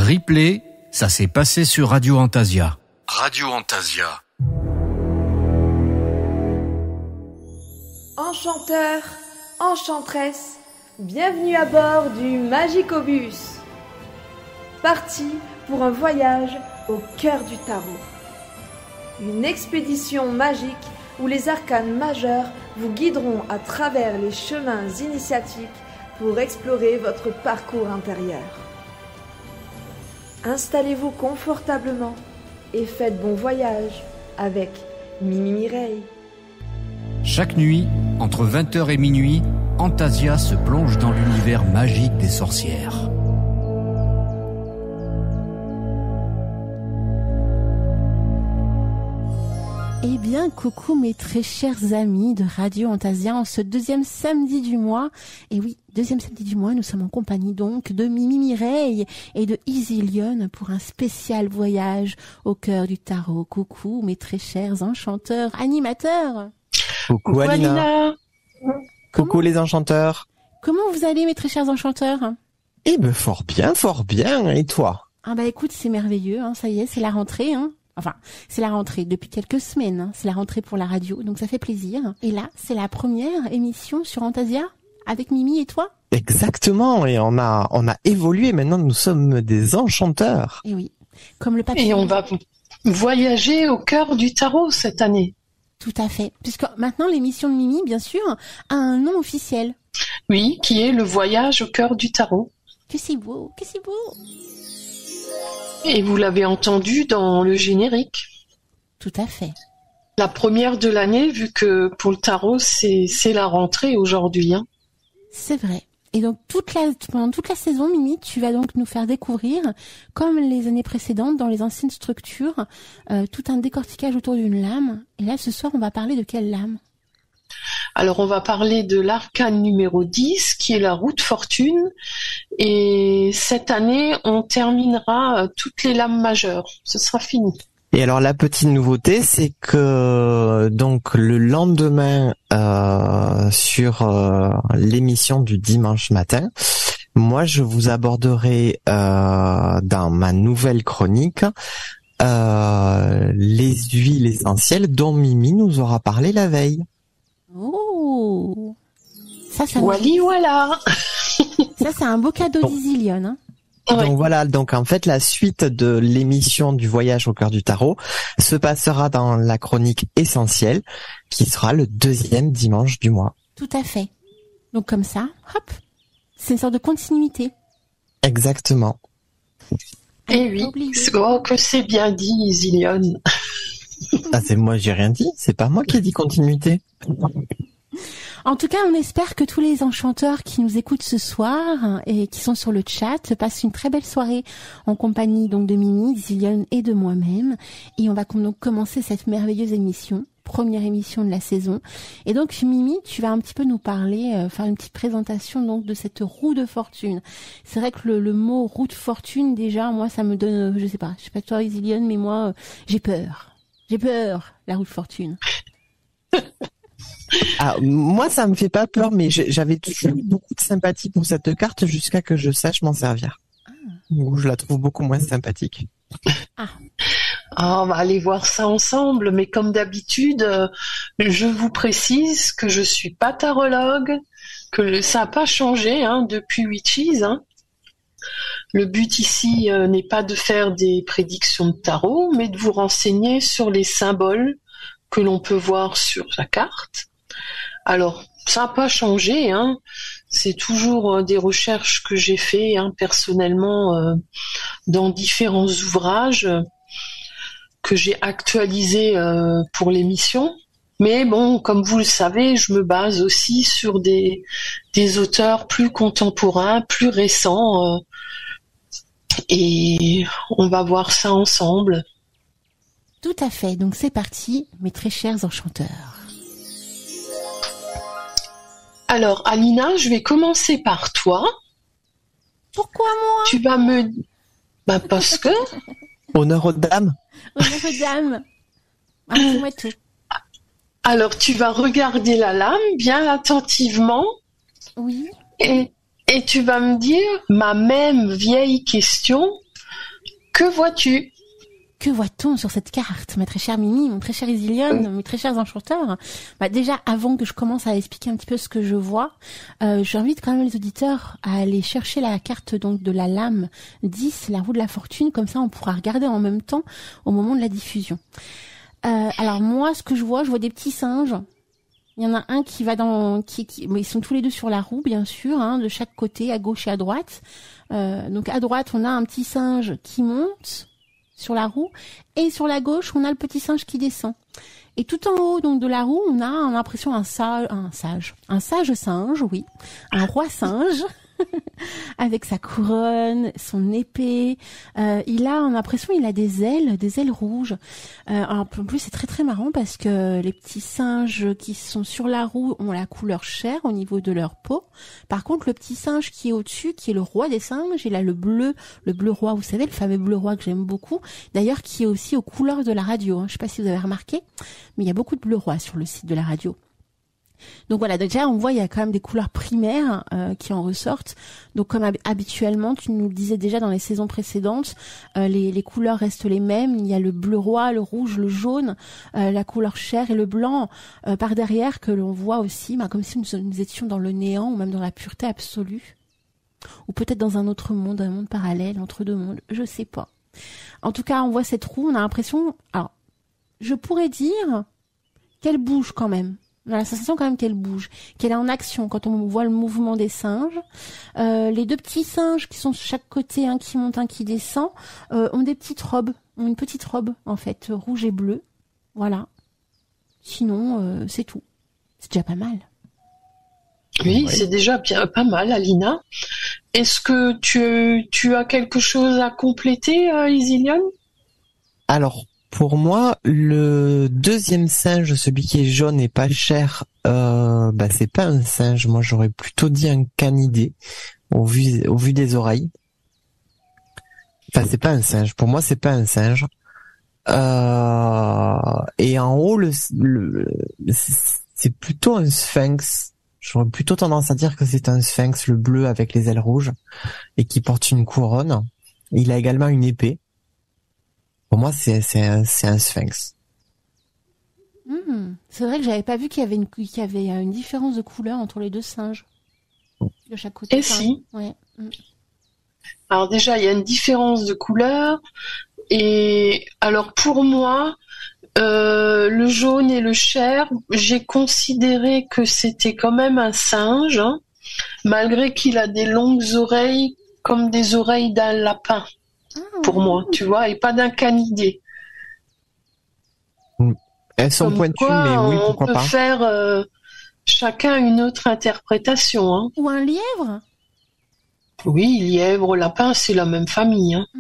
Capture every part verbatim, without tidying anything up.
Replay, ça s'est passé sur Radio Antasia. Radio Antasia. Enchanteurs, enchanteresses, bienvenue à bord du Magicobus. Parti pour un voyage au cœur du tarot. Une expédition magique où les arcanes majeurs vous guideront à travers les chemins initiatiques pour explorer votre parcours intérieur. Installez-vous confortablement et faites bon voyage avec Mimi Mireille. Chaque nuit, entre vingt heures et minuit, Antasia se plonge dans l'univers magique des sorcières. Eh bien, coucou mes très chers amis de Radio Antasia en ce deuxième samedi du mois. Et oui, deuxième samedi du mois, nous sommes en compagnie donc de Mimi Mireille et de Easy Lyon pour un spécial voyage au cœur du tarot. Coucou mes très chers enchanteurs, animateurs. Coucou, Coucou Alina. Alina. Coucou Comment... les enchanteurs. Comment vous allez mes très chers enchanteurs? Eh ben fort bien, fort bien. Et toi? Ah bah écoute, c'est merveilleux, hein, ça y est, c'est la rentrée, hein. Enfin, c'est la rentrée depuis quelques semaines, hein. C'est la rentrée pour la radio, donc ça fait plaisir. Et là, c'est la première émission sur Antasia avec Mimi et toi. Exactement, et on a on a évolué. Maintenant, nous sommes des enchanteurs. Et oui, comme le papier. Et on va voyager au cœur du tarot cette année. Tout à fait, puisque maintenant l'émission de Mimi, bien sûr, a un nom officiel. Oui, qui est le voyage au cœur du tarot. Que c'est beau, que c'est beau. Et vous l'avez entendu dans le générique. Tout à fait. La première de l'année, vu que pour le tarot, c'est, c'est la rentrée aujourd'hui. Hein. C'est vrai. Et donc toute la, pendant toute la saison, Mimi, tu vas donc nous faire découvrir, comme les années précédentes, dans les anciennes structures, euh, tout un décortiquage autour d'une lame. Et là, ce soir, on va parler de quelle lame ? Alors, on va parler de l'arcane numéro dix, qui est la roue de fortune. Et cette année, on terminera toutes les lames majeures. Ce sera fini. Et alors, la petite nouveauté, c'est que donc le lendemain, euh, sur euh, l'émission du dimanche matin, moi, je vous aborderai euh, dans ma nouvelle chronique euh, les huiles essentielles dont Mimi nous aura parlé la veille. Oh, ça, ça Wally, voilà. Ça, c'est un beau cadeau d'Easy Lyon, hein. Donc oui. Voilà, donc en fait la suite de l'émission du voyage au cœur du tarot se passera dans la chronique essentielle qui sera le deuxième dimanche du mois. Tout à fait. Donc comme ça, hop, c'est une sorte de continuité. Exactement. Eh oui, oh, que c'est bien dit, Zillion. Ah, c'est moi, j'ai rien dit, c'est pas moi qui ai dit continuité. En tout cas, on espère que tous les enchanteurs qui nous écoutent ce soir et qui sont sur le chat passent une très belle soirée en compagnie donc de Mimi, Zillion et de moi-même. Et on va donc commencer cette merveilleuse émission, première émission de la saison. Et donc Mimi, tu vas un petit peu nous parler, euh, faire une petite présentation donc de cette roue de fortune. C'est vrai que le, le mot roue de fortune, déjà, moi, ça me donne, euh, je sais pas, je sais pas toi, Zillion, mais moi, euh, j'ai peur. J'ai peur, la roue de fortune. Ah, moi, ça me fait pas peur, mais j'avais toujours beaucoup de sympathie pour cette carte jusqu'à que je sache m'en servir. Ah. Je la trouve beaucoup moins sympathique. Ah. Ah, on va aller voir ça ensemble, mais comme d'habitude, euh, je vous précise que je suis pas tarologue, que ça n'a pas changé hein, depuis Witches. Hein. Le but ici euh, n'est pas de faire des prédictions de tarot, mais de vous renseigner sur les symboles que l'on peut voir sur la carte. Alors, ça n'a pas changé, hein. C'est toujours euh, des recherches que j'ai fait hein, personnellement euh, dans différents ouvrages euh, que j'ai actualisés euh, pour l'émission. Mais bon, comme vous le savez, je me base aussi sur des, des auteurs plus contemporains, plus récents. Euh, et on va voir ça ensemble. Tout à fait, donc c'est parti, mes très chers enchanteurs. Alors, Alina, je vais commencer par toi. Pourquoi moi ? Tu vas me... Bah parce que... Honneur aux dames. Honneur aux dames. Ah, dis-moi tout. Alors, tu vas regarder la lame bien attentivement. Oui. Et, et tu vas me dire ma même vieille question que vois-tu? Que voit-on sur cette carte, ma très chère Mimi, mon très cher Isilionne, mes très chers enchanteurs? Bah déjà, avant que je commence à expliquer un petit peu ce que je vois, euh, j'invite quand même les auditeurs à aller chercher la carte donc de la lame dix, la roue de la fortune, comme ça on pourra regarder en même temps au moment de la diffusion. Euh, alors moi, ce que je vois, je vois des petits singes. Il y en a un qui va dans, qui, qui bon, ils sont tous les deux sur la roue, bien sûr, hein, de chaque côté, à gauche et à droite. Euh, donc à droite, on a un petit singe qui monte sur la roue, et sur la gauche, on a le petit singe qui descend. Et tout en haut donc de la roue, on a, on a l'impression un sage, un sage, un sage singe, oui, un roi singe. Avec sa couronne, son épée, euh, il a, on a l'impression, il a des ailes, des ailes rouges. Euh, en plus, c'est très très marrant parce que les petits singes qui sont sur la roue ont la couleur chair au niveau de leur peau. Par contre, le petit singe qui est au-dessus, qui est le roi des singes, il a le bleu, le bleu roi, vous savez, le fameux bleu roi que j'aime beaucoup. D'ailleurs, qui est aussi aux couleurs de la radio. Hein. Je sais pas si vous avez remarqué, mais il y a beaucoup de bleu roi sur le site de la radio. Donc voilà, déjà on voit il y a quand même des couleurs primaires euh, qui en ressortent. Donc comme hab- habituellement, tu nous le disais déjà dans les saisons précédentes, euh, les, les couleurs restent les mêmes. Il y a le bleu roi, le rouge, le jaune, euh, la couleur chair et le blanc euh, par derrière que l'on voit aussi, bah, comme si nous, nous étions dans le néant ou même dans la pureté absolue. Ou peut-être dans un autre monde, un monde parallèle, entre deux mondes, je sais pas. En tout cas, on voit cette roue, on a l'impression... Alors, je pourrais dire qu'elle bouge quand même. On a la sensation quand même qu'elle bouge, qu'elle est en action quand on voit le mouvement des singes. Euh, les deux petits singes qui sont de chaque côté, un qui monte, un qui descend, euh, ont des petites robes, ont une petite robe en fait, rouge et bleu. Voilà. Sinon, euh, c'est tout. C'est déjà pas mal. Oui, Ouais. c'est déjà bien pas mal, Alina. Est-ce que tu, tu as quelque chose à compléter, euh, Isilionne? Alors, pour moi, le deuxième singe, celui qui est jaune et pas cher, euh, bah c'est pas un singe. Moi, j'aurais plutôt dit un canidé au vu au vu des oreilles. Enfin, c'est pas un singe. Pour moi, c'est pas un singe. Euh, et en haut, le, le c'est plutôt un sphinx. J'aurais plutôt tendance à dire que c'est un sphinx, le bleu avec les ailes rouges et qui porte une couronne. Il a également une épée. Pour moi, c'est c'est un, c'est un sphinx. Mmh. C'est vrai que j'avais pas vu qu'il y avait une qu'il y avait une différence de couleur entre les deux singes de chaque côté. Et enfin, si. Ouais. Mmh. Alors déjà, il y a une différence de couleur. Et alors pour moi, euh, le jaune et le chair, j'ai considéré que c'était quand même un singe, hein, malgré qu'il a des longues oreilles comme des oreilles d'un lapin. Ah, Pour moi, tu vois, et pas d'un canidé. Elles sont Comme pointues, quoi, mais oui, on pourquoi peut pas. faire euh, chacun une autre interprétation. Hein. ou un lièvre. Oui, lièvre, lapin, c'est la même famille. Hein.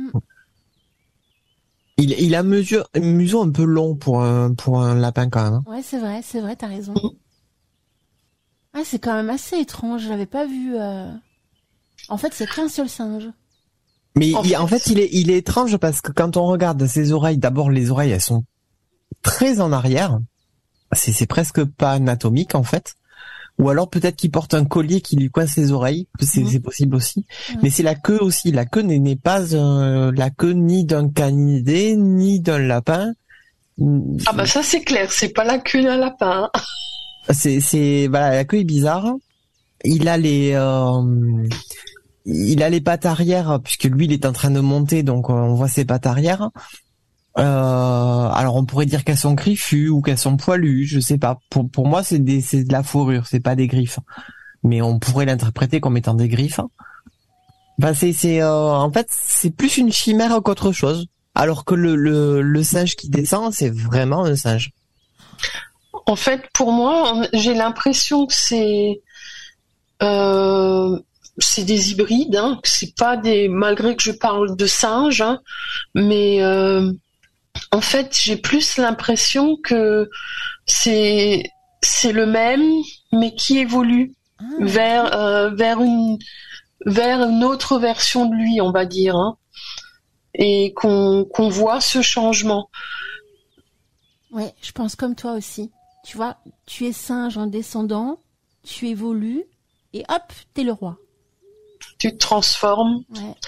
Il, il a mesure, museau un peu long pour un, pour un lapin quand même. hein. Ouais, c'est vrai, c'est vrai, t'as raison. Mm. Ah, c'est quand même assez étrange, je l'avais pas vu. Euh... En fait, c'est qu'un seul singe. Mais En il- en fait- fait, il est, il est étrange parce que quand on regarde ses oreilles, d'abord les oreilles, elles sont très en arrière. C'est, c'est presque pas anatomique en fait. Ou alors peut-être qu'il porte un collier qui lui coince les oreilles, c'est, Mhm. c'est possible aussi. Mhm. Mais c'est la queue aussi. La queue n'est, n'est pas euh, la queue ni d'un canidé ni d'un lapin. Ah bah ça c'est clair, c'est pas la queue d'un lapin. Hein. C'est, c'est voilà, la queue est bizarre. Il a les, euh, il a les pattes arrière puisque lui il est en train de monter, donc euh, on voit ses pattes arrière. Euh, alors on pourrait dire qu'elles sont griffues ou qu'elles sont poilues, je sais pas. Pour pour moi c'est des, c'est de la fourrure, c'est pas des griffes. Mais on pourrait l'interpréter comme étant des griffes. Bah c'est, c'est, euh, en fait c'est plus une chimère qu'autre chose. Alors que le le le singe qui descend, c'est vraiment un singe. En fait, pour moi, j'ai l'impression que c'est euh, c'est des hybrides, hein, que c'est pas des, malgré que je parle de singes, hein, mais euh, en fait, j'ai plus l'impression que c'est c'est le même, mais qui évolue Ah, vers euh, vers une vers une autre version de lui, on va dire, hein, et qu'on qu'on voit ce changement. ouais, je pense comme toi aussi. Tu vois, tu es singe en descendant, tu évolues, et hop, t'es le roi. Tu te transformes. Ouais.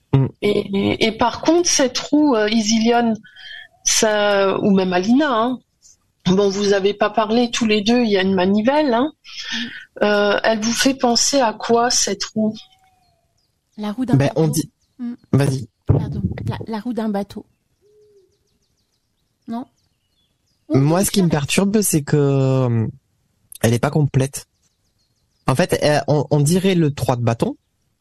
Mm. Et, et, et par contre, cette roue, euh, Isilionne, ça, ou même Alina, hein, bon, vous avez pas parlé tous les deux, il y a une manivelle, hein, mm. euh, elle vous fait penser à quoi, cette roue? La roue d'un ben, bateau. On dit... Mm. Vas-y. Pardon, la, la roue d'un bateau. Non? Moi, ce qui me perturbe, c'est que elle est pas complète. En fait, elle, on, on dirait le trois de bâton,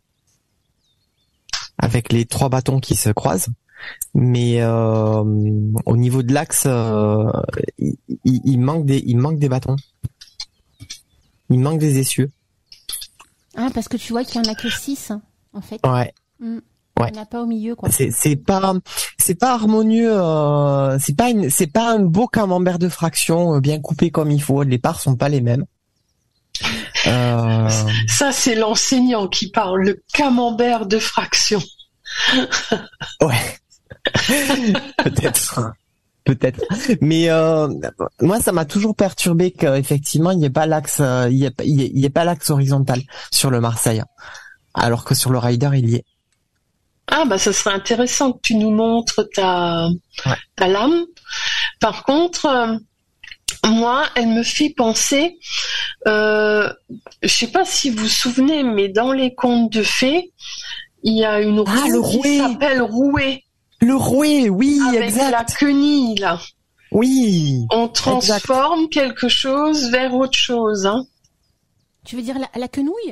avec les trois bâtons qui se croisent, mais euh, au niveau de l'axe, euh, il, il, il manque des, il manque des bâtons. Il manque des essieux. Ah, parce que tu vois qu'il y en a que six, hein, en fait. Ouais. Mm. Ouais. Il n'y en a pas au milieu, quoi. C'est, c'est pas, c'est pas harmonieux. Euh, c'est pas une, c'est pas un beau camembert de fraction euh, bien coupé comme il faut. Les parts sont pas les mêmes. Euh... Ça, c'est l'enseignant qui parle, le camembert de fraction. Ouais. Peut-être. Peut-être. Mais euh, moi, ça m'a toujours perturbé qu'effectivement, il n'y ait pas l'axe, euh, il y ait, il y ait, il y ait pas l'axe horizontal sur le Marseille, alors que sur le Rider, il y est. Ah bah ça serait intéressant que tu nous montres ta, ouais. ta lame. Par contre, euh, moi, elle me fait penser, euh, je sais pas si vous vous souvenez, mais dans les contes de fées, il y a une roue ah, le qui rouet. s'appelle rouet. Le rouet, oui, avec exact. la quenille, là. Oui. On transforme exact. quelque chose vers autre chose, hein. Tu veux dire la, la quenouille?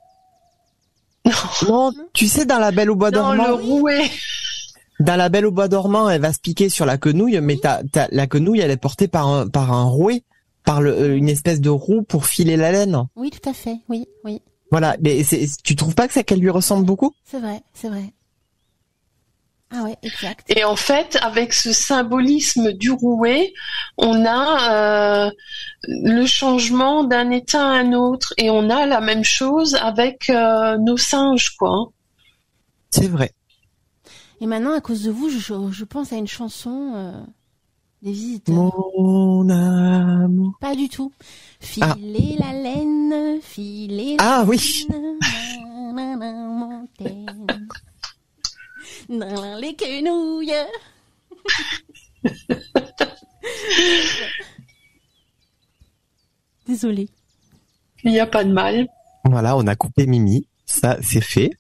Non, tu sais, dans La Belle au bois dormant. Dans le rouet. Dans La Belle au bois dormant, elle va se piquer sur la quenouille, mais t'as, t'as, la quenouille, elle est portée par un, par un rouet, par le, euh, une espèce de roue pour filer la laine. Oui, tout à fait. Oui, oui. Voilà. Mais c'est, tu trouves pas que ça, qu'elle lui ressemble beaucoup? C'est vrai, c'est vrai. Ah ouais, exact. Et en fait, avec ce symbolisme du rouet, on a euh, le changement d'un état à un autre, et on a la même chose avec euh, nos singes, quoi. C'est vrai. Et maintenant, à cause de vous, je, je pense à une chanson euh, des Visiteurs. Mon amour. Pas du tout. Filer ah. la laine, filer la ah, laine. Oui. Dans les quenouilles. Désolée. Il n'y a pas de mal. Voilà, on a coupé Mimi. Ça, c'est fait.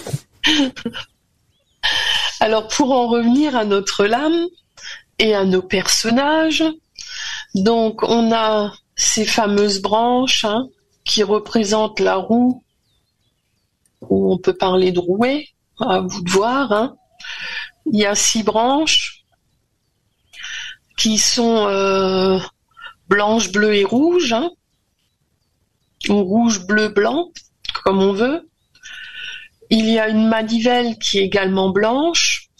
Alors, pour en revenir à notre lame et à nos personnages, donc on a ces fameuses branches hein, qui représentent la roue, où on peut parler de rouet, à vous de voir. Hein. Il y a six branches qui sont euh, blanches, bleues et rouges, hein, ou rouge, bleu, blanc, comme on veut. Il y a une manivelle qui est également blanche.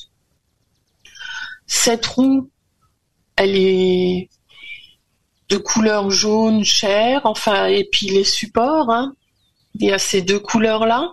Cette roue, elle est de couleur jaune chair, enfin, et puis les supports, hein, il y a ces deux couleurs-là.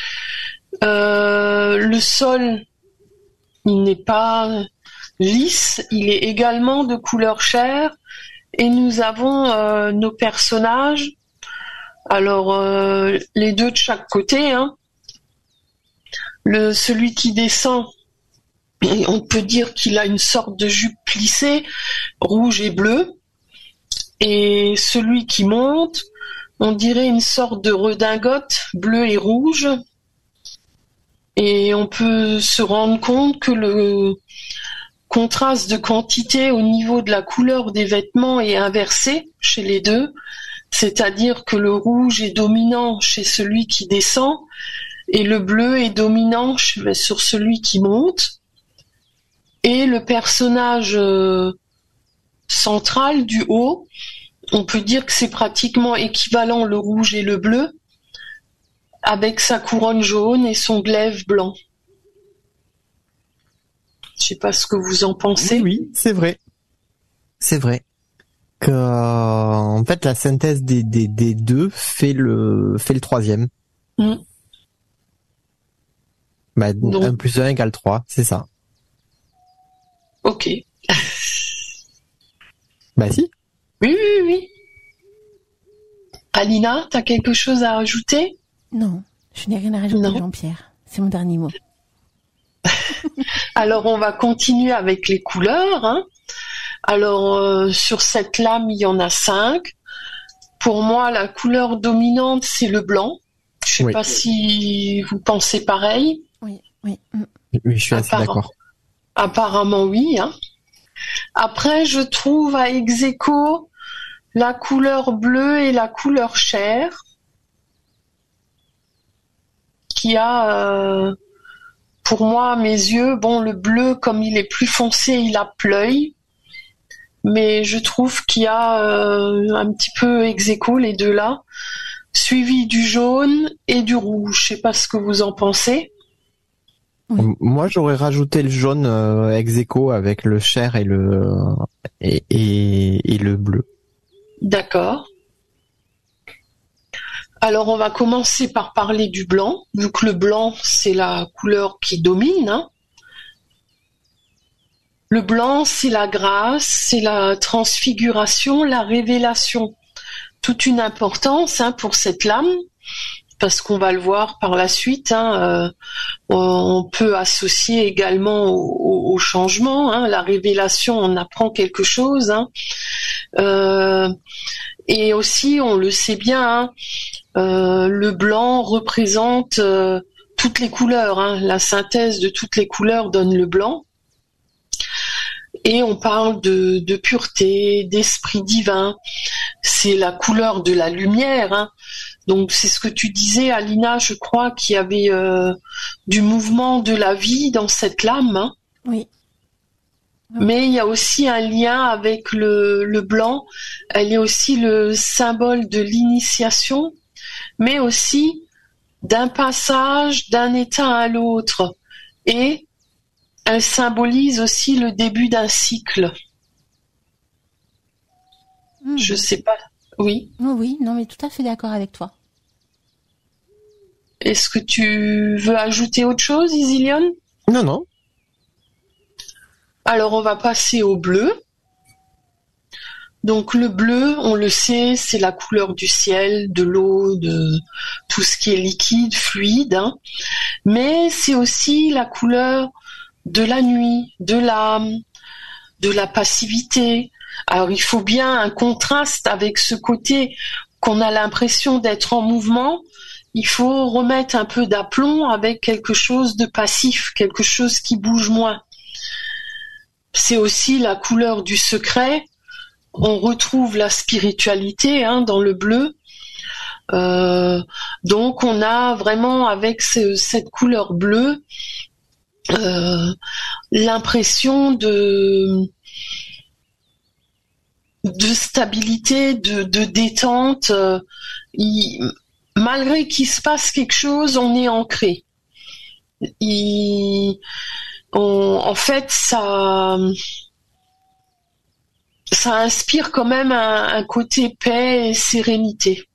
Euh, le sol, il n'est pas lisse, il est également de couleur chair, et nous avons euh, nos personnages, alors euh, les deux de chaque côté, hein. Le, celui qui descend, on peut dire qu'il a une sorte de jupe plissée, rouge et bleu, et celui qui monte, on dirait une sorte de redingote, bleu et rouge, et on peut se rendre compte que le contraste de quantité au niveau de la couleur des vêtements est inversé chez les deux, c'est-à-dire que le rouge est dominant chez celui qui descend, et le bleu est dominant sur celui qui monte. Et le personnage euh, central du haut, on peut dire que c'est pratiquement équivalent le rouge et le bleu, avec sa couronne jaune et son glaive blanc. Je sais pas ce que vous en pensez. Oui, oui, c'est vrai. C'est vrai. Que, euh, en fait, la synthèse des, des, des deux fait le, fait le troisième. Mm. Bah, donc, un plus un égale trois, c'est ça. Ok. Bah si. Oui, oui, oui. Alina, t'as quelque chose à ajouter? Non, je n'ai rien à rajouter, non. Jean-Pierre. C'est mon dernier mot. Alors, on va continuer avec les couleurs. Hein. Alors, euh, sur cette lame, il y en a cinq. Pour moi, la couleur dominante, c'est le blanc. Je sais Oui. pas si vous pensez pareil. Oui, oui. Oui, je suis assez Apparemment. d'accord. Apparemment, oui. Hein. Après, je trouve à ex-aequo la couleur bleue et la couleur chair, qui a, euh, pour moi, à mes yeux, bon, le bleu, comme il est plus foncé, il a l'œil, mais je trouve qu'il y a euh, un petit peu ex-aequo les deux là, suivi du jaune et du rouge. Je sais pas ce que vous en pensez. Oui. Moi, j'aurais rajouté le jaune euh, ex aequo avec le chair et le et, et, et le bleu. D'accord. Alors, on va commencer par parler du blanc, vu que le blanc, c'est la couleur qui domine. Hein. Le blanc, c'est la grâce, c'est la transfiguration, la révélation. Toute une importance hein, pour cette lame, parce qu'on va le voir par la suite. Hein, euh, on peut associer également au, au, au changement. Hein, la révélation, on apprend quelque chose. Hein. Euh, et aussi, on le sait bien, hein, euh, le blanc représente euh, toutes les couleurs. Hein, la synthèse de toutes les couleurs donne le blanc. Et on parle de, de pureté, d'esprit divin. C'est la couleur de la lumière. Hein. Donc c'est ce que tu disais, Alina, je crois qu'il y avait euh, du mouvement de la vie dans cette lame. Hein. Oui. Mais il y a aussi un lien avec le, le blanc. Elle est aussi le symbole de l'initiation, mais aussi d'un passage d'un état à l'autre. Et elle symbolise aussi le début d'un cycle. Mmh. Je sais pas. Oui. Oh oui, non mais tout à fait d'accord avec toi. Est-ce que tu veux ajouter autre chose, Isilion ? Non, non. Alors on va passer au bleu. Donc le bleu, on le sait, c'est la couleur du ciel, de l'eau, de tout ce qui est liquide, fluide. Hein. Mais c'est aussi la couleur de la nuit, de l'âme, de la passivité. Alors il faut bien un contraste avec ce côté qu'on a l'impression d'être en mouvement. Il faut remettre un peu d'aplomb avec quelque chose de passif, quelque chose qui bouge moins. C'est aussi la couleur du secret. On retrouve la spiritualité hein, dans le bleu. Euh, donc on a vraiment avec ce, cette couleur bleue euh, l'impression de de stabilité, de, de détente. Euh, il, malgré qu'il se passe quelque chose, on est ancré. Il, on, en fait, ça, ça inspire quand même un, un côté paix et sérénité.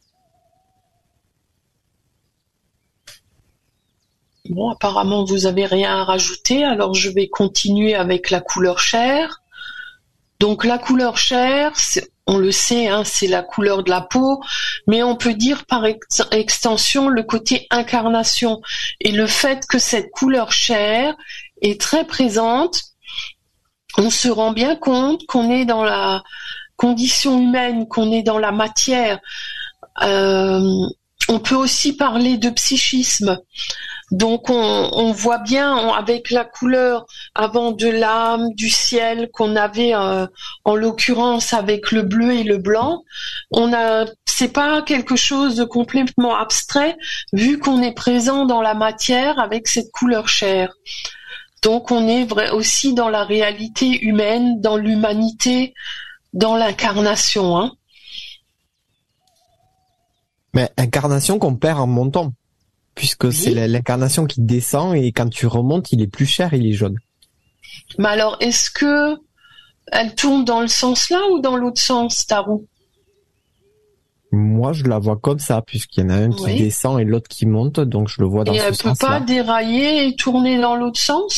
Bon, apparemment, vous avez rien à rajouter, alors je vais continuer avec la couleur chair. Donc la couleur chair, on le sait, hein, c'est la couleur de la peau, mais on peut dire par ex- extension le côté incarnation. Et le fait que cette couleur chair est très présente, on se rend bien compte qu'on est dans la condition humaine, qu'on est dans la matière. Euh, on peut aussi parler de psychisme. Donc on, on voit bien on, avec la couleur avant de l'âme, du ciel qu'on avait euh, en l'occurrence avec le bleu et le blanc, on a c'est pas quelque chose de complètement abstrait vu qu'on est présent dans la matière avec cette couleur chair. Donc on est vrai aussi dans la réalité humaine, dans l'humanité, dans l'incarnation. Hein. Mais incarnation qu'on perd en montant. Puisque oui. C'est l'incarnation qui descend et quand tu remontes, il est plus cher, il est jaune. Mais alors, est-ce que elle tourne dans le sens là ou dans l'autre sens, ta roue ? Moi, je la vois comme ça, puisqu'il y en a un qui oui. descend et l'autre qui monte, donc je le vois dans et ce sens-là. Et elle peut pas dérailler et tourner dans l'autre sens ?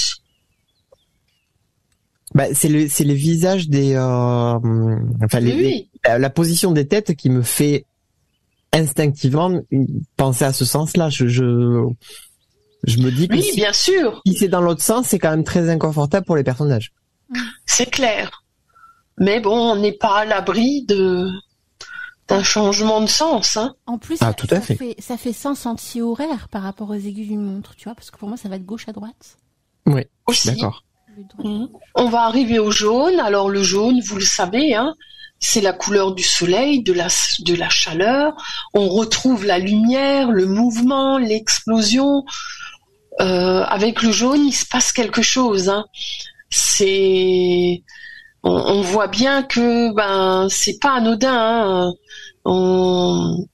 Bah, c'est le c'est le visage des euh, enfin les, oui. les, la, la position des têtes qui me fait instinctivement penser à ce sens-là. Je, je Je me dis que Oui, si, bien sûr, si c'est dans l'autre sens, c'est quand même très inconfortable pour les personnages. c'est clair. Mais bon, on n'est pas à l'abri de d'un changement de sens. Hein. En plus, Ah, ça, tout à ça fait. fait ça fait sens anti-horaire par rapport aux aiguilles d'une montre, tu vois, parce que pour moi, ça va de gauche à droite. Oui, Aussi. d'accord. Le droit- Mhm. On va arriver au jaune. Alors le jaune, vous le savez, hein, c'est la couleur du soleil, de la, de la chaleur. On retrouve la lumière, le mouvement, l'explosion. Euh, avec le jaune, il se passe quelque chose. Hein. C'est, on, on voit bien que ben c'est pas anodin. Hein. On...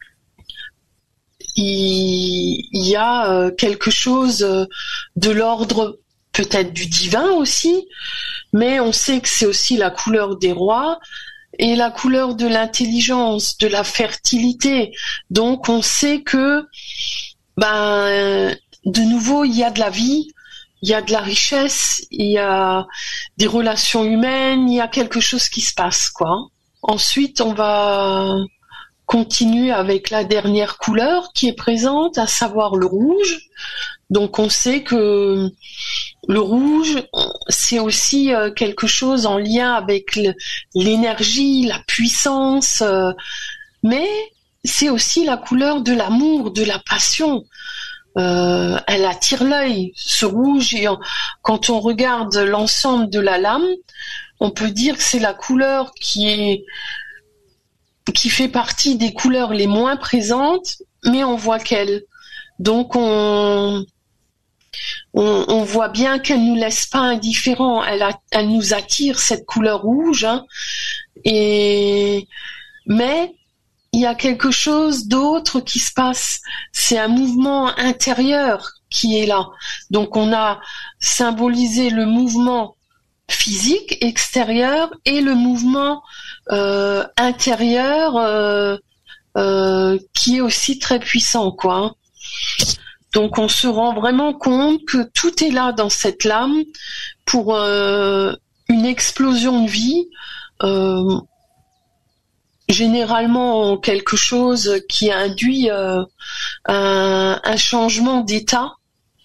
Il, il y a euh, quelque chose euh, de l'ordre peut-être du divin aussi, mais on sait que c'est aussi la couleur des rois et la couleur de l'intelligence, de la fertilité. Donc on sait que ben de nouveau il y a de la vie, il y a de la richesse, il y a des relations humaines, il y a quelque chose qui se passe quoi. Ensuite on va continuer avec la dernière couleur qui est présente, à savoir le rouge. Donc on sait que le rouge, c'est aussi quelque chose en lien avec l'énergie, la puissance, mais c'est aussi la couleur de l'amour, de la passion. Euh, elle attire l'œil, ce rouge, et quand on regarde l'ensemble de la lame, on peut dire que c'est la couleur qui est qui fait partie des couleurs les moins présentes, mais on voit qu'elle. Donc on, on, on voit bien qu'elle nous laisse pas indifférents. Elle, a, elle nous attire cette couleur rouge, hein, et mais il y a quelque chose d'autre qui se passe. C'est un mouvement intérieur qui est là. Donc on a symbolisé le mouvement physique extérieur et le mouvement euh, intérieur euh, euh, qui est aussi très puissant, quoi. Donc on se rend vraiment compte que tout est là dans cette lame pour euh, une explosion de vie, euh, généralement quelque chose qui induit euh, un, un changement d'état,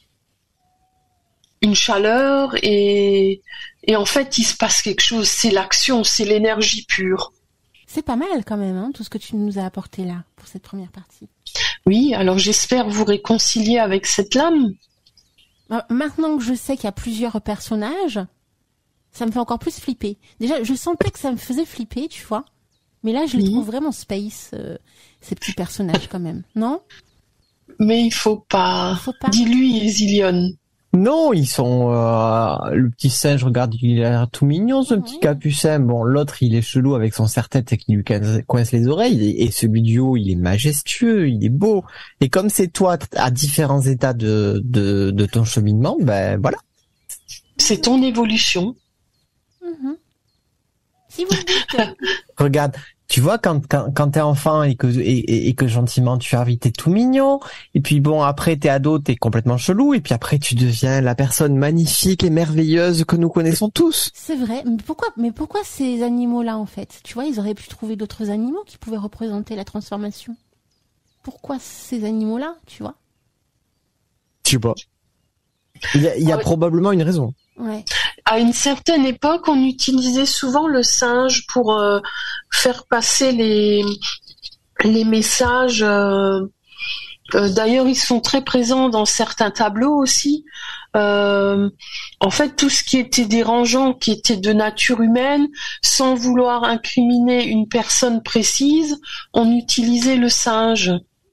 une chaleur, et, et en fait il se passe quelque chose, c'est l'action, c'est l'énergie pure. C'est pas mal quand même, hein, tout ce que tu nous as apporté là pour cette première partie. Oui, alors j'espère vous réconcilier avec cette lame. Maintenant que je sais qu'il y a plusieurs personnages, ça me fait encore plus flipper. Déjà, je sentais que ça me faisait flipper, tu vois. Mais là, je les Oui. trouve vraiment space, euh, ces petits personnages quand même, non? Mais il faut pas. Faut pas. Dis-lui, Zillion. Non, ils sont... Euh, le petit singe, regarde, il a l'air tout mignon, ce petit Ouais. capucin. Bon, l'autre, il est chelou avec son serre-tête qui lui coince coince les oreilles. Et, et celui du haut, il est majestueux, il est beau. Et comme c'est toi, à différents états de, de, de ton cheminement, ben voilà. C'est ton évolution. Mhm. Si vous le dites. Regarde, tu vois, quand, quand, quand t'es enfant et que, et, et, et que gentiment tu arrives, t'es tout mignon. Et puis bon, après t'es ado, t'es complètement chelou. Et puis après tu deviens la personne magnifique et merveilleuse que nous connaissons tous. C'est vrai. Mais pourquoi, mais pourquoi ces animaux-là, en fait? Tu vois, ils auraient pu trouver d'autres animaux qui pouvaient représenter la transformation. Pourquoi ces animaux-là, tu vois? Tu sais pas. Il y a, il y a Ouais. probablement une raison. Ouais. À une certaine époque, on utilisait souvent le singe pour euh, faire passer les les messages. euh, euh, D'ailleurs, ils sont très présents dans certains tableaux aussi. Euh, en fait, tout ce qui était dérangeant, qui était de nature humaine, sans vouloir incriminer une personne précise, on utilisait le singe.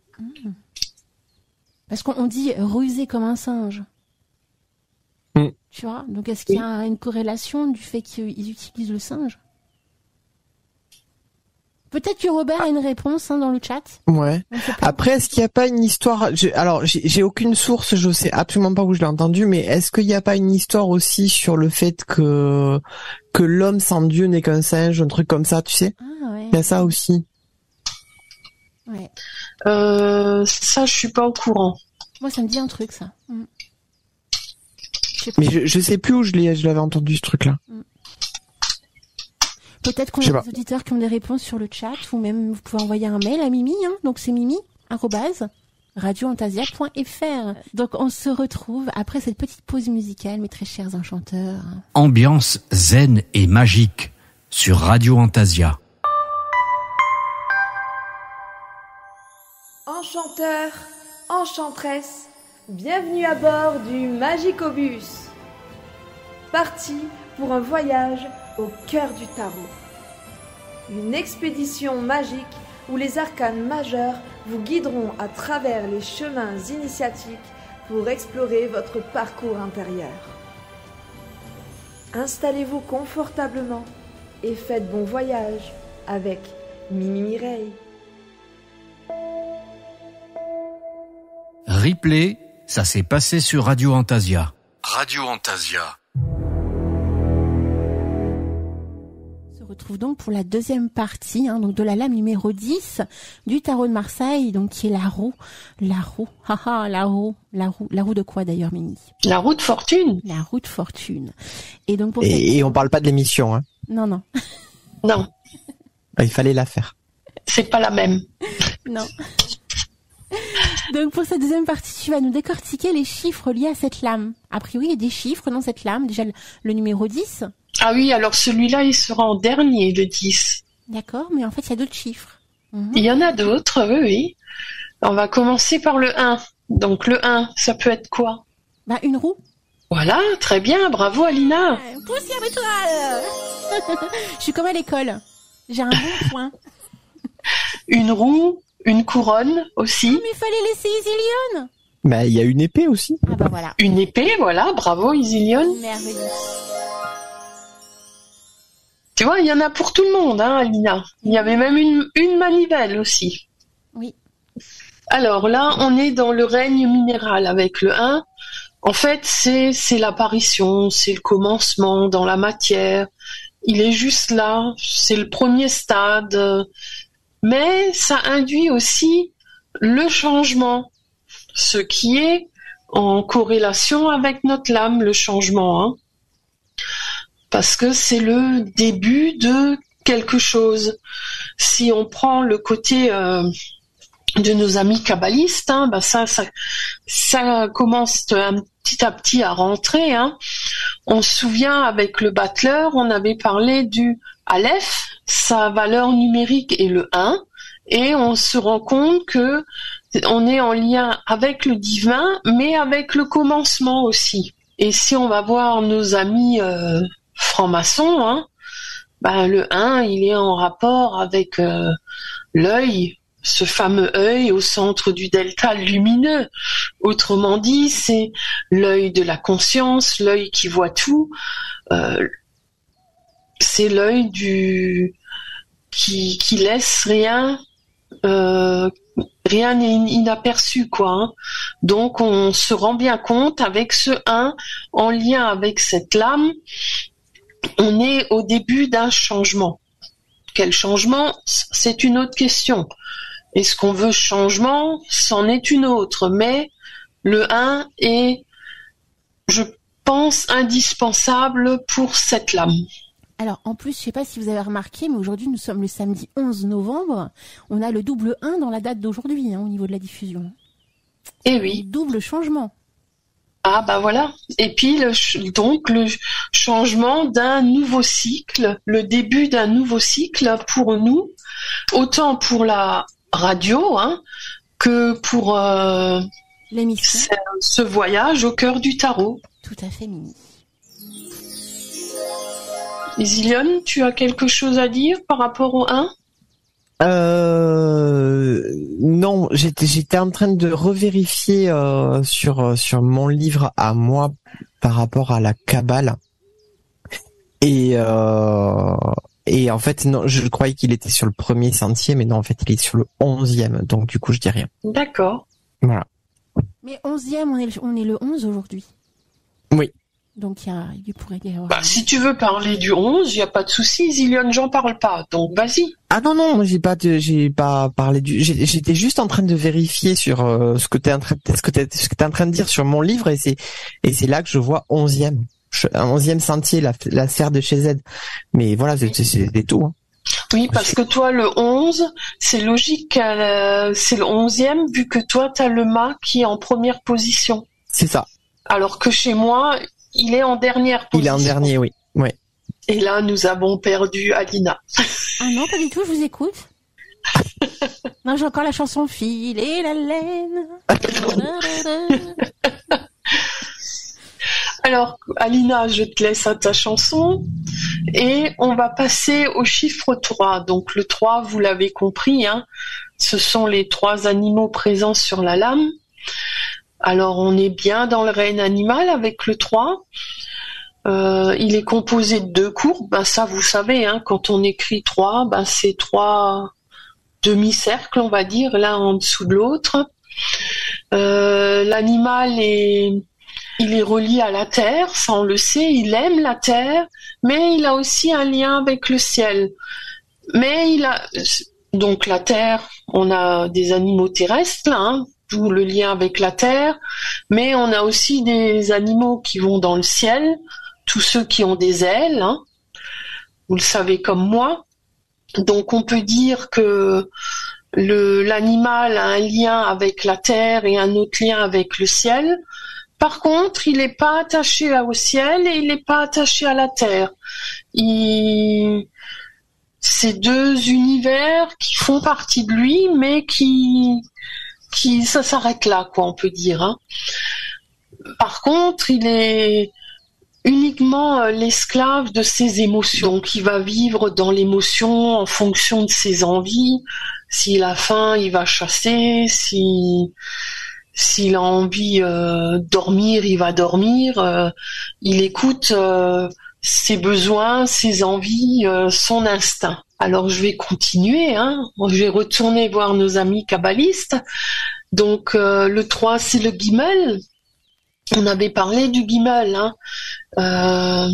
Parce qu'on on dit rusé comme un singe. Mm. Tu vois? Donc est-ce qu'il y a une corrélation du fait qu'ils utilisent le singe? Peut-être que Robert a une réponse, hein, dans le chat. Ouais. On sait pas. Après, est-ce qu'il n'y a pas une histoire, je- alors j'ai j'ai aucune source, je sais absolument pas où je l'ai entendu, mais est-ce qu'il n'y a pas une histoire aussi sur le fait que que l'homme sans Dieu n'est qu'un singe, un truc comme ça, tu sais? Ah ouais. Il y a ça aussi. Ouais. Euh, ça, je suis pas au courant. Moi, ça me dit un truc, ça. Mm. Je sais pas. Mais je, je sais plus où je l'ai, je l'avais entendu ce truc-là. Peut-être qu'on Je sais a pas. des auditeurs qui ont des réponses sur le chat, ou même vous pouvez envoyer un mail à Mimi, hein. Donc c'est Mimi, arrobase, radio antasia point f r. Donc on se retrouve après cette petite pause musicale, mes très chers enchanteurs. Ambiance zen et magique sur Radio Antasia. Enchanteurs, enchantresses, bienvenue à bord du Magicobus. Parti pour un voyage au cœur du tarot. Une expédition magique où les arcanes majeurs vous guideront à travers les chemins initiatiques pour explorer votre parcours intérieur. Installez-vous confortablement et faites bon voyage avec Mimi Mireille. Replay, ça s'est passé sur Radio Antasia. Radio Antasia. On se retrouve donc pour la deuxième partie, hein, donc de la lame numéro dix du tarot de Marseille, donc qui est la roue, la roue, haha, la roue, la roue, la roue de quoi d'ailleurs, Mimi? La roue de fortune. La roue de fortune. Et donc pour Et, cette... et on parle pas de l'émission, hein. Non, non. Non, Il fallait la faire. c'est pas la même. Non. Donc pour cette deuxième partie, tu vas nous décortiquer les chiffres liés à cette lame. A priori, il y a des chiffres dans cette lame. Déjà le, le numéro dix. Ah oui, alors celui-là, il sera en dernier, le dix. D'accord, mais en fait, il y a d'autres chiffres. Mhm. Il y en a d'autres, oui, oui. On va commencer par le un. Donc le un, ça peut être quoi? Bah, une roue. Voilà, très bien, bravo Alina. Poussière étoile. Je suis comme à l'école. J'ai un bon point. Une roue, une couronne aussi. Mais il fallait laisser Isilionne. Bah, il y a une épée aussi. Ah bah voilà. Une épée, voilà, bravo Isilionne. Merveilleux. Tu vois, il y en a pour tout le monde, hein, Alina. Il y avait même une, une manivelle aussi. Oui. Alors là, on est dans le règne minéral avec le un. En fait, c'est c'est l'apparition, c'est le commencement dans la matière. Il est juste là, c'est le premier stade. Mais ça induit aussi le changement, ce qui est en corrélation avec notre lame, le changement. Hein. Parce que c'est le début de quelque chose. Si on prend le côté euh, de nos amis kabbalistes, hein, bah ça, ça, ça commence un petit à petit à rentrer. Hein. On se souvient avec le battleur, on avait parlé du Aleph, sa valeur numérique est le un, et on se rend compte que on est en lien avec le divin, mais avec le commencement aussi. Et si on va voir nos amis euh, francs-maçons, hein, ben le un, il est en rapport avec euh, l'œil, ce fameux œil au centre du delta lumineux. Autrement dit, c'est l'œil de la conscience, l'œil qui voit tout. Euh, c'est l'œil du qui qui laisse rien euh, rien n'est inaperçu, quoi. Hein. Donc on se rend bien compte avec ce un, en lien avec cette lame, on est au début d'un changement. Quel changement? C'est une autre question. Est-ce qu'on veut changement? C'en est une autre. Mais le un est, je pense, indispensable pour cette lame. Alors, en plus, je sais pas si vous avez remarqué, mais aujourd'hui, nous sommes le samedi onze novembre. On a le double un dans la date d'aujourd'hui, hein, au niveau de la diffusion. Eh oui. Double changement. Ah bah voilà. Et puis le, donc le changement d'un nouveau cycle, le début d'un nouveau cycle pour nous, autant pour la radio hein, que pour euh, l'émission. Ce, ce voyage au cœur du tarot. Tout à fait, Mimi. Isilionne, tu as quelque chose à dire par rapport au un? Euh, non, j'étais j'étais en train de revérifier euh, sur sur mon livre à moi par rapport à la Kabbale et euh, et en fait non, je croyais qu'il était sur le premier sentier, mais non, en fait il est sur le onzième, donc du coup je dis rien. D'accord. Voilà. Mais onzième, on est le, on est le onze aujourd'hui. Oui. Donc il y a, il pourrait y avoir. Bah, si tu veux parler du onze, il y a pas de souci. Zillion, j'en parle pas. Donc vas-y. Ah non non, j'ai pas de, j'ai pas parlé du. J'étais juste en train de vérifier sur euh, ce que t'es en train, ce que t'es, ce que t'es en train de dire sur mon livre et c'est et c'est là que je vois onzième, un onzième sentier, la la sphère de chez Z. Mais voilà, c'est c'est tout. Hein. Oui, parce que toi, le onze, c'est logique, euh, c'est le onzième, vu que toi, tu as le mât qui est en première position. C'est ça. Alors que chez moi, il est en dernière position. Il est en dernier, oui. Oui. Et là, nous avons perdu Alina. Ah non, pas du tout, je vous écoute. Non, j'ai encore la chanson Filer la laine. Alors, Alina, je te laisse à ta chanson. Et on va passer au chiffre trois. Donc, le trois, vous l'avez compris, hein, ce sont les trois animaux présents sur la lame. Alors, on est bien dans le règne animal avec le trois. Euh, il est composé de deux courbes. Ben, ça, vous savez, hein, quand on écrit trois, ben, c'est trois demi-cercles, on va dire, l'un en dessous de l'autre. Euh, l'animal est, il est relié à la terre, ça on le sait, il aime la terre, mais il a aussi un lien avec le ciel. Mais il a, donc la terre, on a des animaux terrestres, là, hein, d'où le lien avec la terre, mais on a aussi des animaux qui vont dans le ciel, tous ceux qui ont des ailes, hein, vous le savez comme moi. Donc on peut dire que le, l'animal a un lien avec la terre et un autre lien avec le ciel. Par contre, il n'est pas attaché au ciel et il n'est pas attaché à la terre. Il... C'est deux univers qui font partie de lui, mais qui, qui ça s'arrête là, quoi, on peut dire. Hein. Par contre, il est uniquement l'esclave de ses émotions, qui va vivre dans l'émotion en fonction de ses envies. S'il a faim, il va chasser. Si, s'il a envie euh, de dormir, il va dormir. Euh, il écoute euh, ses besoins, ses envies, euh, son instinct. Alors je vais continuer, hein. Je vais retourner voir nos amis kabbalistes. Donc euh, le trois, c'est le Gimel. On avait parlé du Gimel, hein. Euh,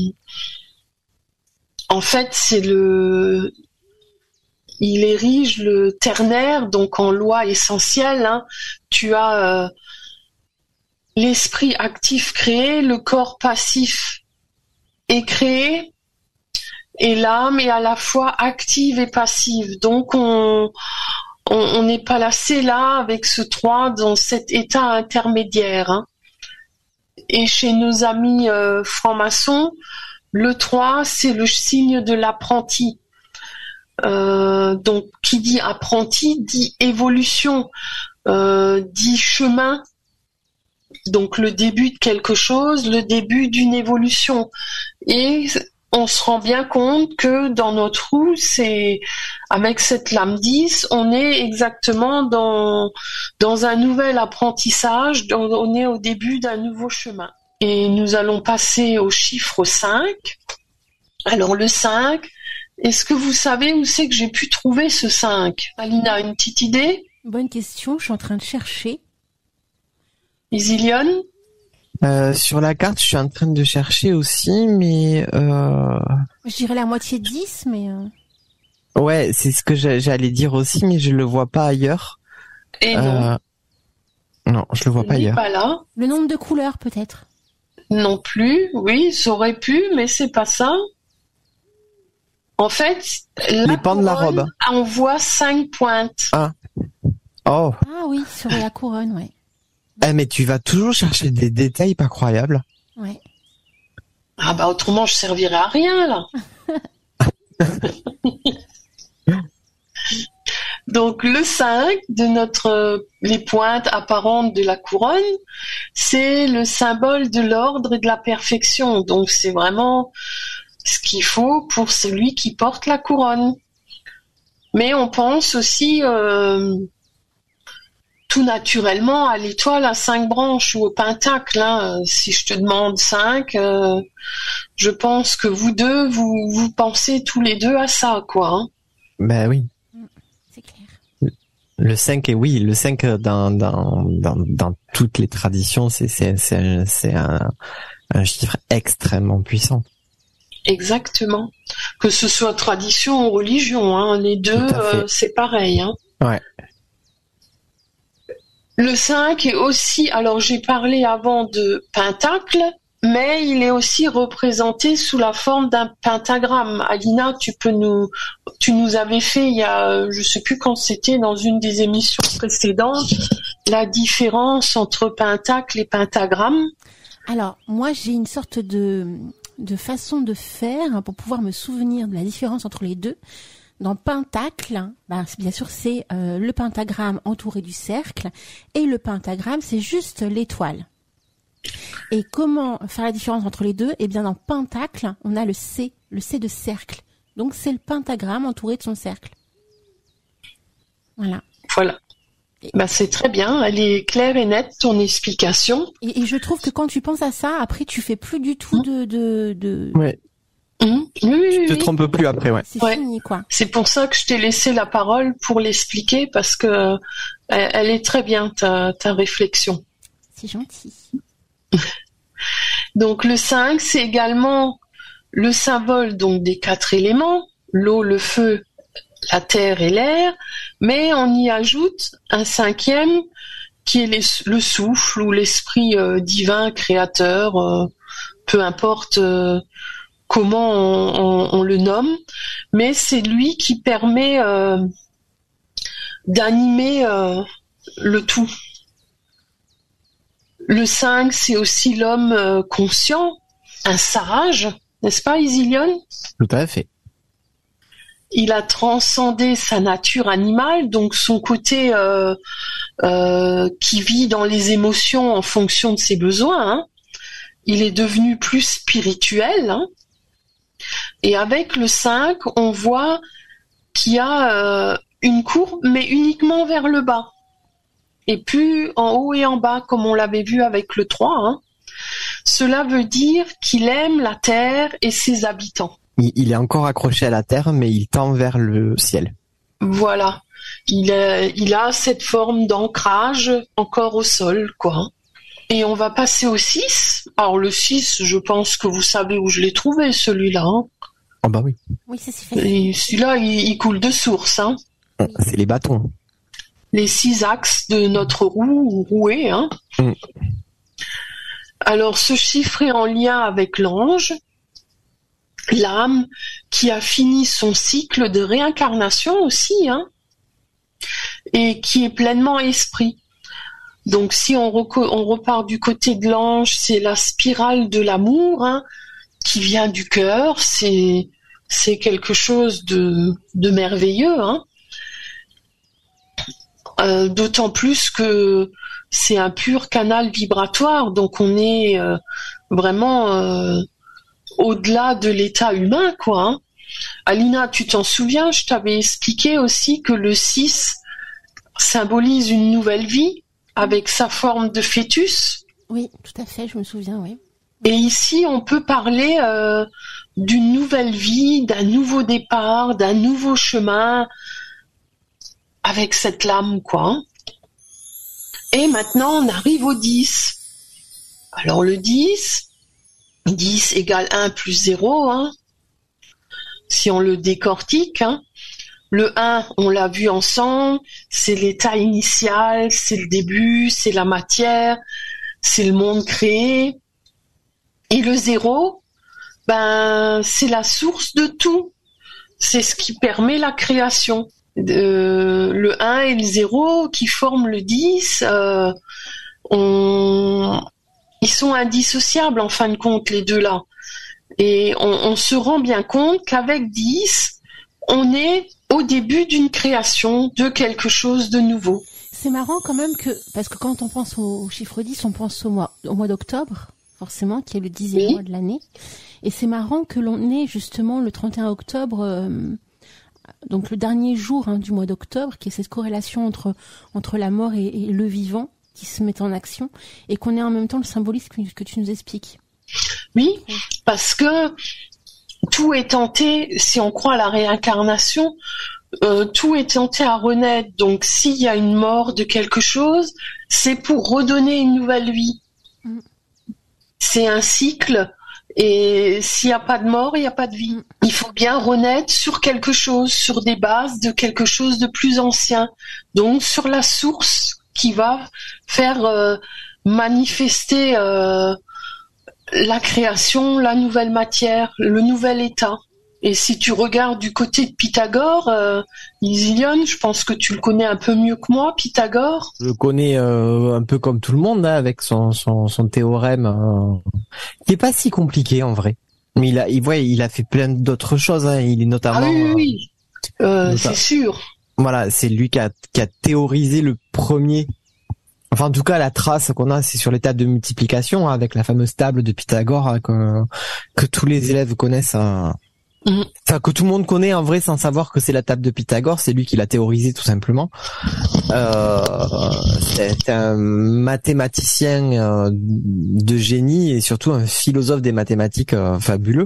en fait, c'est le, il érige le ternaire, donc en loi essentielle. Hein. Tu as euh, l'esprit actif créé, le corps passif est créé, et l'âme est à la fois active et passive. Donc on on n'est pas lassé là avec ce trois dans cet état intermédiaire. Hein. Et chez nos amis euh, francs-maçons, le trois, c'est le signe de l'apprenti. Euh, donc, qui dit apprenti, dit évolution, euh, dit chemin. Donc, le début de quelque chose, le début d'une évolution. Et on se rend bien compte que dans notre roue, c'est avec cette lame dix, on est exactement dans dans un nouvel apprentissage, on est au début d'un nouveau chemin. Et nous allons passer au chiffre cinq. Alors le cinq, est-ce que vous savez où c'est que j'ai pu trouver ce cinq? Alina, une petite idée? Bonne question, je suis en train de chercher. Isilion? Euh, sur la carte, je suis en train de chercher aussi, mais... Euh... Je dirais la moitié de dix, mais... Euh... Ouais, c'est ce que j'allais dire aussi, mais je le vois pas ailleurs. Et non. Euh... Non, je le vois Il pas n'est ailleurs. pas là. Le nombre de couleurs, peut-être? Non plus, oui, ça aurait pu, mais c'est pas ça. En fait, les pans de la robe. On voit cinq pointes. Ah. Oh. Ah oui, sur la couronne, ouais. Eh, mais tu vas toujours chercher des détails pas croyables. Ouais. Ah bah autrement je servirais à rien là. Donc le cinq de notre les pointes apparentes de la couronne, c'est le symbole de l'ordre et de la perfection. Donc c'est vraiment ce qu'il faut pour celui qui porte la couronne. Mais on pense aussi euh, tout naturellement à l'étoile à cinq branches ou au pentacle. Hein. Si je te demande cinq, euh, je pense que vous deux, vous, vous pensez tous les deux à ça, quoi. Hein. Ben oui. C'est clair. Le cinq, et oui, le cinq dans, dans, dans, dans toutes les traditions, c'est, c'est, c'est, c'est un, un chiffre extrêmement puissant. Exactement. Que ce soit tradition ou religion, hein, les deux, euh, c'est pareil. Hein. Ouais. Le cinq est aussi, alors j'ai parlé avant de pentacle, mais il est aussi représenté sous la forme d'un pentagramme. Alina, tu peux nous, tu nous avais fait il y a, je sais plus quand c'était, dans une des émissions précédentes, la différence entre pentacle et pentagramme. Alors, moi, j'ai une sorte de, de façon de faire pour pouvoir me souvenir de la différence entre les deux. Dans pentacle, ben, bien sûr, c'est euh, le pentagramme entouré du cercle, et le pentagramme, c'est juste l'étoile. Et comment faire la différence entre les deux? Eh bien, dans pentacle, on a le C, le C de cercle. Donc, c'est le pentagramme entouré de son cercle. Voilà. Voilà. Bah, c'est très bien. Elle est claire et nette, ton explication. Et, et je trouve que quand tu penses à ça, après, tu fais plus du tout de, de, de... Ouais. Mmh. Oui, oui, Tu te oui. trompes plus après, ouais. C'est Ouais. fini, quoi. C'est pour ça que je t'ai laissé la parole pour l'expliquer, parce que euh, elle est très bien, ta, ta réflexion. C'est gentil. Donc le cinq, c'est également le symbole donc des quatre éléments, l'eau, le feu, la terre et l'air, mais on y ajoute un cinquième qui est les, le souffle ou l'esprit euh, divin créateur, euh, peu importe euh, comment on, on, on le nomme, mais c'est lui qui permet euh, d'animer euh, le tout. Le cinq, c'est aussi l'homme euh, conscient, un sage, n'est-ce pas, Isilionne? Tout à fait. Il a transcendé sa nature animale, donc son côté euh, euh, qui vit dans les émotions en fonction de ses besoins. Hein. Il est devenu plus spirituel. Hein. Et avec le cinq, on voit qu'il y a euh, une courbe, mais uniquement vers le bas. Et plus en haut et en bas, comme on l'avait vu avec le trois. Hein. Cela veut dire qu'il aime la terre et ses habitants. Il, il est encore accroché à la terre, mais il tend vers le ciel. Voilà. Il a, il a cette forme d'ancrage encore au sol, quoi. Et on va passer au six. Alors le six, je pense que vous savez où je l'ai trouvé, celui-là. Hein. Oh bah oui. Oui, ça c'est facile. Et celui-là, il, il coule de source. Hein. C'est les bâtons. Les six axes de notre roue ou rouée. Hein. Mm. Alors, ce chiffre est en lien avec l'ange, l'âme qui a fini son cycle de réincarnation aussi, hein, et qui est pleinement esprit. Donc, si on, reco- on repart du côté de l'ange, c'est la spirale de l'amour, hein, qui vient du cœur. C'est c'est quelque chose de, de merveilleux, hein. Euh, d'autant plus que c'est un pur canal vibratoire, donc on est euh, vraiment euh, au-delà de l'état humain, quoi. Hein. Alina, tu t'en souviens, je t'avais expliqué aussi que le six symbolise une nouvelle vie avec sa forme de fœtus. Oui, tout à fait, je me souviens, oui. Et ici, on peut parler euh, d'une nouvelle vie, d'un nouveau départ, d'un nouveau chemin avec cette lame, quoi. Et maintenant, on arrive au dix. Alors le dix, dix égale un plus zéro, hein, si on le décortique. Hein. Le un, on l'a vu ensemble, c'est l'état initial, c'est le début, c'est la matière, c'est le monde créé. Et le zéro, ben, c'est la source de tout. C'est ce qui permet la création. Euh, le un et le zéro qui forment le dix, euh, on... ils sont indissociables en fin de compte, les deux-là. Et on, on se rend bien compte qu'avec dix, on est au début d'une création, de quelque chose de nouveau. C'est marrant quand même que, parce que quand on pense au, au chiffre dix, on pense au mois, au mois d'octobre, forcément, qui est le dixième Oui. mois de l'année. Et c'est marrant que l'on ait justement le trente et un octobre, euh, donc le dernier jour hein, du mois d'octobre, qui est cette corrélation entre entre la mort et, et le vivant qui se met en action, et qu'on ait en même temps le symbolisme que, que tu nous expliques. Oui, parce que tout est tenté, si on croit à la réincarnation, euh, tout est tenté à renaître. Donc s'il y a une mort de quelque chose, c'est pour redonner une nouvelle vie. Mm. C'est un cycle. Et s'il n'y a pas de mort, il n'y a pas de vie. Mm. Il faut bien renaître sur quelque chose, sur des bases de quelque chose de plus ancien. Donc sur la source qui va faire euh, manifester euh, la création, la nouvelle matière, le nouvel état. Et si tu regardes du côté de Pythagore, euh, Isilionne, je pense que tu le connais un peu mieux que moi, Pythagore. Je le connais euh, un peu comme tout le monde, hein, avec son, son, son théorème, euh, qui est pas si compliqué en vrai. Mais il a, il, ouais, il a fait plein d'autres choses. Hein. Il est notamment. Ah oui, oui, oui. Euh, nota- c'est sûr. Voilà, c'est lui qui a, qui a théorisé le premier. Enfin, en tout cas, la trace qu'on a, c'est sur les tables de multiplication, hein, avec la fameuse table de Pythagore, hein, que, que tous les élèves connaissent. Hein. Mhm. Enfin, que tout le monde connaît en vrai sans savoir que c'est la table de Pythagore. C'est lui qui l'a théorisé tout simplement. Euh, c'est un mathématicien euh, de génie et surtout un philosophe des mathématiques euh, fabuleux.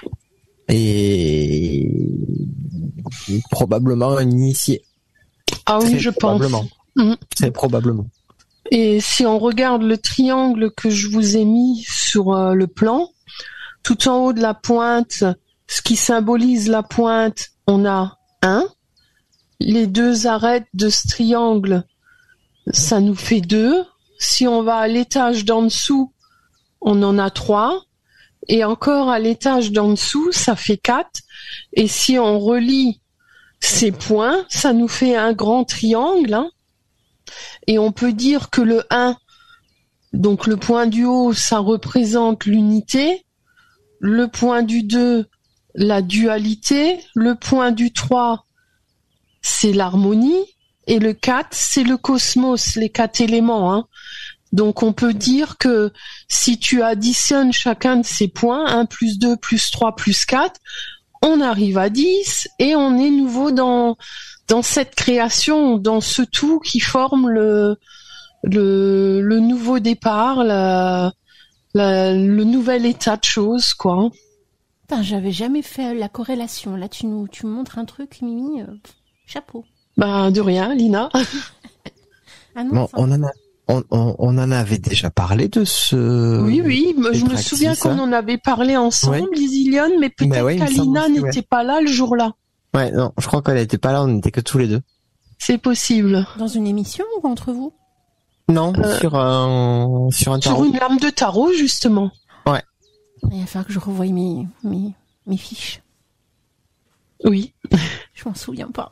Et probablement un initié. Ah oui, Très je probablement. pense. Mhm. Très probablement. Et si on regarde le triangle que je vous ai mis sur euh, le plan, tout en haut de la pointe, ce qui symbolise la pointe, on a un. Les deux arêtes de ce triangle, ça nous fait deux. Si on va à l'étage d'en dessous, on en a trois. Et encore à l'étage d'en dessous, ça fait quatre. Et si on relie ces points, ça nous fait un grand triangle. Hein. Et on peut dire que le un, donc le point du haut, ça représente l'unité. Le point du deux, la dualité. Le point du trois, c'est l'harmonie. Et le quatre, c'est le cosmos, les quatre éléments. Hein. Donc on peut dire que si tu additionnes chacun de ces points, un plus deux plus trois plus quatre, on arrive à dix et on est nouveau dans dans cette création, dans ce tout qui forme le le, le nouveau départ, la, la, le nouvel état de choses, quoi. Putain, j'avais jamais fait la corrélation. Là, tu nous tu me montres un truc, Mimi. Euh, chapeau. Bah de rien, Lina. Ah non, Bon, ça- on en a, on, on, on en avait déjà parlé de ce. Oui, oui, me- je me praxis, souviens ça. qu'on en avait parlé ensemble, Ouais. Isilionne, mais peut-être Bah ouais, il me semble qu'Alina aussi, ouais. n'était pas là le jour-là. Ouais, non, je crois qu'elle était pas là, on n'était que tous les deux. C'est possible. Dans une émission ou entre vous? Non, Euh, sur un, sur un Sur tarot. une lame de tarot, justement. Il va falloir que je revoie mes, mes, mes fiches. Oui. Je m'en souviens pas.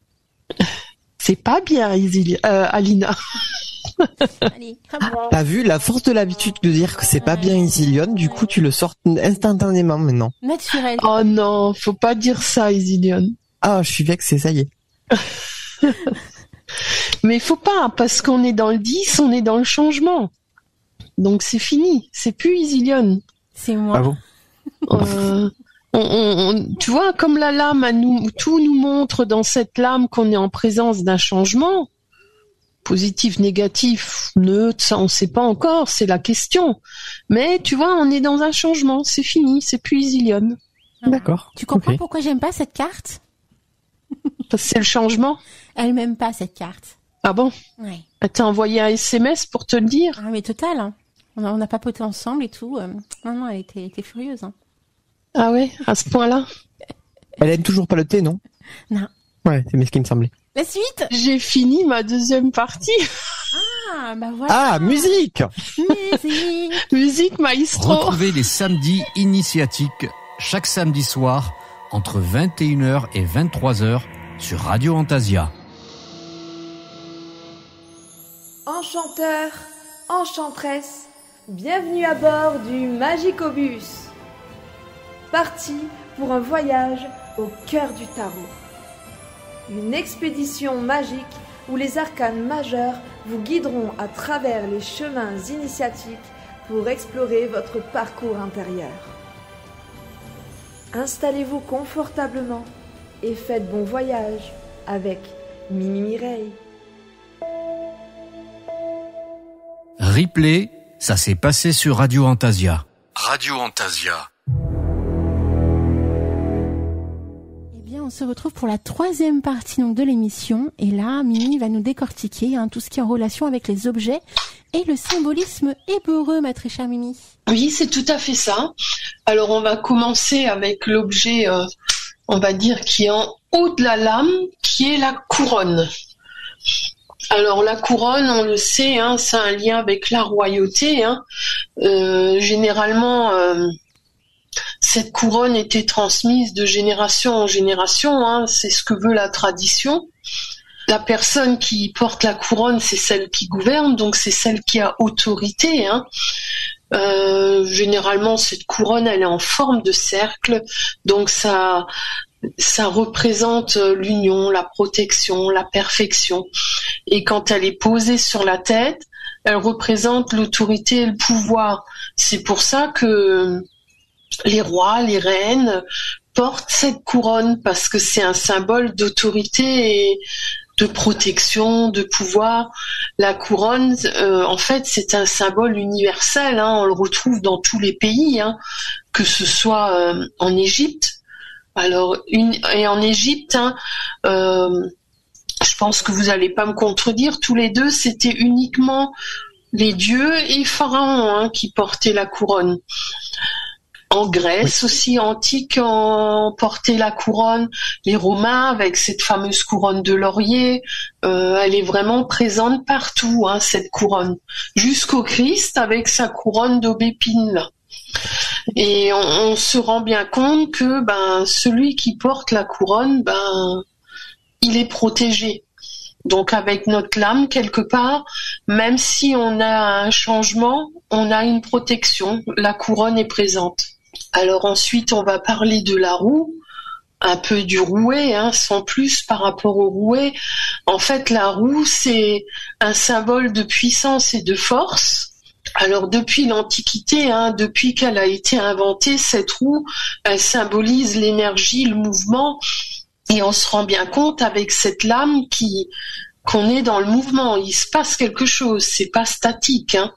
C'est pas bien, Isil... euh, Alina. Allez, à moi. T'as vu la force de l'habitude de dire que c'est pas bien Isilionne, du coup tu le sors instantanément maintenant. Naturel. Oh non, faut pas dire ça, Isilionne. Ah, je suis vexé, ça y est. Mais faut pas, parce qu'on est dans le dix, on est dans le changement. Donc c'est fini, c'est plus Isilionne. C'est moi. Ah bon? Euh, on, on- on- tu vois, comme la lame, à nous, tout nous montre dans cette lame qu'on est en présence d'un changement. Positif, négatif, neutre, ça on sait pas encore, c'est la question. Mais tu vois, on est dans un changement, c'est fini, c'est plus Isilionne. D'accord. Tu comprends Ok. pourquoi j'aime pas cette carte? Parce que c'est le changement. Elle m'aime pas cette carte. Ah bon? Ouais. Elle t'a envoyé un S M S pour te le dire? Ah mais total. Hein. On a, on a papoté ensemble et tout. euh, Non non, elle était, elle était furieuse. Hein. Ah ouais, à ce point-là? Elle aime toujours pas le thé, non? Non. Ouais, c'est mais ce qui me semblait. La suite. J'ai fini ma deuxième partie. Ah bah voilà. Ah, musique! Musique. Musique maestro. Retrouvez les samedis initiatiques chaque samedi soir entre vingt et une heures et vingt-trois heures sur Radio Antasia. Enchanteurs, enchantresses, bienvenue à bord du Magicobus. Parti pour un voyage au cœur du tarot. Une expédition magique où les arcanes majeurs vous guideront à travers les chemins initiatiques pour explorer votre parcours intérieur. Installez-vous confortablement et faites bon voyage avec Mimi Mireille. Replay, ça s'est passé sur Radio Antasia. Radio Antasia. Eh bien, on se retrouve pour la troisième partie donc, de l'émission. Et là, Mimi va nous décortiquer hein, tout ce qui est en relation avec les objets et le symbolisme hébreu, ma très chère Mimi. Oui, c'est tout à fait ça. Alors, on va commencer avec l'objet, euh, on va dire, qui est en haut de la lame, qui est la couronne. Alors la couronne, on le sait, hein, c'est un lien avec la royauté. Hein. Euh, généralement, euh, cette couronne était transmise de génération en génération. Hein, c'est ce que veut la tradition. La personne qui porte la couronne, c'est celle qui gouverne, donc c'est celle qui a autorité. Hein. Euh, généralement, cette couronne, elle est en forme de cercle, donc ça, ça représente l'union, la protection, la perfection. Et quand elle est posée sur la tête, elle représente l'autorité et le pouvoir. C'est pour ça que les rois, les reines portent cette couronne, parce que c'est un symbole d'autorité et de protection, de pouvoir. La couronne, euh, en fait, c'est un symbole universel. Hein, on le retrouve dans tous les pays, hein, que ce soit euh, en Égypte. Alors, une, et en Égypte, hein, euh, je pense que vous n'allez pas me contredire, tous les deux, c'était uniquement les dieux et Pharaon hein, qui portaient la couronne. En Grèce aussi antique, on portait la couronne. Les Romains avec cette fameuse couronne de laurier, euh, elle est vraiment présente partout, hein, cette couronne. Jusqu'au Christ avec sa couronne d'aubépine là. Et on, on se rend bien compte que ben celui qui porte la couronne, ben il est protégé. Donc avec notre lame quelque part, même si on a un changement, on a une protection. La couronne est présente. Alors ensuite, on va parler de la roue, un peu du rouet, hein, sans plus par rapport au rouet. En fait, la roue, c'est un symbole de puissance et de force. Alors depuis l'Antiquité, hein, depuis qu'elle a été inventée, cette roue, elle symbolise l'énergie, le mouvement, et on se rend bien compte avec cette lame qui qu'on est dans le mouvement. Il se passe quelque chose, c'est pas statique, hein.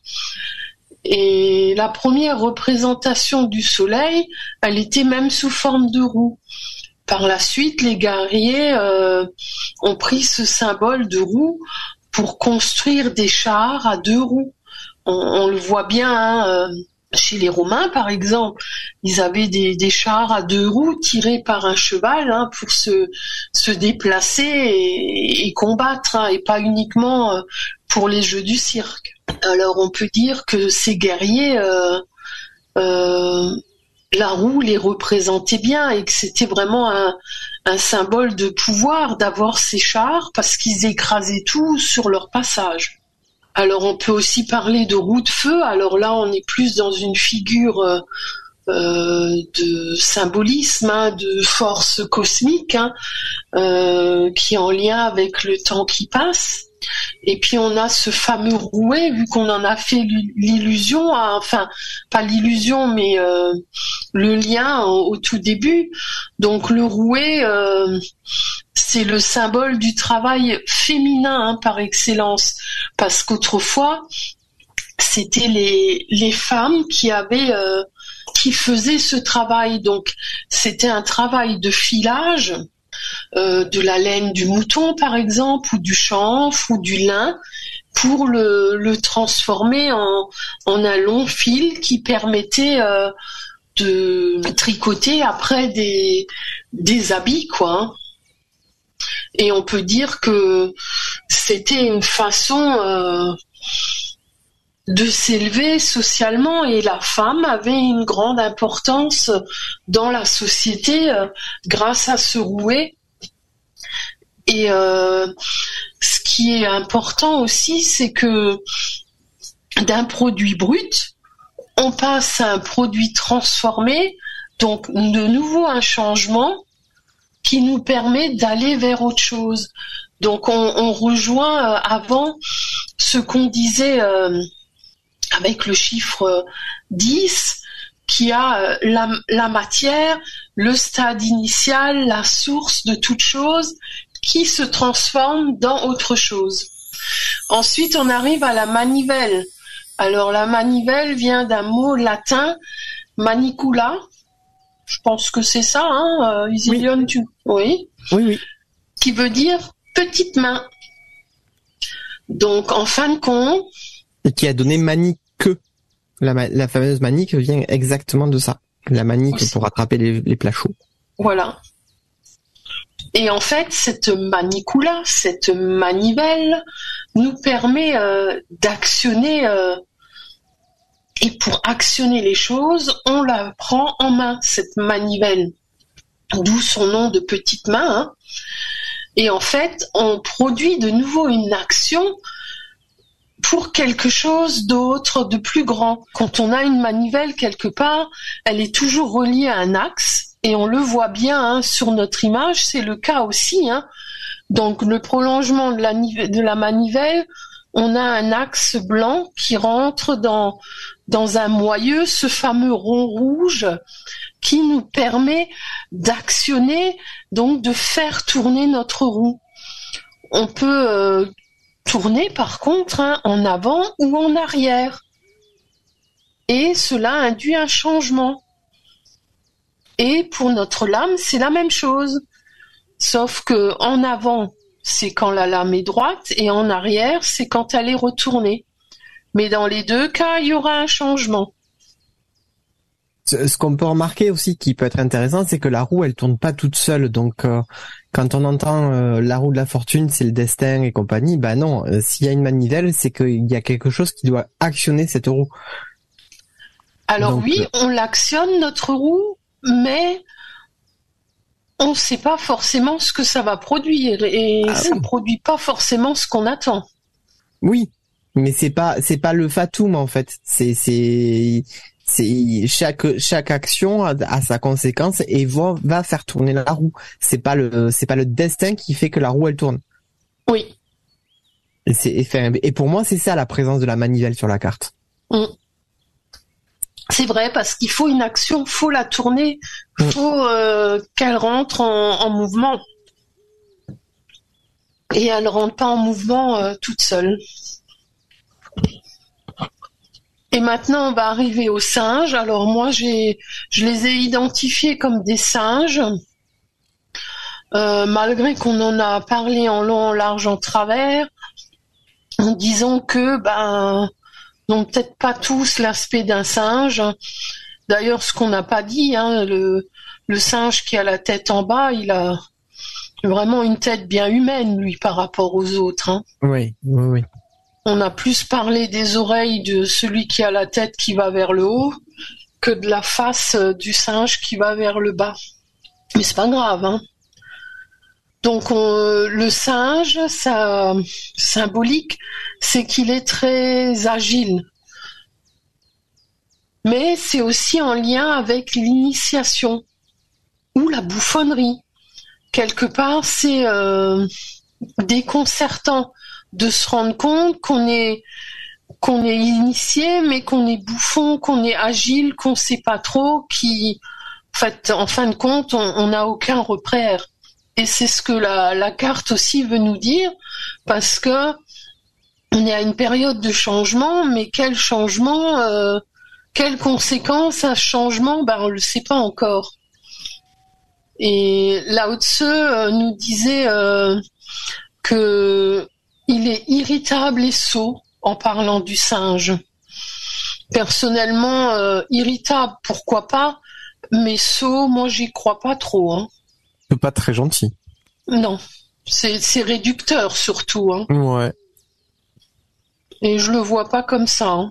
Et la première représentation du soleil, elle était même sous forme de roue. Par la suite, les guerriers euh, ont pris ce symbole de roue pour construire des chars à deux roues. On, on le voit bien hein, euh, chez les Romains, par exemple. Ils avaient des, des chars à deux roues tirés par un cheval hein, pour se, se déplacer et, et combattre, hein, et pas uniquement euh, pour les jeux du cirque. Alors on peut dire que ces guerriers, euh, euh, la roue les représentait bien et que c'était vraiment un, un symbole de pouvoir d'avoir ces chars parce qu'ils écrasaient tout sur leur passage. Alors on peut aussi parler de roue de feu. Alors là on est plus dans une figure euh, euh, de symbolisme, hein, de force cosmique, hein, euh, qui est en lien avec le temps qui passe. Et puis on a ce fameux rouet, vu qu'on en a fait l'illusion, enfin pas l'illusion, mais euh, le lien au, au tout début. Donc le rouet, euh, c'est le symbole du travail féminin hein, par excellence, parce qu'autrefois c'était les les femmes qui avaient euh, qui faisaient ce travail. Donc c'était un travail de filage. Euh, de la laine du mouton par exemple, ou du chanvre ou du lin, pour le, le transformer en, en un long fil qui permettait euh, de tricoter après des, des habits, quoi. Hein. Et on peut dire que c'était une façon euh, de s'élever socialement, et la femme avait une grande importance dans la société euh, grâce à ce rouet. Et euh, ce qui est important aussi, c'est que d'un produit brut, on passe à un produit transformé, donc de nouveau un changement qui nous permet d'aller vers autre chose. Donc on, on rejoint euh, avant ce qu'on disait euh, avec le chiffre dix, qui a euh, la, la matière, le stade initial, la source de toute chose, qui se transforme dans autre chose. Ensuite, on arrive à la manivelle. Alors, la manivelle vient d'un mot latin, manicula. Je pense que c'est ça, hein, Isilione, oui. Tu... Oui. Oui, oui. Qui veut dire petite main. Donc, en fin de compte... Et qui a donné manique. La, la fameuse manique vient exactement de ça. La manique aussi. Pour attraper les, les plats chauds. Voilà. Et en fait, cette manicula, cette manivelle, nous permet euh, d'actionner. Euh, et pour actionner les choses, on la prend en main, cette manivelle. D'où son nom de petite main. Hein. Et en fait, on produit de nouveau une action pour quelque chose d'autre, de plus grand. Quand on a une manivelle quelque part, elle est toujours reliée à un axe. Et on le voit bien hein, sur notre image, c'est le cas aussi. Hein. Donc le prolongement de la, de la manivelle, on a un axe blanc qui rentre dans, dans un moyeu, ce fameux rond rouge, qui nous permet d'actionner, donc de faire tourner notre roue. On peut euh, tourner par contre hein, en avant ou en arrière. Et cela induit un changement. Et pour notre lame, c'est la même chose. Sauf que en avant, c'est quand la lame est droite et en arrière, c'est quand elle est retournée. Mais dans les deux cas, il y aura un changement. Ce qu'on peut remarquer aussi qui peut être intéressant, c'est que la roue, elle tourne pas toute seule. Donc, euh, quand on entend euh, la roue de la fortune, c'est le destin et compagnie, bah non, euh, s'il y a une manivelle, c'est qu'il y a quelque chose qui doit actionner cette roue. Alors donc, oui, on l'actionne, notre roue, mais on ne sait pas forcément ce que ça va produire et ah ça ne oui. produit pas forcément ce qu'on attend. Oui, mais c'est pas c'est pas le fatum en fait. C'est c'est c'est chaque chaque action a, a sa conséquence et va va faire tourner la roue. C'est pas le c'est pas le destin qui fait que la roue elle tourne. Oui. Et c'est et, et pour moi c'est ça la présence de la manivelle sur la carte. Mm. C'est vrai, parce qu'il faut une action, faut la tourner, faut euh, qu'elle rentre en, en mouvement. Et elle rentre pas en mouvement euh, toute seule. Et maintenant, on va arriver aux singes. Alors moi, j'ai, je les ai identifiés comme des singes, euh, malgré qu'on en a parlé en long, en large, en travers, en disant que, ben, n'ont peut-être pas tous l'aspect d'un singe. D'ailleurs, ce qu'on n'a pas dit, hein, le, le singe qui a la tête en bas, il a vraiment une tête bien humaine, lui, par rapport aux autres. Hein. Oui, oui, oui. On a plus parlé des oreilles de celui qui a la tête qui va vers le haut que de la face du singe qui va vers le bas. Mais c'est pas grave, hein. Donc on, le singe, sa symbolique, c'est qu'il est très agile. Mais c'est aussi en lien avec l'initiation ou la bouffonnerie. Quelque part, c'est euh, déconcertant de se rendre compte qu'on est qu'on est initié, mais qu'on est bouffon, qu'on est agile, qu'on sait pas trop, qui, en fait, en fin de compte, on n'a aucun repère. Et c'est ce que la, la carte aussi veut nous dire, parce que on est à une période de changement, mais quel changement, euh, quelles conséquences à ce changement, ben on le sait pas encore. Et Lao Tzu euh, nous disait euh, que il est irritable et sot en parlant du singe. Personnellement, euh, irritable, pourquoi pas, mais sot, moi j'y crois pas trop. Hein. C'est pas très gentil. Non, c'est, c'est réducteur surtout. Hein. Ouais. Et je le vois pas comme ça. Hein.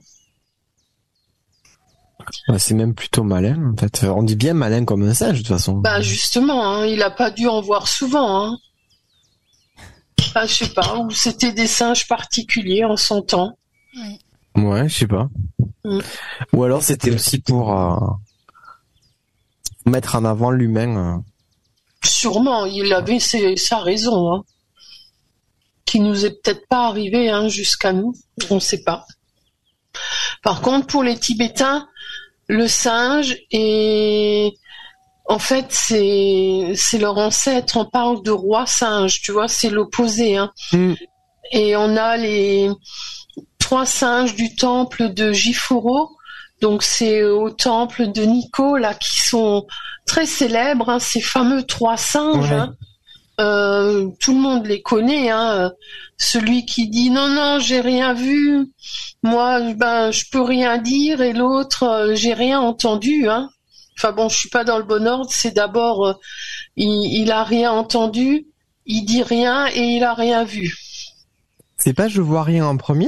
Bah, c'est même plutôt malin, en fait. On dit bien malin comme un singe, de toute façon. Bah justement, hein, il a pas dû en voir souvent. Hein. Ah, je sais pas, ou c'était des singes particuliers en son temps. Ouais, ouais je sais pas. Mm. Ou alors c'était aussi pour euh, mettre en avant l'humain. Euh. Sûrement, il avait ses, sa raison, hein, qui nous est peut-être pas arrivé hein, jusqu'à nous, on sait pas. Par contre, pour les Tibétains, le singe est... En fait, c'est c'est leur ancêtre. On parle de roi singe, tu vois, c'est l'opposé. Hein. Mm. Et on a les trois singes du temple de Jifuro. Donc c'est au temple de Nikko là qui sont très célèbres. Hein, ces fameux trois singes. Ouais. Hein. Euh, tout le monde les connaît. Hein. Celui qui dit non non j'ai rien vu, moi ben je peux rien dire et l'autre euh, j'ai rien entendu. Hein. Enfin bon, je suis pas dans le bon ordre. C'est d'abord euh, il, il a rien entendu, il dit rien et il a rien vu. C'est pas je vois rien en premier?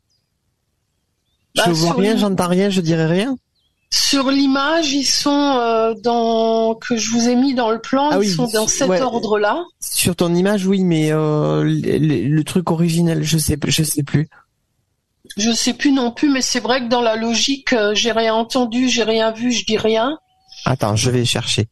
Bah, je vois rien, j'entends rien, je dirai rien. Sur l'image, ils sont euh, dans que je vous ai mis dans le plan, ah, ils oui, sont dans cet ouais. ordre-là. Sur ton image, oui, mais euh, le, le truc originel, je sais, je sais plus. Je sais plus non plus, mais c'est vrai que dans la logique, euh, j'ai rien entendu, j'ai rien vu, je dis rien. Attends, je vais chercher.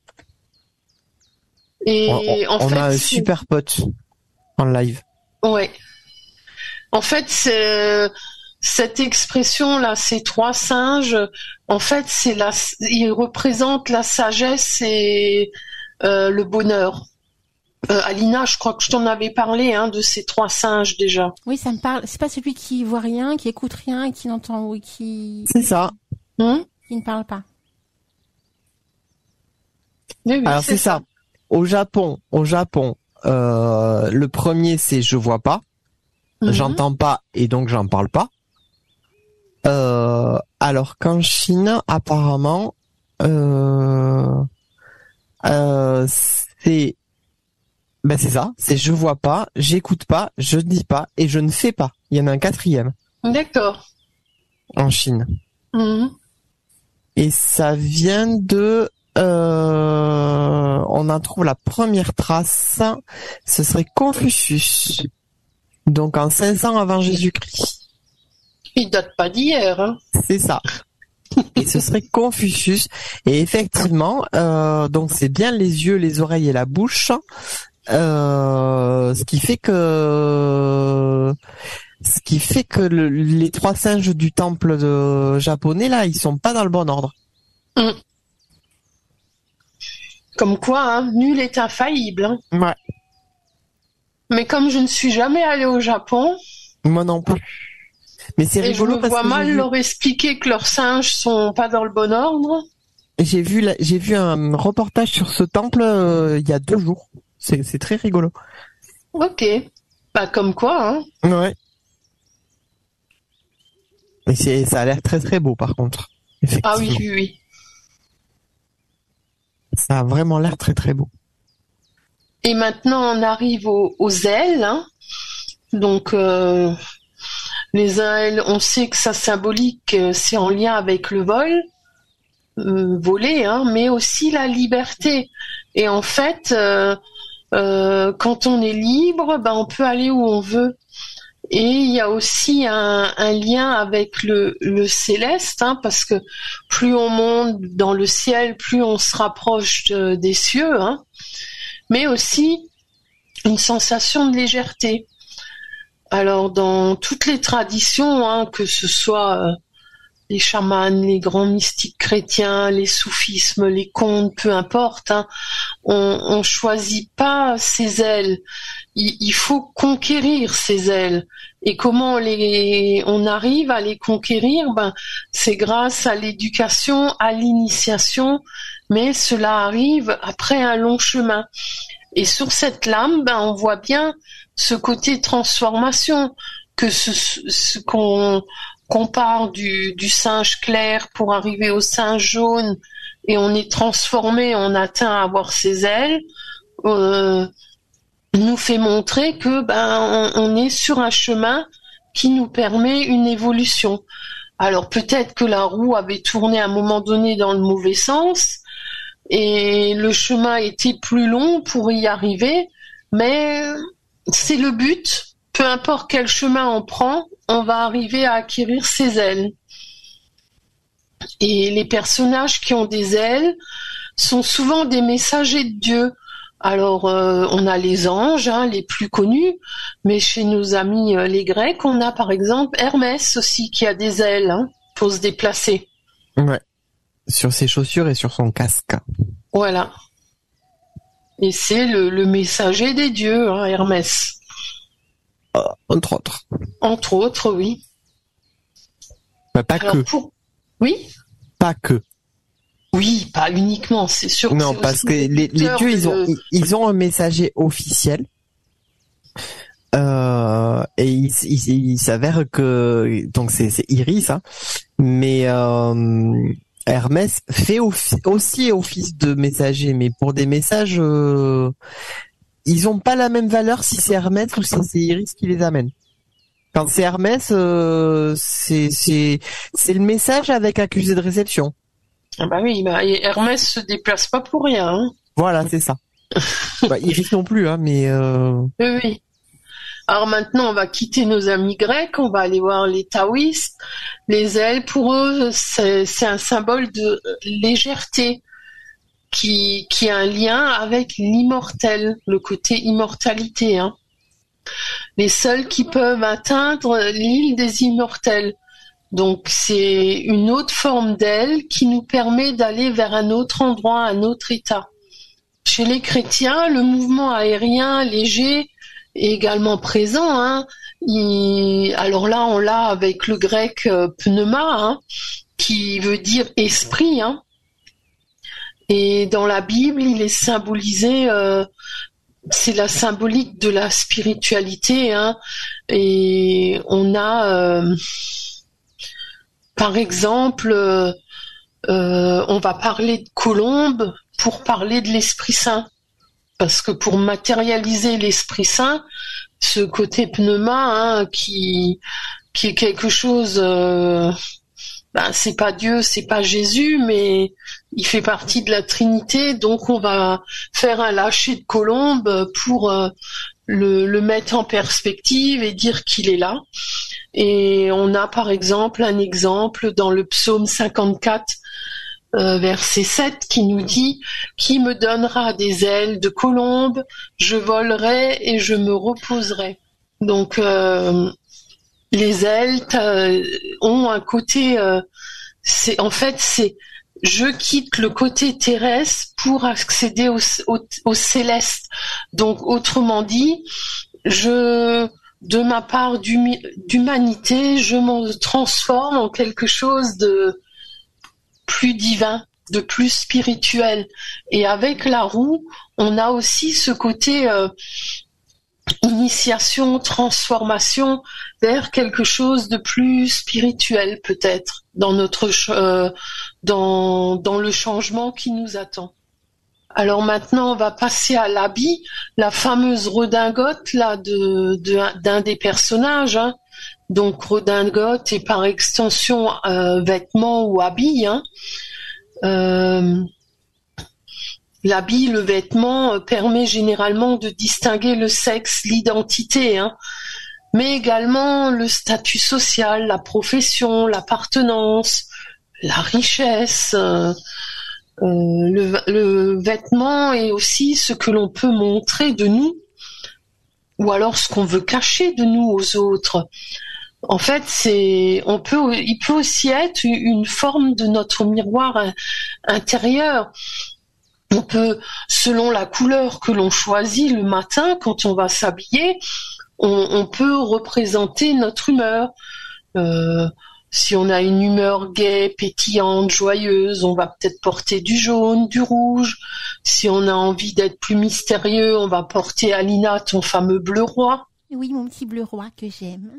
Et on, en on fait, a un c'est... super pote en live. Ouais. En fait, c'est cette expression-là, ces trois singes. En fait, c'est la, ils représentent la sagesse et euh, le bonheur. Euh, Alina, je crois que je t'en avais parlé, hein, de ces trois singes déjà. Oui, ça me parle. C'est pas celui qui voit rien, qui écoute rien et qui n'entend ou qui. C'est ça. Hum qui ne parle pas. oui, oui, Alors c'est, c'est ça. ça. Au Japon, au Japon, euh, le premier c'est je vois pas, mm-hmm. j'entends pas et donc j'en parle pas. Euh, alors qu'en Chine, apparemment, euh, euh, c'est Ben c'est ça, c'est je vois pas, j'écoute pas, je dis pas et je ne fais pas. Il y en a un quatrième. D'accord. En Chine. Mmh. Et ça vient de... Euh, on en trouve la première trace, ce serait Confucius. Donc en cinq cents avant Jésus-Christ. Il date pas d'hier. Hein. C'est ça. Et ce serait Confucius. Et effectivement, euh, donc c'est bien les yeux, les oreilles et la bouche. Euh, ce qui fait que ce qui fait que le, les trois singes du temple de, japonais là, ils sont pas dans le bon ordre. Mmh. Comme quoi, hein, nul est infaillible. Hein. Ouais. Mais comme je ne suis jamais allée au Japon, moi non plus. Mais c'est et rigolo je me parce vois que mal j'ai leur vu... expliquer que leurs singes sont pas dans le bon ordre. J'ai vu la... j'ai vu un reportage sur ce temple euh, il y a deux jours. C'est, c'est très rigolo. Ok. Bah, comme quoi, hein. Ouais. Mais c'est, ça a l'air très très beau, par contre. Ah oui, oui, oui. Ça a vraiment l'air très très beau. Et maintenant, on arrive aux, aux ailes. Hein. Donc, euh, les ailes, on sait que ça symbolique, c'est en lien avec le vol, euh, voler, hein, mais aussi la liberté. Et en fait... Euh, Euh, quand on est libre, ben on peut aller où on veut. Et il y a aussi un, un lien avec le, le céleste, hein, parce que plus on monte dans le ciel, plus on se rapproche de, des cieux, hein, mais aussi une sensation de légèreté. Alors dans toutes les traditions, hein, que ce soit euh, les chamans, les grands mystiques chrétiens, les soufismes, les contes, peu importe, hein, on, on choisit pas ses ailes. Il, il faut conquérir ses ailes. Et comment on les, on arrive à les conquérir? Ben, c'est grâce à l'éducation, à l'initiation, mais cela arrive après un long chemin. Et sur cette lame, ben, on voit bien ce côté transformation, que ce, ce qu'on qu'on part du, du singe clair pour arriver au singe jaune et on est transformé, on atteint à avoir ses ailes, euh, nous fait montrer que ben on, on est sur un chemin qui nous permet une évolution. Alors peut-être que la roue avait tourné à un moment donné dans le mauvais sens et le chemin était plus long pour y arriver, mais c'est le but. Peu importe quel chemin on prend, on va arriver à acquérir ses ailes. Et les personnages qui ont des ailes sont souvent des messagers de Dieu. Alors, euh, on a les anges, hein, les plus connus, mais chez nos amis euh, les Grecs, on a par exemple Hermès aussi qui a des ailes, hein, pour se déplacer. Ouais, sur ses chaussures et sur son casque. Voilà. Et c'est le, le messager des dieux, hein, Hermès. Euh, entre autres. Entre autres, oui. Mais pas Alors, que. Pour... Oui. Pas que. Oui, pas uniquement, c'est sûr. Non, c'est parce que les, les dieux, ils ont, ils, ils ont un messager officiel. Euh, et il, il, il s'avère que donc c'est, c'est Iris, hein, mais euh, Hermès fait aussi office de messager, mais pour des messages, euh, ils ont pas la même valeur si c'est Hermès ou si c'est Iris qui les amène. Quand c'est Hermès, euh, c'est c'est c'est le message avec accusé de réception. Ah bah oui, bah Hermès se déplace pas pour rien. Hein. Voilà, c'est ça. Bah, Iris non plus, hein, mais. Euh... Oui, oui. Alors maintenant, on va quitter nos amis grecs, on va aller voir les taoïstes. Les ailes, pour eux, c'est, c'est un symbole de légèreté qui, qui a un lien avec l'immortel, le côté immortalité. Hein. Les seuls qui peuvent atteindre l'île des immortels. Donc c'est une autre forme d'aile qui nous permet d'aller vers un autre endroit, un autre état. Chez les chrétiens, le mouvement aérien léger est également présent. Hein. Il, alors là, on l'a avec le grec euh, pneuma, hein, qui veut dire esprit. Hein. Et dans la Bible, il est symbolisé, euh, c'est la symbolique de la spiritualité. Hein. Et on a, euh, par exemple, euh, euh, on va parler de colombe pour parler de l'Esprit Saint. Parce que pour matérialiser l'Esprit Saint, ce côté pneuma, hein, qui qui est quelque chose, euh, ben c'est pas Dieu, c'est pas Jésus, mais il fait partie de la Trinité, donc on va faire un lâcher de colombe pour euh, le, le mettre en perspective et dire qu'il est là. Et on a par exemple un exemple dans le psaume cinquante-quatre, Euh, verset sept, qui nous dit « Qui me donnera des ailes de colombe, je volerai et je me reposerai. » Donc, euh, les ailes euh, ont un côté... Euh, c'est en fait, c'est « Je quitte le côté terrestre pour accéder au, au, au céleste. » Donc, autrement dit, je... de ma part d'humanité, je m'en transforme en quelque chose de plus divin, de plus spirituel. Et avec la roue, on a aussi ce côté euh, initiation, transformation vers quelque chose de plus spirituel peut-être dans notre euh, dans dans le changement qui nous attend. Alors maintenant, on va passer à l'habit, la fameuse redingote là de, de d'un des personnages. Hein. Donc redingote et par extension euh, vêtements ou habits. Hein. Euh, l'habit, le vêtement euh, permet généralement de distinguer le sexe, l'identité, hein, mais également le statut social, la profession, l'appartenance, la richesse. Euh, euh, le, le vêtement est aussi ce que l'on peut montrer de nous, ou alors ce qu'on veut cacher de nous aux autres. En fait, c'est, on peut, il peut aussi être une forme de notre miroir intérieur. On peut, selon la couleur que l'on choisit le matin quand on va s'habiller, on, on peut représenter notre humeur. Euh, si on a une humeur gaie, pétillante, joyeuse, on va peut-être porter du jaune, du rouge. Si on a envie d'être plus mystérieux, on va porter Alina, ton fameux bleu roi. Oui, mon petit bleu roi que j'aime.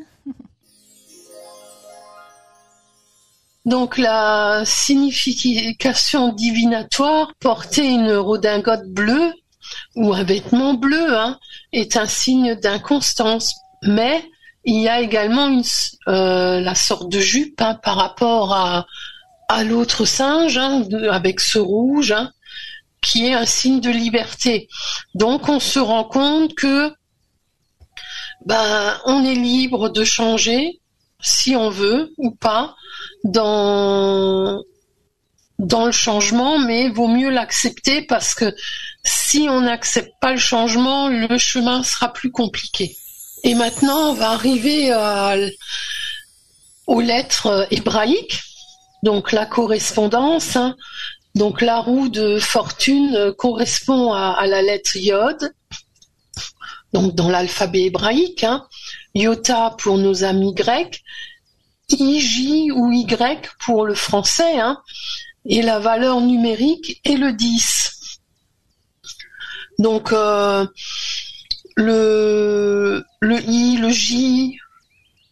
Donc la signification divinatoire, porter une redingote bleue ou un vêtement bleu, hein, est un signe d'inconstance. Mais il y a également une, euh, la sorte de jupe, hein, par rapport à, à l'autre singe, hein, de, avec ce rouge, hein, qui est un signe de liberté. Donc on se rend compte que ben, on est libre de changer si on veut ou pas dans dans le changement, mais vaut mieux l'accepter parce que si on n'accepte pas le changement, le chemin sera plus compliqué. Et maintenant, on va arriver à, aux lettres hébraïques, donc la correspondance. Hein. Donc la roue de fortune correspond à, à la lettre Yod, donc dans l'alphabet hébraïque, hein. Iota pour nos amis grecs, I, J ou Y pour le français, hein, et la valeur numérique est le dix. Donc euh, le, le I, le J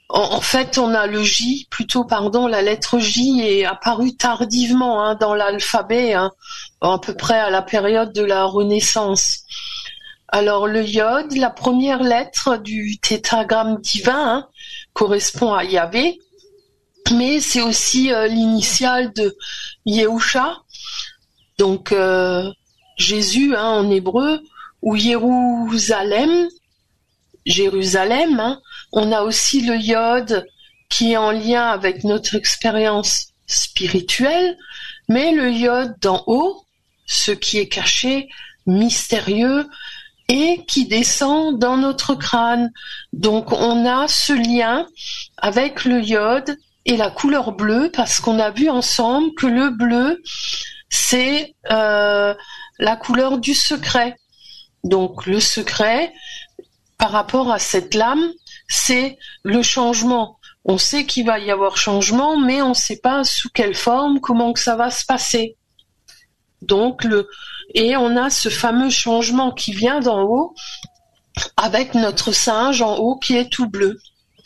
En, en fait, on a le J, plutôt, pardon, la lettre J est apparue tardivement hein, dans l'alphabet, hein, à peu près à la période de la Renaissance. Alors le Yod, la première lettre du tétragramme divin, hein, correspond à Yahvé, mais c'est aussi euh, l'initiale de Yehusha, donc euh, Jésus hein, en hébreu, ou Jérusalem, Jérusalem. Hein. On a aussi le Yod qui est en lien avec notre expérience spirituelle, mais le Yod d'en haut, ce qui est caché, mystérieux, et qui descend dans notre crâne. Donc on a ce lien avec le Yod et la couleur bleue, parce qu'on a vu ensemble que le bleu, c'est euh, la couleur du secret. Donc le secret, par rapport à cette lame, c'est le changement. On sait qu'il va y avoir changement, mais on ne sait pas sous quelle forme, comment que ça va se passer. Donc le et on a ce fameux changement qui vient d'en haut, avec notre singe en haut qui est tout bleu.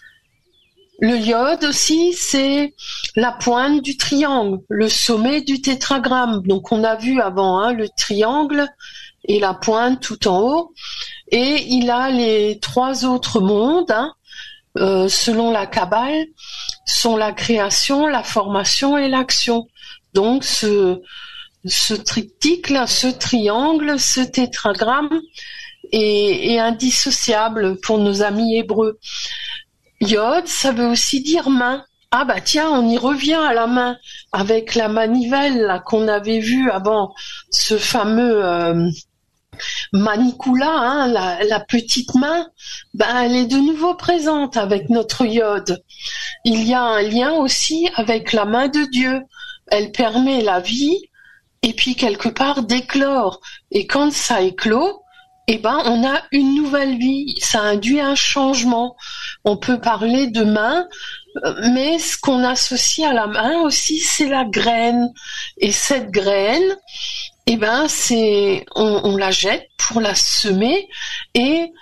Le Yod aussi, c'est la pointe du triangle, le sommet du tétragramme. Donc on a vu avant hein, le triangle et la pointe tout en haut. Et il a les trois autres mondes, hein, euh, selon la Kabbale, sont la création, la formation et l'action. Donc ce, ce triptyque, là, ce triangle, ce tétragramme est, est indissociable pour nos amis hébreux. Yod, ça veut aussi dire main. Ah bah tiens, on y revient à la main avec la manivelle là qu'on avait vue avant, ce fameux euh, manicula, hein, la, la petite main. Ben elle est de nouveau présente avec notre Yod. Il y a un lien aussi avec la main de Dieu. Elle permet la vie et puis quelque part d'éclore. Et quand ça éclot, eh ben on a une nouvelle vie. Ça induit un changement. On peut parler de main, mais ce qu'on associe à la main aussi, c'est la graine. Et cette graine, eh ben, c'est, on, on la jette pour la semer et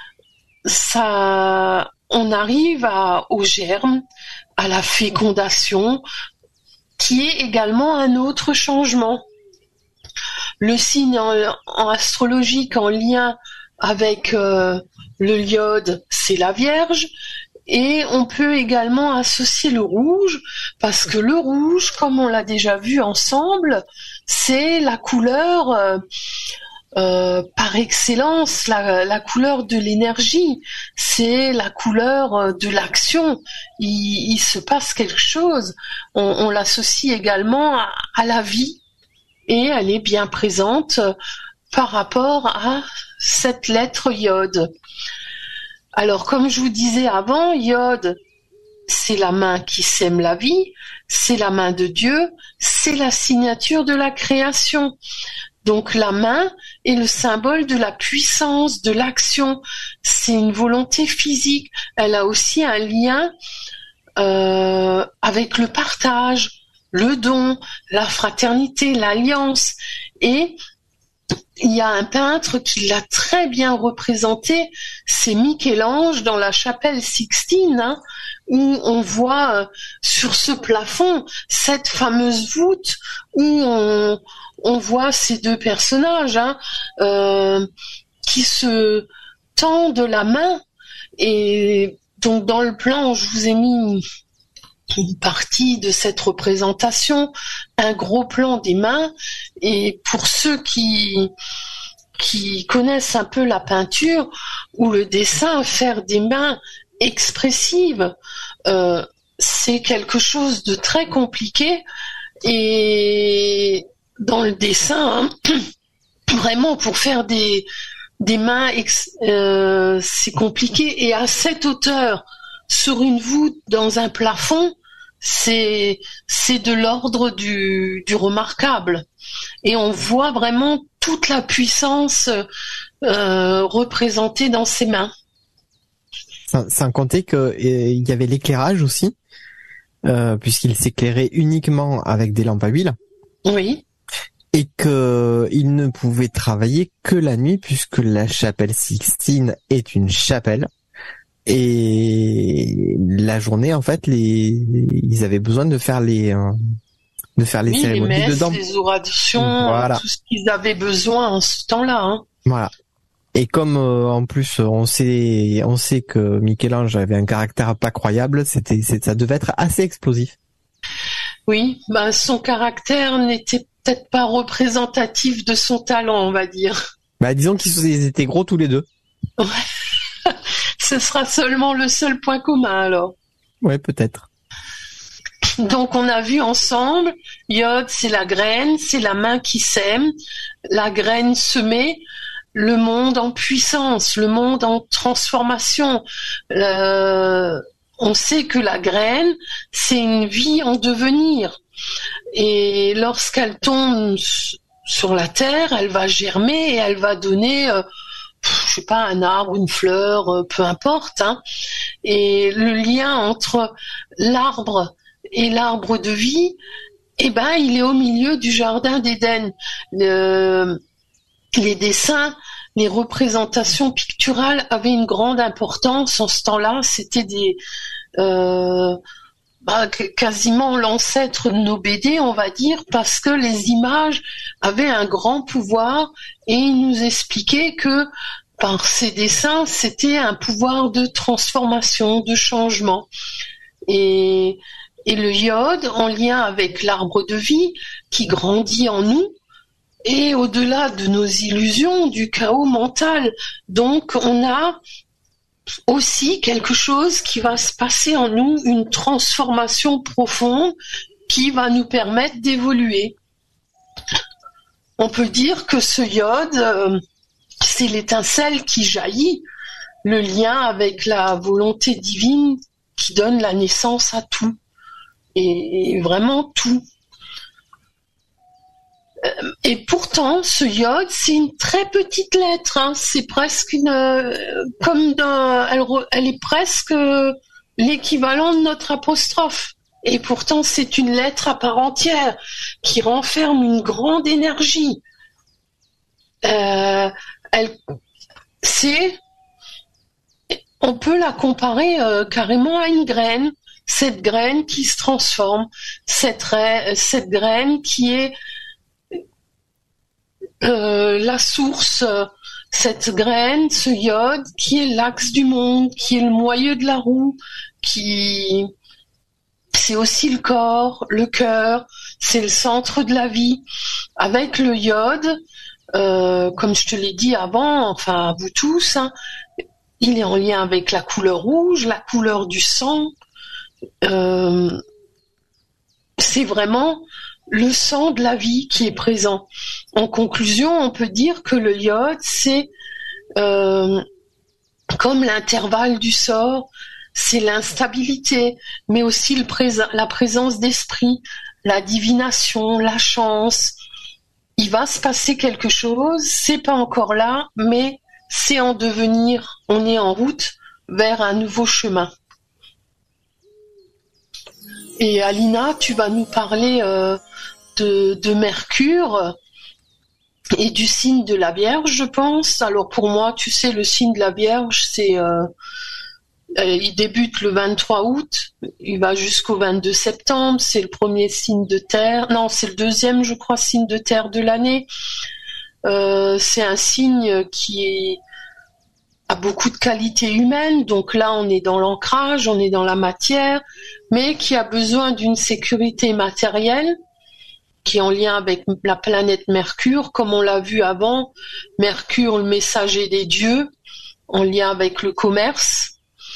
ça, on arrive à, au germe, à la fécondation, qui est également un autre changement. Le signe en, en astrologique en lien avec euh, le Yod, c'est la Vierge. Et on peut également associer le rouge, parce que le rouge, comme on l'a déjà vu ensemble, c'est la couleur euh, euh, par excellence, la, la couleur de l'énergie, c'est la couleur de l'action. Il, il se passe quelque chose. On, on l'associe également à, à la vie, et elle est bien présente par rapport à cette lettre Yod. Alors, comme je vous disais avant, Yod, c'est la main qui sème la vie, c'est la main de Dieu, c'est la signature de la création. Donc, la main est le symbole de la puissance, de l'action. C'est une volonté physique. Elle a aussi un lien euh, avec le partage, le don, la fraternité, l'alliance. Et il y a un peintre qui l'a très bien représenté, c'est Michel-Ange dans la chapelle Sixtine, hein, où on voit euh, sur ce plafond cette fameuse voûte où on, on voit ces deux personnages hein, euh, qui se tendent la main. Et donc dans le plan, je vous ai mis une partie de cette représentation, un gros plan des mains. Et pour ceux qui qui connaissent un peu la peinture ou le dessin, faire des mains expressives, euh, c'est quelque chose de très compliqué. Et dans le dessin, hein, vraiment pour faire des des mains, ex, euh, c'est compliqué. Et à cette hauteur, sur une voûte, dans un plafond, c'est c'est de l'ordre du du remarquable. Et on voit vraiment toute la puissance euh, représentée dans ses mains. Sans, sans compter que il y avait l'éclairage aussi, euh, puisqu'il s'éclairait uniquement avec des lampes à huile. Oui. Et que il ne pouvait travailler que la nuit, puisque la chapelle Sixtine est une chapelle. Et la journée, en fait, les ils avaient besoin de faire les euh, de faire les oui, cérémonies les messes, dedans. les orations, voilà. tout ce qu'ils avaient besoin en ce temps-là. Hein. Voilà. Et comme euh, en plus on sait on sait que Michel-Ange avait un caractère pas croyable, c'était c'est, ça devait être assez explosif. Oui, ben son caractère n'était peut-être pas représentatif de son talent, on va dire. Bah disons qu'ils étaient gros tous les deux. Ouais. Ce sera seulement le seul point commun alors. Ouais, peut-être. Donc on a vu ensemble, Yod c'est la graine, c'est la main qui sème, la graine semée, le monde en puissance, le monde en transformation. Euh, on sait que la graine, c'est une vie en devenir. Et lorsqu'elle tombe sur la terre, elle va germer et elle va donner... Euh, je sais pas, un arbre, une fleur, peu importe, hein. Et le lien entre l'arbre et l'arbre de vie, eh ben, il est au milieu du jardin d'Éden. Le, les dessins, les représentations picturales avaient une grande importance en ce temps-là. C'était des, euh, bah, quasiment l'ancêtre de nos B D, on va dire, parce que les images avaient un grand pouvoir et ils nous expliquaient que par ces dessins, c'était un pouvoir de transformation, de changement. Et, et le Yod, en lien avec l'arbre de vie qui grandit en nous, et au-delà de nos illusions, du chaos mental. Donc, on a aussi quelque chose qui va se passer en nous, une transformation profonde qui va nous permettre d'évoluer. On peut dire que ce Yod, euh, c'est l'étincelle qui jaillit, le lien avec la volonté divine qui donne la naissance à tout, et, et vraiment tout. Et pourtant, ce Yod, c'est une très petite lettre. Hein. C'est presque une, euh, comme d'un, elle, elle est presque l'équivalent de notre apostrophe. Et pourtant, c'est une lettre à part entière qui renferme une grande énergie. Euh, elle, c'est, on peut la comparer euh, carrément à une graine. Cette graine qui se transforme, cette, cette graine qui est Euh, la source, euh, cette graine, ce Yod, qui est l'axe du monde, qui est le moyeu de la roue, qui c'est aussi le corps, le cœur, c'est le centre de la vie. Avec le Yod, euh, comme je te l'ai dit avant, enfin à vous tous, hein, il est en lien avec la couleur rouge, la couleur du sang. Euh, c'est vraiment le sang de la vie qui est présent. En conclusion, on peut dire que le Yod, c'est euh, comme l'intervalle du sort, c'est l'instabilité, mais aussi le prés- la présence d'esprit, la divination, la chance. Il va se passer quelque chose, c'est pas encore là, mais c'est en devenir. On est en route vers un nouveau chemin. Et Alina, tu vas nous parler euh, de, de Mercure et du signe de la Vierge, je pense. Alors pour moi, tu sais, le signe de la Vierge, c'est, euh, il débute le vingt-trois août, il va jusqu'au vingt-deux septembre. C'est le premier signe de terre. Non, c'est le deuxième, je crois, signe de terre de l'année. Euh, c'est un signe qui est, a beaucoup de qualités humaines. Donc là, on est dans l'ancrage, on est dans la matière, mais qui a besoin d'une sécurité matérielle, qui est en lien avec la planète Mercure, comme on l'a vu avant, Mercure, le messager des dieux, en lien avec le commerce.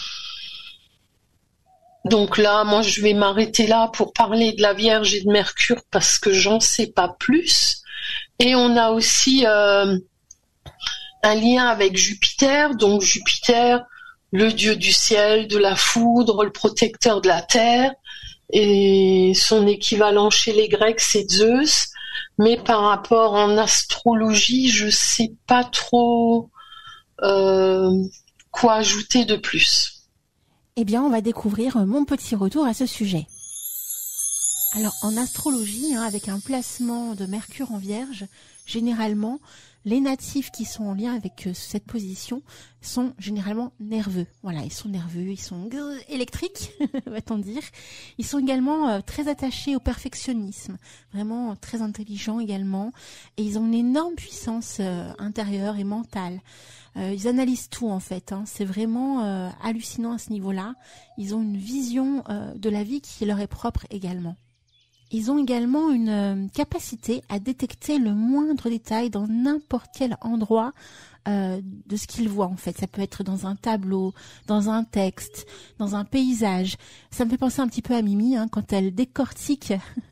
Donc là, moi, je vais m'arrêter là pour parler de la Vierge et de Mercure, parce que j'en sais pas plus. Et on a aussi euh, un lien avec Jupiter, donc Jupiter, le dieu du ciel, de la foudre, le protecteur de la terre. Et son équivalent chez les Grecs, c'est Zeus. Mais par rapport en astrologie, je sais pas trop euh, quoi ajouter de plus. Eh bien, on va découvrir mon petit retour à ce sujet. Alors en astrologie, hein, avec un placement de Mercure en Vierge, généralement, les natifs qui sont en lien avec euh, cette position sont généralement nerveux. Voilà, ils sont nerveux, ils sont euh, électriques, va-t-on dire. Ils sont également euh, très attachés au perfectionnisme, vraiment euh, très intelligents également, et ils ont une énorme puissance euh, intérieure et mentale. Euh, ils analysent tout en fait, hein. C'est vraiment euh, hallucinant à ce niveau-là. Ils ont une vision euh, de la vie qui leur est propre également. Ils ont également une euh, capacité à détecter le moindre détail dans n'importe quel endroit euh, de ce qu'ils voient en fait. Ça peut être dans un tableau, dans un texte, dans un paysage. Ça me fait penser un petit peu à Mimi hein, quand elle décortique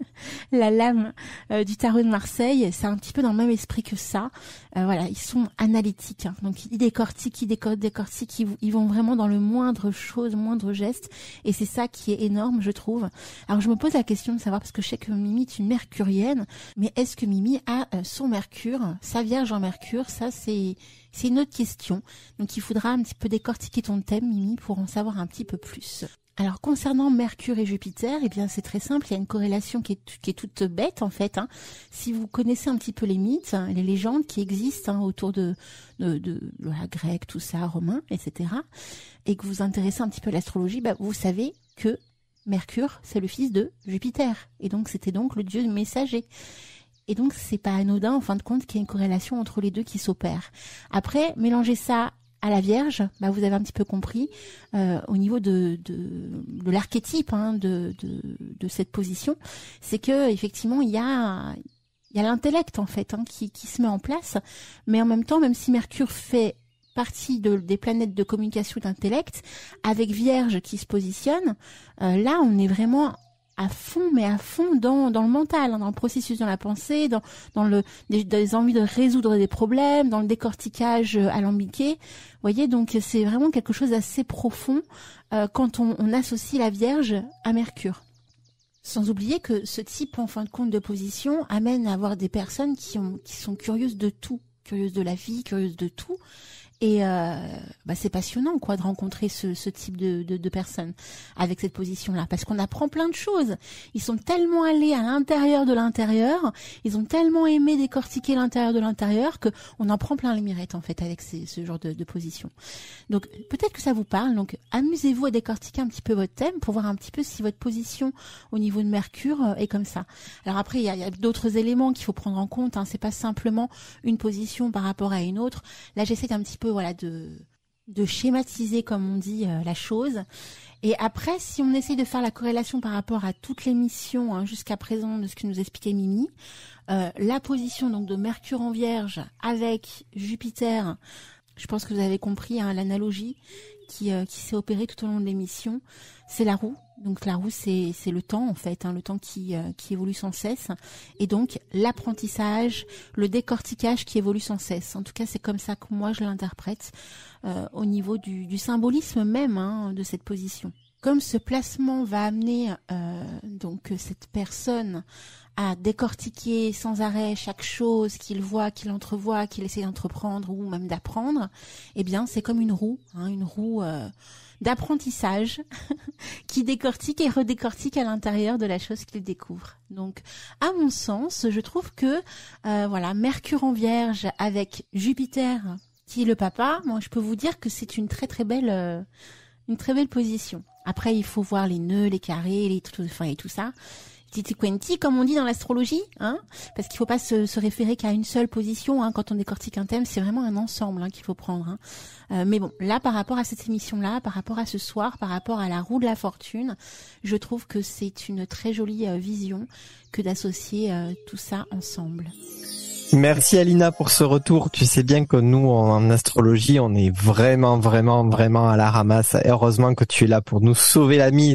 la lame euh, du tarot de Marseille. C'est un petit peu dans le même esprit que ça. Euh, voilà, ils sont analytiques. Hein. Donc ils décortiquent, ils décortiquent, décortiquent. Ils, ils vont vraiment dans le moindre chose, moindre geste. Et c'est ça qui est énorme, je trouve. Alors je me pose la question de savoir, parce que je sais que Mimi est une mercurienne, mais est-ce que Mimi a euh, son Mercure, sa Vierge en Mercure? Ça c'est c'est une autre question. Donc il faudra un petit peu décortiquer ton thème, Mimi, pour en savoir un petit peu plus. Alors concernant Mercure et Jupiter, eh bien c'est très simple, il y a une corrélation qui est, qui est toute bête en fait. Hein. Si vous connaissez un petit peu les mythes, hein, les légendes qui existent hein, autour de, de, de, de la grecque, tout ça, romain, et cetera, et que vous vous intéressez un petit peu à l'astrologie, bah, vous savez que Mercure, c'est le fils de Jupiter, et donc c'était donc le dieu messager. Et donc c'est pas anodin en fin de compte qu'il y ait une corrélation entre les deux qui s'opère. Après, mélanger ça à la Vierge, bah vous avez un petit peu compris euh, au niveau de de, de l'archétype hein, de, de de cette position, c'est que effectivement il y a il y a l'intellect en fait hein, qui qui se met en place, mais en même temps, même si Mercure fait partie de, des planètes de communication d'intellect, avec Vierge qui se positionne, euh, là on est vraiment à fond, mais à fond dans dans le mental, hein, dans le processus de la pensée, dans dans le des, des envies de résoudre des problèmes, dans le décortiquage alambiqué. Vous voyez, donc c'est vraiment quelque chose d'assez profond euh, quand on, on associe la Vierge à Mercure. Sans oublier que ce type, en fin de compte, de position amène à avoir des personnes qui ont qui sont curieuses de tout, curieuses de la vie, curieuses de tout. Et euh, bah c'est passionnant quoi de rencontrer ce, ce type de, de, de personnes avec cette position-là, parce qu'on apprend plein de choses. Ils sont tellement allés à l'intérieur de l'intérieur, ils ont tellement aimé décortiquer l'intérieur de l'intérieur que on en prend plein les mirettes en fait avec ces, ce genre de, de position. Donc peut-être que ça vous parle. Donc amusez-vous à décortiquer un petit peu votre thème pour voir un petit peu si votre position au niveau de Mercure est comme ça. Alors après il y a, il y a d'autres éléments qu'il faut prendre en compte. Hein. C'est pas simplement une position par rapport à une autre. Là j'essaie d'un petit peu voilà de de schématiser comme on dit euh, la chose, et après si on essaye de faire la corrélation par rapport à toutes les missions hein, jusqu'à présent de ce que nous expliquait Mimi, euh, la position donc de Mercure en Vierge avec Jupiter, je pense que vous avez compris hein, l'analogie qui euh, qui s'est opérée tout au long de l'émission, c'est la roue. Donc la roue c'est c'est le temps en fait, hein, le temps qui euh, qui évolue sans cesse, et donc l'apprentissage, le décortiquage qui évolue sans cesse. En tout cas c'est comme ça que moi je l'interprète euh, au niveau du, du symbolisme même hein, de cette position. Comme ce placement va amener euh, donc cette personne à décortiquer sans arrêt chaque chose qu'il voit, qu'il entrevoit, qu'il essaie d'entreprendre ou même d'apprendre, eh bien c'est comme une roue, hein, une roue euh, d'apprentissage qui décortique et redécortique à l'intérieur de la chose qu'il découvre. Donc, à mon sens, je trouve que euh, voilà, Mercure en Vierge avec Jupiter qui est le papa, moi je peux vous dire que c'est une très très belle euh, une très belle position. Après, il faut voir les nœuds, les carrés, les tout, enfin et tout ça. Titi quanti, comme on dit dans l'astrologie, hein, parce qu'il faut pas se, se référer qu'à une seule position, hein, quand on décortique un thème, c'est vraiment un ensemble, hein, qu'il faut prendre, hein. Euh, mais bon, là, par rapport à cette émission-là, par rapport à ce soir, par rapport à la roue de la fortune, je trouve que c'est une très jolie euh, vision que d'associer euh, tout ça ensemble. Merci Alina pour ce retour. Tu sais bien que nous, en astrologie, on est vraiment, vraiment, vraiment à la ramasse. Et heureusement que tu es là pour nous sauver la mise.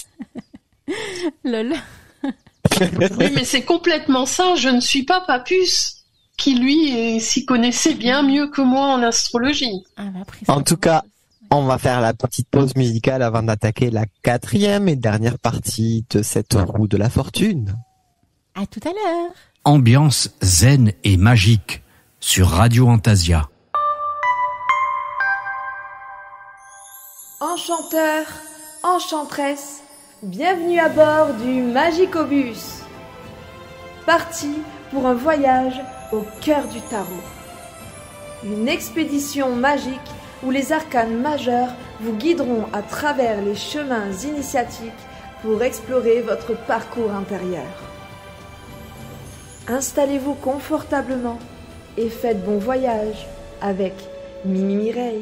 Lol. Oui, mais c'est complètement ça. Je ne suis pas Papus, qui lui s'y connaissait bien mieux que moi en astrologie. Ah, bah, en tout cas, on va faire la petite pause musicale avant d'attaquer la quatrième et dernière partie de cette roue de la fortune. À tout à l'heure. Ambiance zen et magique sur Radio Antasia. Enchanteur, enchanteresse, bienvenue à bord du Magicobus. Parti pour un voyage au cœur du tarot. Une expédition magique où les arcanes majeurs vous guideront à travers les chemins initiatiques pour explorer votre parcours intérieur. Installez-vous confortablement et faites bon voyage avec Mimi Mireille.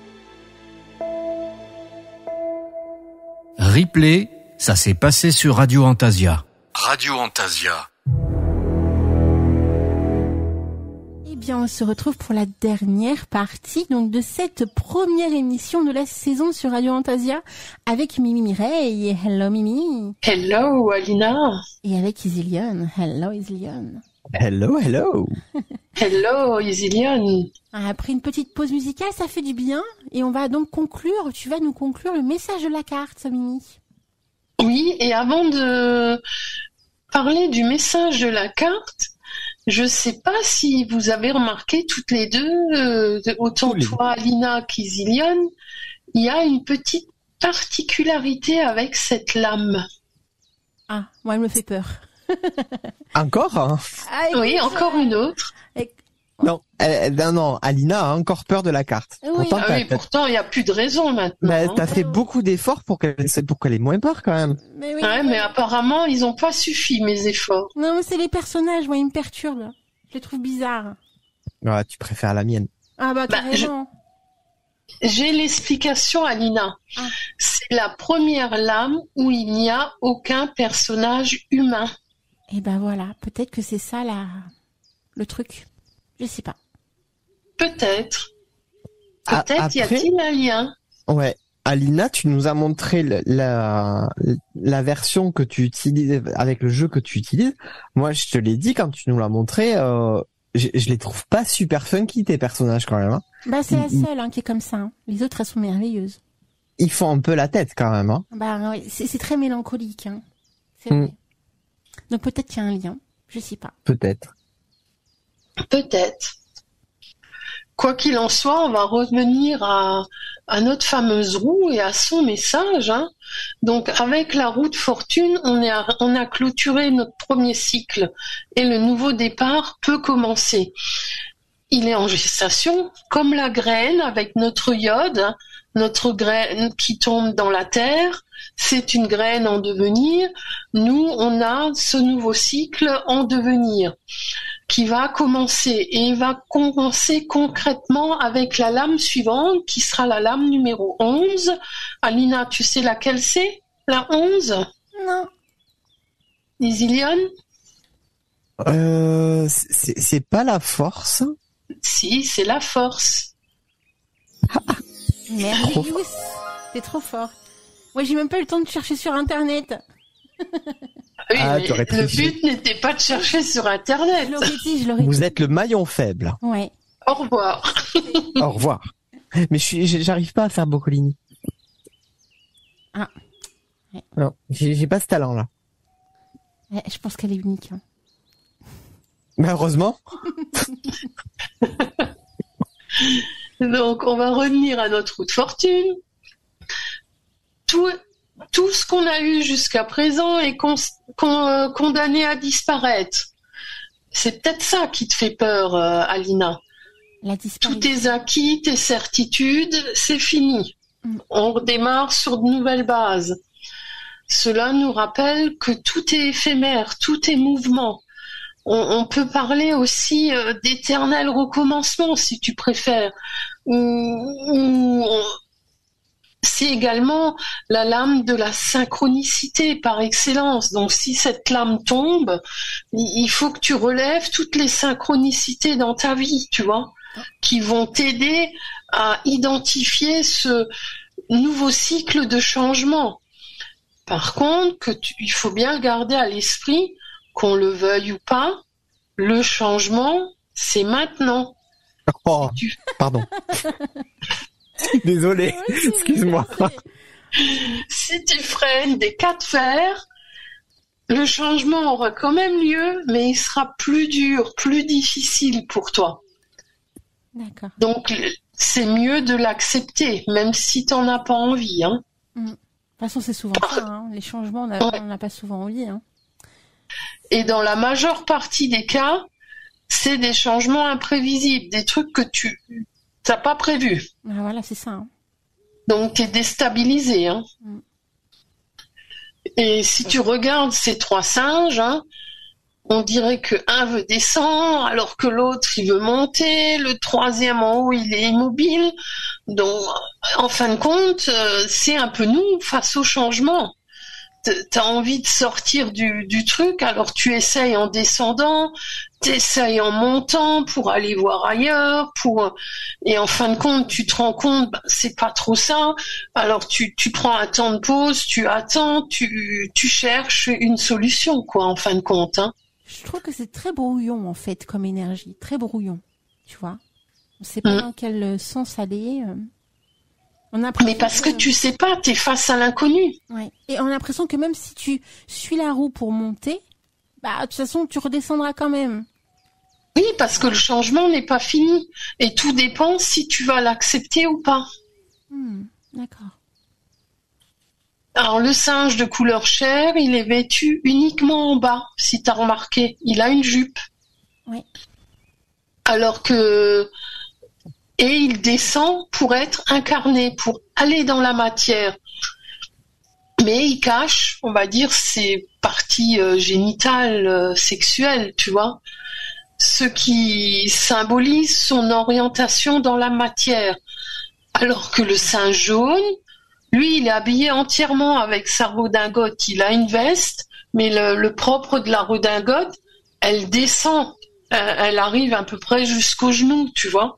Replay, ça s'est passé sur Radio Antasia. Radio Antasia. Eh bien, on se retrouve pour la dernière partie donc de cette première émission de la saison sur Radio Antasia avec Mimi Mireille. Hello Mimi. Hello Alina. Et avec Isilion. Hello Isilion. Hello, hello. Hello Isilion. Après une petite pause musicale, ça fait du bien. Et on va donc conclure, tu vas nous conclure le message de la carte, Mimi. Oui, et avant de parler du message de la carte, je sais pas si vous avez remarqué toutes les deux, euh, autant les toi Alina qu'Isilion, il y a une petite particularité avec cette lame. Ah, moi elle me fait peur. Encore hein Ah, Oui, encore une autre. Non, elle- non, non, Alina a encore peur de la carte. Oui. Pourtant, Ah t'as, oui, t'as- pourtant il n'y a plus de raison maintenant. mais hein. t'as fait beaucoup d'efforts pour qu'elle, pour qu'elle ait moins peur quand même. Mais oui. Ouais, mais apparemment ils n'ont pas suffi mes efforts. Non, mais c'est les personnages, moi ils me perturbent. Je les trouve bizarres. Ah, tu préfères la mienne. Ah bah Bah, carrément. J'ai l'explication, Alina. Ah. C'est la première lame où il n'y a aucun personnage humain. Et ben voilà, peut-être que c'est ça la... le truc. Je sais pas. Peut-être. A- Peut-être y après- a-t-il un lien. Ouais. Alina, tu nous as montré le- la, la version que tu utilises avec le jeu que tu utilises. Moi, je te l'ai dit quand tu nous l'as montré, euh, je, je les trouve pas super funky tes personnages quand même. Hein. Bah c'est la Mm, mm. seule hein, qui est comme ça. hein. Les autres elles sont merveilleuses. Ils font un peu la tête quand même. Hein. Bah ouais, c'est, c'est très mélancolique. Hein. C'est Mm. vrai. Donc peut-être qu'il y a un lien. Je sais pas. Peut-être. Peut-être. Quoi qu'il en soit, on va revenir à, à notre fameuse roue et à son message. Hein. Donc, avec la roue de fortune, on, est à- on a clôturé notre premier cycle et le nouveau départ peut commencer. Il est en gestation, comme la graine avec notre iode, hein, notre graine qui tombe dans la terre. C'est une graine en devenir. Nous, on a ce nouveau cycle en devenir qui va commencer et il va commencer concrètement avec la lame suivante qui sera la lame numéro onze. Alina, tu sais laquelle c'est? La onze? Non. Isilion? Euh, c'est, c'est pas la force. Si, c'est la force. Merveilleux. T'es trop fort. Moi j'ai même pas eu le temps de chercher sur internet. Oui, Ah, mais tu aurais le triché. but n'était pas de chercher sur Internet. Je l'aurais dit, je l'aurais dit. Vous êtes le maillon faible. Ouais. Au revoir. Au revoir. Mais je suis, j'ai- j'arrive pas à faire Boccolini. Ah. Ouais. Non, j'ai, j'ai pas ce talent-là. Ouais, je pense qu'elle est unique. hein. Mais heureusement. Donc, on va revenir à notre roue de fortune. Tout, tout ce qu'on a eu jusqu'à présent est con- con- euh, condamné à disparaître. C'est peut-être ça qui te fait peur, euh, Alina. La Tous disparition. tes acquis, tes certitudes, c'est fini. Mm. On redémarre sur de nouvelles bases. Cela nous rappelle que tout est éphémère, tout est mouvement. On, on peut parler aussi euh, d'éternel recommencement, si tu préfères. Ou, ou on- c'est également la lame de la synchronicité par excellence. Donc si cette lame tombe, il il faut que tu relèves toutes les synchronicités dans ta vie, tu vois, qui vont t'aider à identifier ce nouveau cycle de changement. Par contre, que tu- il faut bien garder à l'esprit, qu'on le veuille ou pas, le changement, c'est maintenant. Oh, Tu- pardon. Désolé. Excuse-moi. Si tu freines des cas de fer, le changement aura quand même lieu, mais il sera plus dur, plus difficile pour toi. D'accord. Donc, c'est mieux de l'accepter, même si t'en as pas envie. Hein. Enfin, façon, c'est souvent ça. Hein. Les changements, on n'a pas souvent envie. Hein. Et dans la majeure partie des cas, c'est des changements imprévisibles, des trucs que tu n'as pas prévus. Ah, voilà, c'est ça. Hein. Donc, tu es déstabilisé. Hein. Mm. Et si tu regardes ces trois singes, hein, on dirait que un veut descendre, alors que l'autre, il veut monter, le troisième en haut, il est immobile. Donc, en fin de compte, c'est un peu nous face au changement. T'as envie de sortir du, du truc, alors tu essayes en descendant, t'essayes en montant pour aller voir ailleurs, pour et en fin de compte, tu te rends compte, bah, c'est pas trop ça. Alors tu, tu prends un temps de pause, tu attends, tu, tu cherches une solution, quoi, en fin de compte. Hein. Je trouve que c'est très brouillon, en fait, comme énergie, très brouillon, tu vois. On sait pas mmh. dans quel sens aller. Euh... On a Mais parce que, que tu sais pas, t'es face à l'inconnu. Ouais. Et on a l'impression que même si tu suis la roue pour monter, bah de toute façon tu redescendras quand même. Oui, parce que le changement n'est pas fini et tout dépend si tu vas l'accepter ou pas. Hmm, d'accord. Alors le singe de couleur chair, il est vêtu uniquement en bas, si t'as remarqué. Il a une jupe. Oui. Alors que et il descend pour être incarné, pour aller dans la matière. Mais il cache, on va dire, ses parties euh, génitales, euh, sexuelles, tu vois, ce qui symbolise son orientation dans la matière. Alors que le singe jaune, lui, il est habillé entièrement avec sa redingote. Il a une veste, mais le, le propre de la redingote, elle descend, elle, elle arrive à peu près jusqu'aux genoux, tu vois.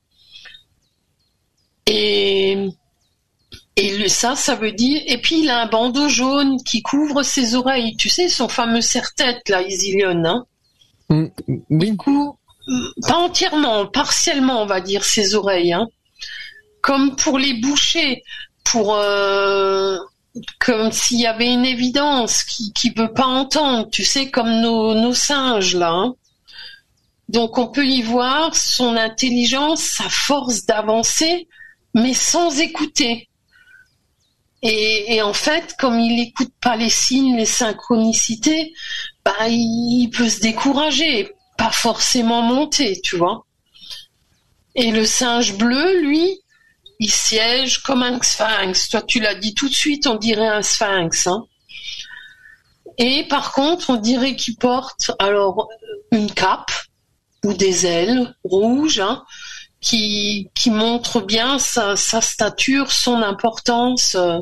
Et, et ça, ça veut dire... Et puis, il a un bandeau jaune qui couvre ses oreilles. Tu sais, son fameux serre-tête, là, Isilionne. Hein mmh, oui. Du coup, pas entièrement, partiellement, on va dire, ses oreilles. Hein. Comme pour les boucher, pour... Euh, comme s'il y avait une évidence qui qui veut pas entendre. Tu sais, comme nos, nos singes, là. Hein. Donc, on peut y voir son intelligence, sa force d'avancer, mais sans écouter. Et, et en fait, comme il n'écoute pas les signes, les synchronicités, bah, il peut se décourager, pas forcément monter, tu vois. Et le singe bleu, lui, il siège comme un sphinx. Toi, tu l'as dit tout de suite, on dirait un sphinx. Hein. Et par contre, on dirait qu'il porte alors une cape ou des ailes rouges, hein, qui qui montre bien sa, sa stature, son importance. Euh,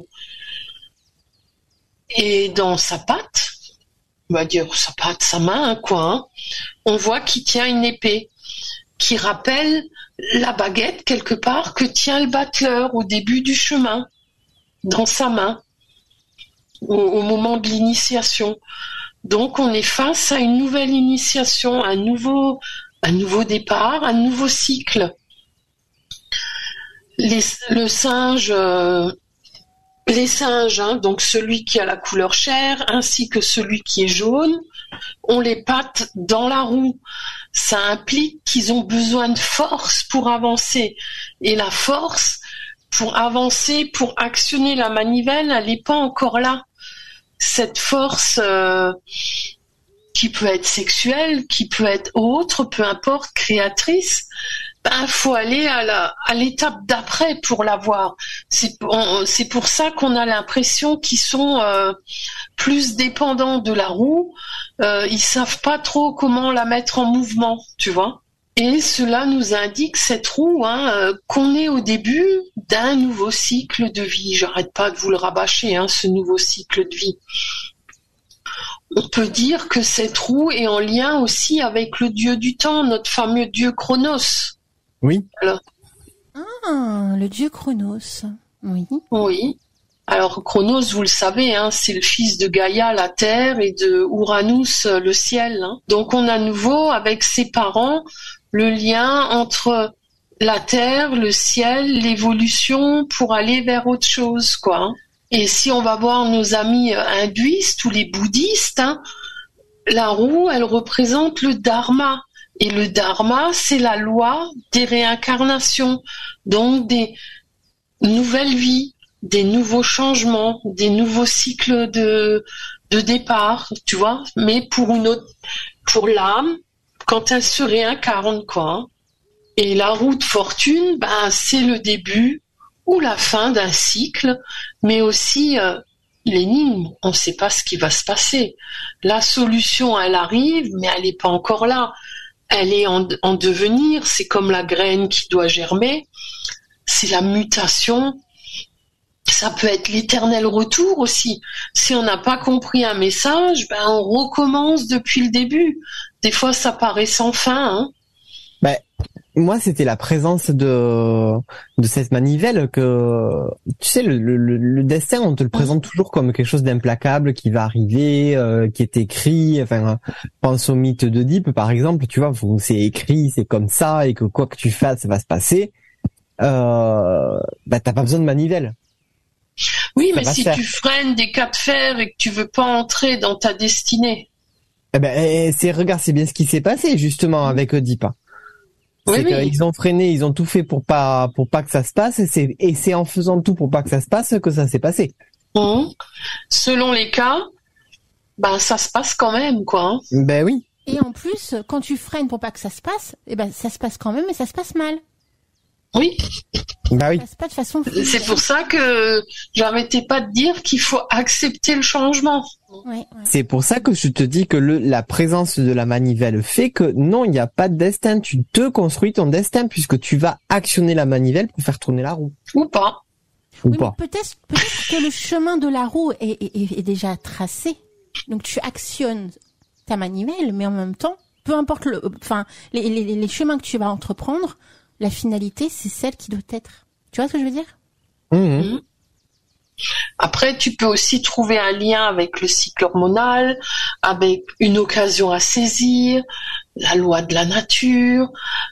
et dans sa patte, on va dire sa patte, sa main, quoi, hein, on voit qu'il tient une épée qui rappelle la baguette quelque part que tient le battleur au début du chemin, dans sa main, au, au moment de l'initiation. Donc on est face à une nouvelle initiation, un nouveau, un nouveau départ, un nouveau cycle. Les, le singe, euh, les singes, hein, donc celui qui a la couleur chair, ainsi que celui qui est jaune, ont les pattes dans la roue. Ça implique qu'ils ont besoin de force pour avancer. Et la force, pour avancer, pour actionner la manivelle, elle n'est pas encore là. Cette force euh, qui peut être sexuelle, qui peut être autre, peu importe, créatrice, ben faut aller à la à l'étape d'après pour l'avoir. C'est on, c'est pour ça qu'on a l'impression qu'ils sont euh, plus dépendants de la roue. Euh, ils savent pas trop comment la mettre en mouvement, tu vois. Et cela nous indique cette roue, hein, euh, qu'on est au début d'un nouveau cycle de vie. J'arrête pas de vous le rabâcher, hein, ce nouveau cycle de vie. On peut dire que cette roue est en lien aussi avec le dieu du temps, notre fameux dieu Chronos. Oui. Alors, ah, le dieu Chronos. Oui. Oui. Alors Chronos, vous le savez, hein, c'est le fils de Gaïa, la terre, et de Uranus, le ciel. Hein. Donc on a à nouveau, avec ses parents, le lien entre la terre, le ciel, l'évolution pour aller vers autre chose, quoi. Hein. Et si on va voir nos amis hindouistes ou les bouddhistes, hein, la roue, elle représente le dharma. Et le dharma, c'est la loi des réincarnations, donc des nouvelles vies, des nouveaux changements, des nouveaux cycles de, de départ, tu vois, mais pour une autre, pour l'âme, quand elle se réincarne, quoi. Et la roue de fortune, ben, c'est le début ou la fin d'un cycle, mais aussi euh, l'énigme, on ne sait pas ce qui va se passer. La solution, elle arrive, mais elle n'est pas encore là. Elle est en, en devenir, c'est comme la graine qui doit germer, c'est la mutation. Ça peut être l'éternel retour aussi. Si on n'a pas compris un message, ben on recommence depuis le début. Des fois, ça paraît sans fin. Hein. Ben, moi, c'était la présence de de cette manivelle que, tu sais, le, le, le destin, on te le présente toujours comme quelque chose d'implacable qui va arriver, euh, qui est écrit. Enfin, pense au mythe d'Oedipe, par exemple. Tu vois, c'est écrit, c'est comme ça, et que quoi que tu fasses, ça va se passer. Euh, ben, t'as pas besoin de manivelle. Oui, ça mais si tu freines des cas de fer et que tu veux pas entrer dans ta destinée. Eh ben, c'est, regarde, c'est bien ce qui s'est passé, justement, avec Oedipe. Oui, C'est oui. qu'ils ont freiné, ils ont tout fait pour pas, pour pas que ça se passe, et c'est, et c'est en faisant tout pour pas que ça se passe que ça s'est passé. Mmh. Selon les cas, ben, ça se passe quand même, quoi. Hein. Ben oui. Et en plus, quand tu freines pour pas que ça se passe, eh ben, ça se passe quand même, mais ça se passe mal. Oui. Bah oui. Ça se passe pas de façon fluide. C'est pour ça que j'arrêtais pas de dire qu'il faut accepter le changement. Ouais, ouais. C'est pour ça que je te dis que le, la présence de la manivelle fait que non, il n'y a pas de destin. Tu te construis ton destin puisque tu vas actionner la manivelle pour faire tourner la roue. Ou pas. Ou Oui, pas. mais peut-être, peut-être que le chemin de la roue est, est, est déjà tracé. Donc tu actionnes ta manivelle, mais en même temps, peu importe le, enfin, les, les, les chemins que tu vas entreprendre, la finalité, c'est celle qui doit être. Tu vois ce que je veux dire? Mmh. Mmh. Après, tu peux aussi trouver un lien avec le cycle hormonal, avec une occasion à saisir, la loi de la nature,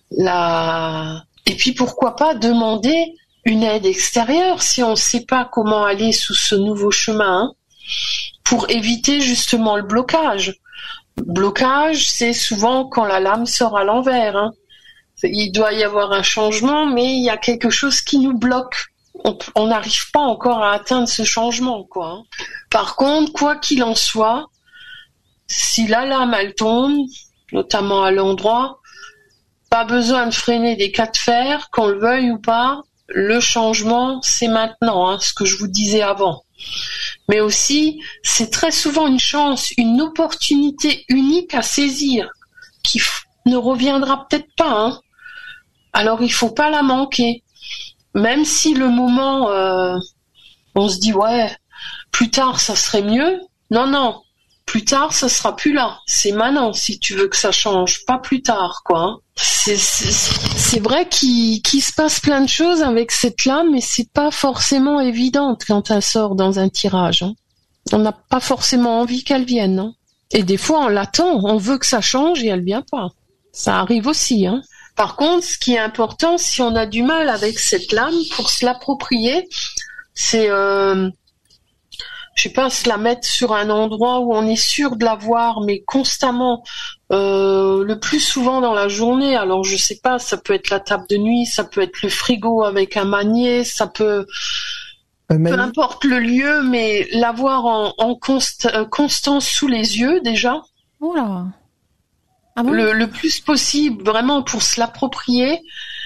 la... et puis pourquoi pas demander une aide extérieure si on ne sait pas comment aller sous ce nouveau chemin, hein, pour éviter justement le blocage. Blocage, c'est souvent quand la lame sort à l'envers. Hein. Il doit y avoir un changement, mais il y a quelque chose qui nous bloque. On n'arrive pas encore à atteindre ce changement, quoi. Par contre, quoi qu'il en soit, si la lame elle tombe, notamment à l'endroit, pas besoin de freiner des cas de fer, qu'on le veuille ou pas. Le changement, c'est maintenant, hein, ce que je vous disais avant. Mais aussi, c'est très souvent une chance, une opportunité unique à saisir, qui f- ne reviendra peut-être pas. Hein. Alors, il faut pas la manquer. Même si le moment, euh, on se dit, ouais, plus tard, ça serait mieux. Non, non, plus tard, ça sera plus là. C'est maintenant, si tu veux que ça change, pas plus tard, quoi. C'est, c'est, c'est vrai qu'il, qu'il se passe plein de choses avec cette lame, mais c'est pas forcément évident quand elle sort dans un tirage. Hein. On n'a pas forcément envie qu'elle vienne. Hein. Et des fois, on l'attend, on veut que ça change et elle vient pas. Ça arrive aussi, hein. Par contre, ce qui est important, si on a du mal avec cette lame, pour se l'approprier, c'est, euh, je sais pas, se la mettre sur un endroit où on est sûr de la voir, mais constamment, euh, le plus souvent dans la journée. Alors, je sais pas, ça peut être la table de nuit, ça peut être le frigo avec un manier, ça peut, Un peu mani- importe le lieu, mais l'avoir en, en const, euh, constance sous les yeux déjà. Oula. Ah bon? Le, le plus possible, vraiment pour se l'approprier.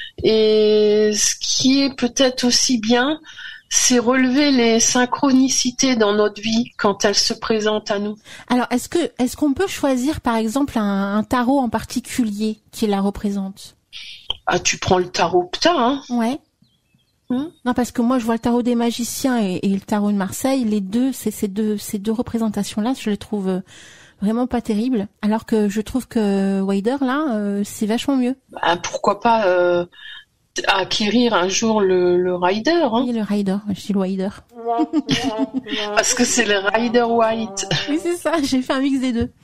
Et ce qui est peut-être aussi bien, c'est relever les synchronicités dans notre vie quand elles se présentent à nous. Alors, est-ce que, est-ce qu'on peut choisir, par exemple, un, un tarot en particulier qui la représente? Ah, tu prends le tarot Ptah, hein? Ouais. Hmm. Non, parce que moi, je vois le tarot des magiciens et, et le tarot de Marseille. Les deux, c'est ces deux, ces deux représentations-là, je les trouve euh, vraiment pas terribles. Alors que je trouve que Wider, là, euh, c'est vachement mieux. Ben, pourquoi pas euh, acquérir un jour le, le Rider, hein? Oui, le Rider. Je dis le Wider. Parce que c'est le Rider White. Oui, c'est ça. J'ai fait un mix des deux.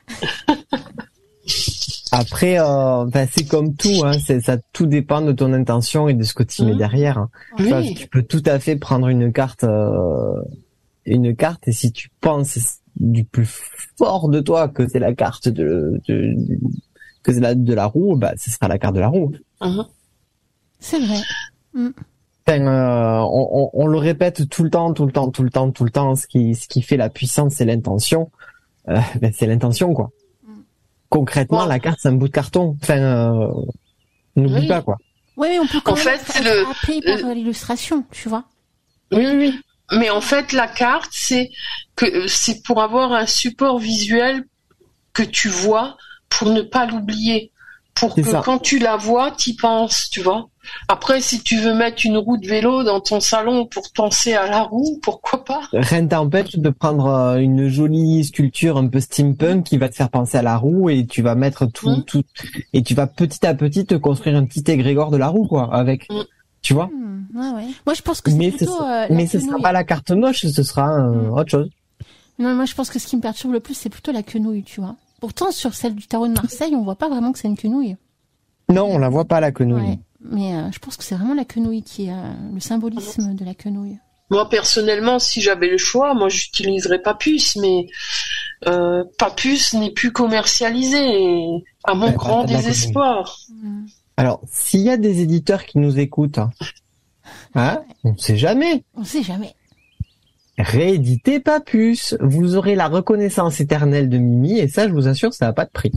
Après, euh, ben, c'est comme tout, hein, c'est, ça tout dépend de ton intention et de ce que tu mets Mmh. derrière. Hein. Oui. Tu vois, tu peux tout à fait prendre une carte, euh, une carte, et si tu penses du plus fort de toi que c'est la carte de, de, de que c'est la de la roue, bah ce sera la carte de la roue. Mhm. C'est vrai. Mm. Enfin, euh, on, on, on le répète tout le temps, tout le temps, tout le temps, tout le temps. Ce qui, ce qui fait la puissance, c'est l'intention. Euh, ben, c'est l'intention, quoi. Mm. Concrètement, bon. La carte, c'est un bout de carton. Enfin, euh, n'oublie oui. pas, quoi. Oui, mais on peut quand en même fait, c'est le par euh, l'illustration, tu vois. Oui, oui. Mais en fait, la carte, c'est que c'est pour avoir un support visuel que tu vois pour ne pas l'oublier. Pour c'est que ça. Quand tu la vois, t'y penses, tu vois. Après, si tu veux mettre une roue de vélo dans ton salon pour penser à la roue, pourquoi pas? Rien t'empêche de prendre une jolie sculpture un peu steampunk qui va te faire penser à la roue et tu vas mettre tout, mmh. tout, et tu vas petit à petit te construire un petit égrégore de la roue, quoi, avec, mmh. tu vois? Mmh. Ouais, ouais. Moi, je pense que c'est mais plutôt, ce, euh, mais ce sera pas la carte moche, ce sera euh, mmh. autre chose. Non, moi, je pense que ce qui me perturbe le plus, c'est plutôt la quenouille, tu vois. Pourtant, sur celle du tarot de Marseille, on voit pas vraiment que c'est une quenouille. Non, on la voit pas, la quenouille. Ouais, mais euh, je pense que c'est vraiment la quenouille qui est euh, le symbolisme de la quenouille. Moi, personnellement, si j'avais le choix, moi, j'utiliserais Papus, mais euh, Papus n'est plus commercialisé, et à mon ouais, grand désespoir. Mmh. Alors, s'il y a des éditeurs qui nous écoutent, hein, on ne sait jamais. On ne sait jamais. Rééditez Papus, vous aurez la reconnaissance éternelle de Mimi, et ça, je vous assure, ça n'a pas de prix.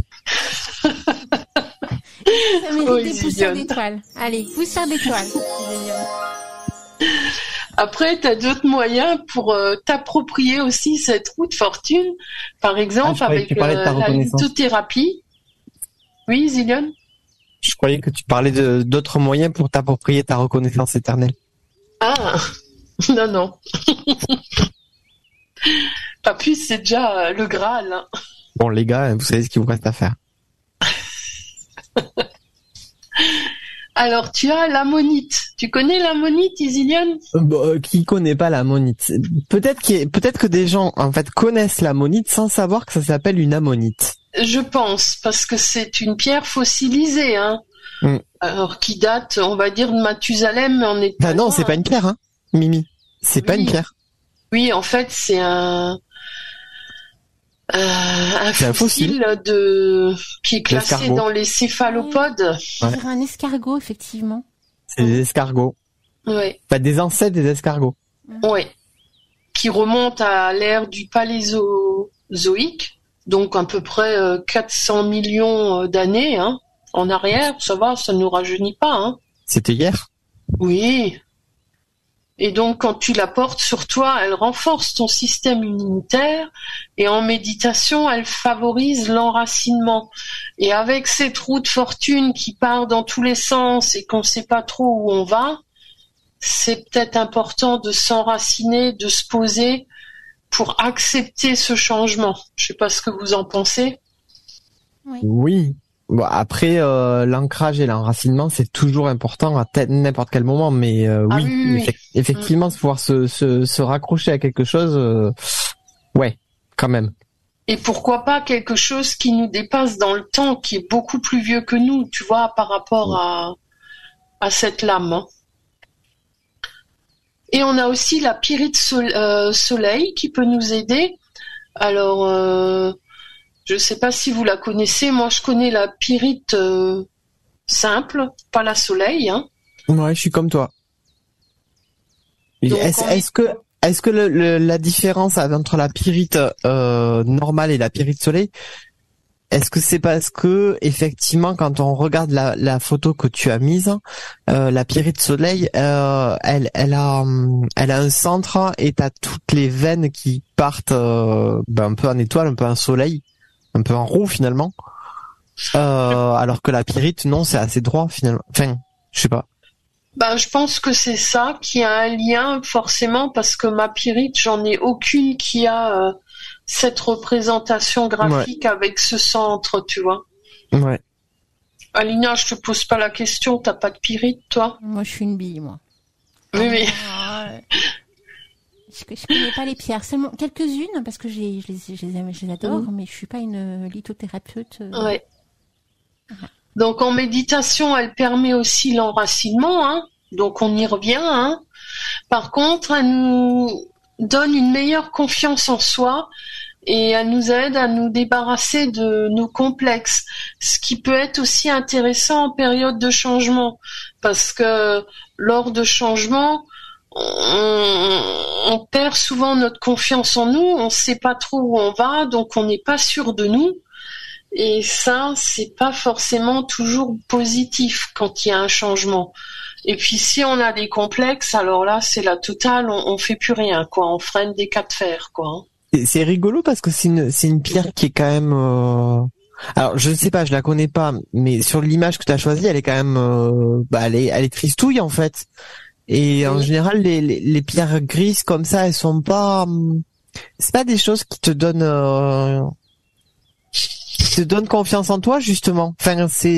Ça mérite oh, des poussières d'étoiles. Allez, poussières d'étoiles. Après, tu as d'autres moyens pour euh, t'approprier aussi cette roue de fortune. Par exemple, ah, avec euh, la lithothérapie. Oui, Zillion? Je croyais que tu parlais de, d'autres moyens pour t'approprier ta reconnaissance éternelle. Ah, non, non. Papus, c'est déjà euh, le Graal. Hein. Bon, les gars, vous savez ce qu'il vous reste à faire. Alors, tu as l'ammonite. Tu connais l'ammonite, Isilionne ? Bon, qui connaît pas l'ammonite ? Peut-être que, peut-être que des gens, en fait, connaissent l'ammonite sans savoir que ça s'appelle une ammonite. Je pense, parce que c'est une pierre fossilisée, hein. Mm. Alors, qui date, on va dire, de Mathusalem, mais on est Bah non, c'est pas une pierre, hein, Mimi. C'est oui. pas une pierre. Oui, en fait, c'est un... Euh, un, fossile un fossile de qui est classé L'escargot. Dans les céphalopodes. Ouais. C'est un escargot, effectivement. C'est des escargots. Ouais. Enfin, des ancêtres des escargots. Ouais. Qui remontent à l'ère du Paléozoïque, donc à peu près euh, quatre cents millions d'années, hein, en arrière. Ça va, ça ne nous rajeunit pas, hein. C'était hier. Oui. Et donc, quand tu la portes sur toi, elle renforce ton système immunitaire et en méditation, elle favorise l'enracinement. Et avec cette roue de fortune qui part dans tous les sens et qu'on ne sait pas trop où on va, c'est peut-être important de s'enraciner, de se poser pour accepter ce changement. Je ne sais pas ce que vous en pensez. Oui. Oui. Bon, après, euh, l'ancrage et l'enracinement, c'est toujours important à t- n'importe quel moment, mais euh, ah, oui, oui, oui, effect- effectivement, mmh. pouvoir se, se, se raccrocher à quelque chose, euh, ouais, quand même. Et pourquoi pas quelque chose qui nous dépasse dans le temps, qui est beaucoup plus vieux que nous, tu vois, par rapport mmh. à, à cette lame. Hein. Et on a aussi la pyrite sol- euh, soleil qui peut nous aider. Alors... Euh, je ne sais pas si vous la connaissez. Moi, je connais la pyrite euh, simple, pas la soleil. Hein. Ouais, je suis comme toi. Donc, est-ce, est-ce que, est-ce que le, le, la différence entre la pyrite euh, normale et la pyrite soleil, est-ce que c'est parce que effectivement, quand on regarde la, la photo que tu as mise, euh, la pyrite soleil, euh, elle, elle a, elle a un centre et t'as toutes les veines qui partent euh, ben, un peu en étoile, un peu en soleil. Un peu en roue finalement, euh, alors que la pyrite non, c'est assez droit finalement. Enfin, je sais pas. Ben, je pense que c'est ça qui a un lien forcément parce que ma pyrite, j'en ai aucune qui a euh, cette représentation graphique ouais. avec ce centre, tu vois. Ouais. Alina, je te pose pas la question, t'as pas de pyrite, toi ? Moi, je suis une bille, moi. Oui, oui. Je, je connais pas les pierres, seulement quelques-unes parce que j'ai, je, les, je, les, je les adore, mmh. mais je suis pas une lithothérapeute. Ouais. Ah. Donc en méditation, elle permet aussi l'enracinement, hein. Donc on y revient. Hein. Par contre, elle nous donne une meilleure confiance en soi et elle nous aide à nous débarrasser de nos complexes, ce qui peut être aussi intéressant en période de changement, parce que lors de changement, on, on perd souvent notre confiance en nous, on ne sait pas trop où on va, donc on n'est pas sûr de nous, et ça, c'est pas forcément toujours positif quand il y a un changement. Et puis si on a des complexes, alors là, c'est la totale, on, on fait plus rien, quoi, on freine des cas de fer, quoi. C'est rigolo parce que c'est une c'est une pierre qui est quand même euh... alors je ne sais pas, je la connais pas, mais sur l'image que tu as choisie, elle est quand même euh... bah elle est elle est tristouille en fait. Et oui. En général les, les les pierres grises comme ça, elles sont pas c'est pas des choses qui te donnent euh... qui te donnent confiance en toi justement. Enfin c'est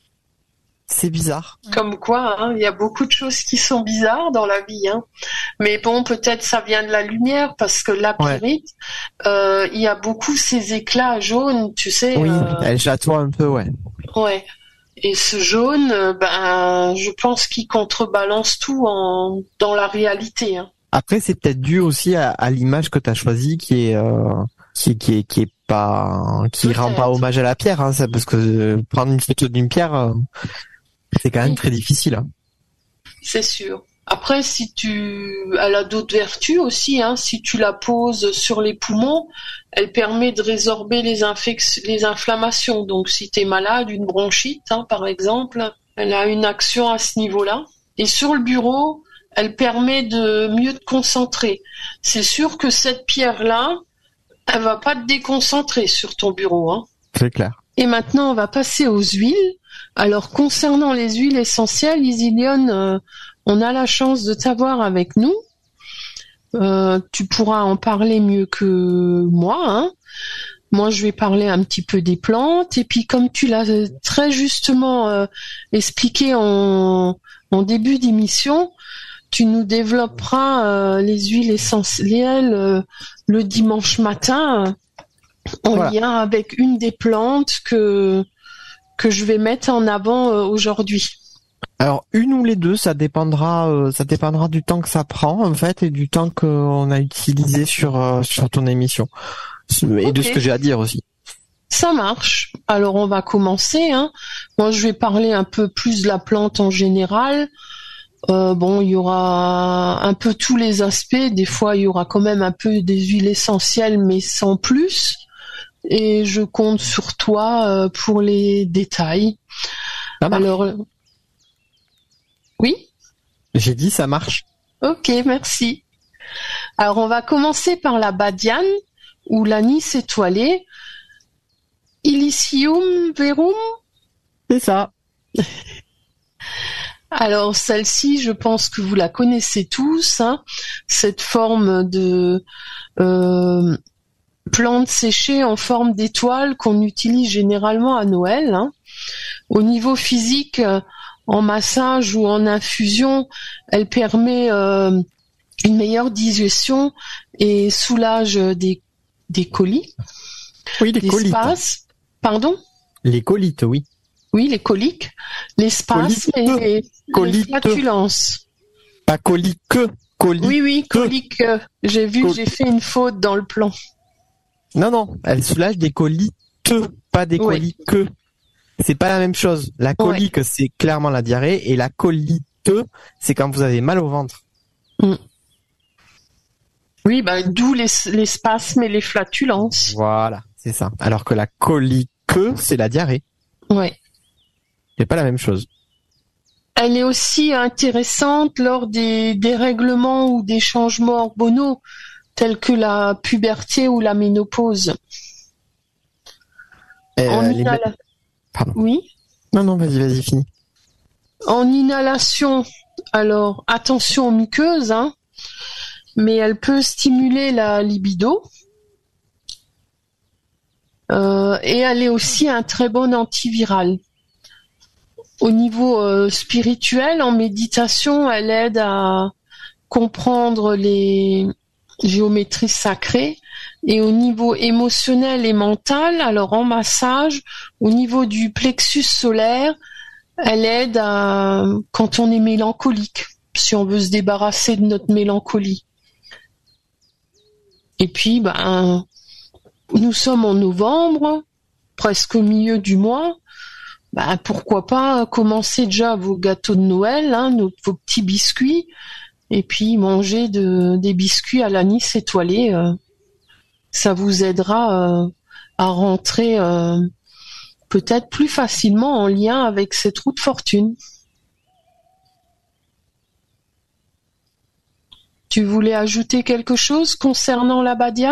c'est bizarre. Comme quoi, hein, il y a beaucoup de choses qui sont bizarres dans la vie. Hein. Mais bon, peut-être ça vient de la lumière, parce que la pyrite, ouais. euh, il y a beaucoup ces éclats jaunes, tu sais. Oui, euh... elle chatoie un peu, ouais. Ouais. Et ce jaune, euh, ben, je pense qu'il contrebalance tout en dans la réalité. Hein. Après, c'est peut-être dû aussi à, à l'image que tu as choisie, qui est euh, qui, qui est qui est pas qui peut-être. Rend pas hommage à la pierre, hein, ça, parce que euh, prendre une photo d'une pierre. Euh... C'est quand même très difficile. Hein. C'est sûr. Après, si tu, elle a d'autres vertus aussi. Hein. Si tu la poses sur les poumons, elle permet de résorber les infec- les inflammations. Donc, si tu es malade, une bronchite, hein, par exemple, elle a une action à ce niveau-là. Et sur le bureau, elle permet de mieux te concentrer. C'est sûr que cette pierre-là, elle va pas te déconcentrer sur ton bureau. Hein. C'est clair. Et maintenant, on va passer aux huiles. Alors, concernant les huiles essentielles, Isilione, euh, on a la chance de t'avoir avec nous. Euh, tu pourras en parler mieux que moi. Hein. Moi, je vais parler un petit peu des plantes. Et puis, comme tu l'as très justement euh, expliqué en, en début d'émission, tu nous développeras euh, les huiles essentielles euh, le dimanche matin euh, en voilà. lien avec une des plantes que... que je vais mettre en avant euh, aujourd'hui. Alors une ou les deux, ça dépendra, euh, ça dépendra du temps que ça prend en fait et du temps qu'on a utilisé sur euh, sur ton émission et okay. de ce que j'ai à dire aussi. Ça marche. Alors on va commencer. Hein. Moi je vais parler un peu plus de la plante en général. Euh, bon, il y aura un peu tous les aspects. Des fois il y aura quand même un peu des huiles essentielles, mais sans plus. Et je compte sur toi euh, pour les détails. Alors, oui ? J'ai dit ça marche. Ok, merci. Alors, on va commencer par la badiane ou l'anis étoilé. Illicium verum ? C'est ça. Alors, celle-ci, je pense que vous la connaissez tous. Hein, cette forme de... Euh, plante séchée en forme d'étoile qu'on utilise généralement à Noël. Hein. Au niveau physique, euh, en massage ou en infusion, elle permet euh, une meilleure digestion et soulage des, des coliques. Oui, les coliques. Spasmes. Pardon ? Les coliques, oui. Oui, les coliques, les spasmes et les, les flatulences. Pas colique, colique. Oui, oui, colique. Euh, j'ai vu, Col- j'ai fait une faute dans le plan. Non, non, elle soulage des coliques, pas des oui. coliques. C'est pas la même chose. La colique, ouais. c'est clairement la diarrhée, et la colite, c'est quand vous avez mal au ventre. Mm. Oui, bah, d'où les, les spasmes et les flatulences. Voilà, c'est ça. Alors que la colique, c'est la diarrhée. Ouais. C'est pas la même chose. Elle est aussi intéressante lors des dérèglements ou des changements hormonaux, tels que la puberté ou la ménopause. Euh, en les... inhala... Pardon. Oui. Non, non, vas-y, vas-y, finis. En inhalation, alors attention aux muqueuses, hein, mais elle peut stimuler la libido. Euh, et elle est aussi un très bon antiviral. Au niveau euh, spirituel, en méditation, elle aide à comprendre les géométries sacrées. Et au niveau émotionnel et mental, alors en massage, au niveau du plexus solaire, elle aide à quand on est mélancolique, si on veut se débarrasser de notre mélancolie. Et puis, ben, nous sommes en novembre, presque au milieu du mois. Bah, pourquoi pas commencer déjà vos gâteaux de Noël, hein, nos, vos petits biscuits, et puis manger de, des biscuits à l'anis étoilé. Euh, ça vous aidera euh, à rentrer euh, peut-être plus facilement en lien avec cette roue de fortune. Tu voulais ajouter quelque chose concernant la badiane ?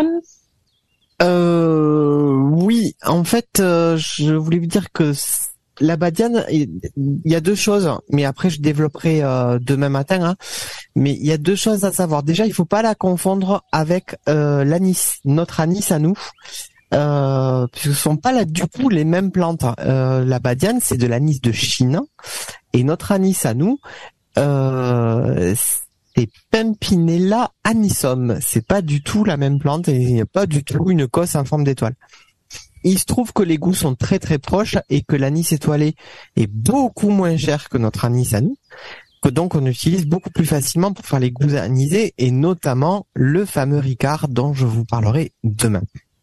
Euh, oui, en fait, euh, je voulais vous dire que la badiane, il y a deux choses, mais après je développerai euh, demain matin. Hein, mais il y a deux choses à savoir. Déjà, il faut pas la confondre avec euh, l'anis, notre anis à nous, euh, puisque ce sont pas là du coup les mêmes plantes. Euh, la badiane, c'est de l'anis de Chine, et notre anis à nous, euh, c'est Pimpinella anisum. C'est pas du tout la même plante et il n'y a pas du tout une cosse en forme d'étoile. Il se trouve que les goûts sont très très proches et que l'anis étoilé est beaucoup moins cher que notre anis à nous, que donc on utilise beaucoup plus facilement pour faire les goûts anisés et notamment le fameux Ricard dont je vous parlerai demain.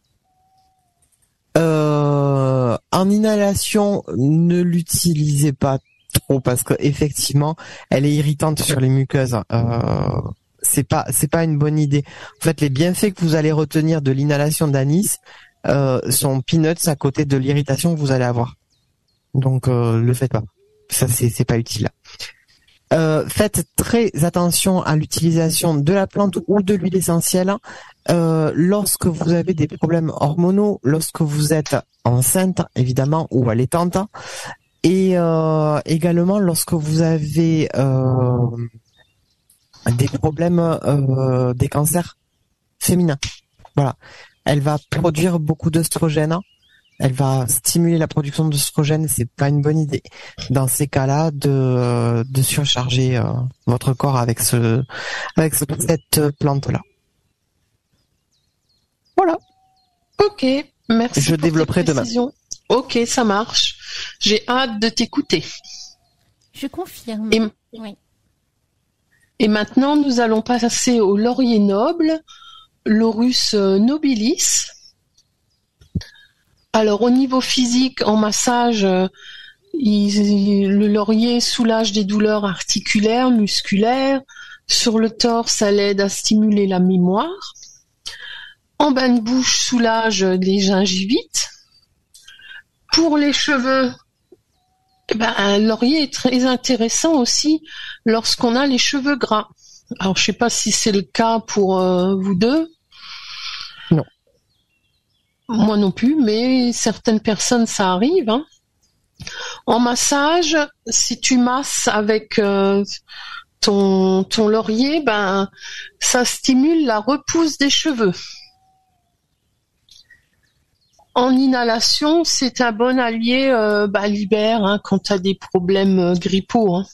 Euh, en inhalation, ne l'utilisez pas trop parce que effectivement, elle est irritante sur les muqueuses. Euh, c'est pas c'est pas une bonne idée. En fait, les bienfaits que vous allez retenir de l'inhalation d'anis Euh, sont peanuts à côté de l'irritation que vous allez avoir. Donc euh, le faites pas. Ça c'est c'est pas utile. Euh, faites très attention à l'utilisation de la plante ou de l'huile essentielle euh, lorsque vous avez des problèmes hormonaux, lorsque vous êtes enceinte évidemment ou allaitante, et euh, également lorsque vous avez euh, des problèmes, euh, des cancers féminins. Voilà. Elle va produire beaucoup d'œstrogène. Elle va stimuler la production d'œstrogène. C'est pas une bonne idée dans ces cas-là de de surcharger euh, votre corps avec ce avec ce, cette plante-là. Voilà. Ok, merci. Je pour développerai demain. Ok, ça marche. J'ai hâte de t'écouter. Je confirme. Et, oui. Et maintenant, nous allons passer au laurier noble. Laurus nobilis. Alors au niveau physique, en massage, il, le laurier soulage des douleurs articulaires, musculaires. Sur le torse, ça l'aide à stimuler la mémoire. En bain de bouche, soulage les gingivites. Pour les cheveux, eh ben, le laurier est très intéressant aussi lorsqu'on a les cheveux gras. Alors, je sais pas si c'est le cas pour euh, vous deux. Non. Moi non plus, mais certaines personnes, ça arrive. Hein. En massage, si tu masses avec euh, ton, ton laurier, ben, ça stimule la repousse des cheveux. En inhalation, c'est un bon allié euh, bah, l'hiver, hein, quand tu as des problèmes euh, grippaux. Hein.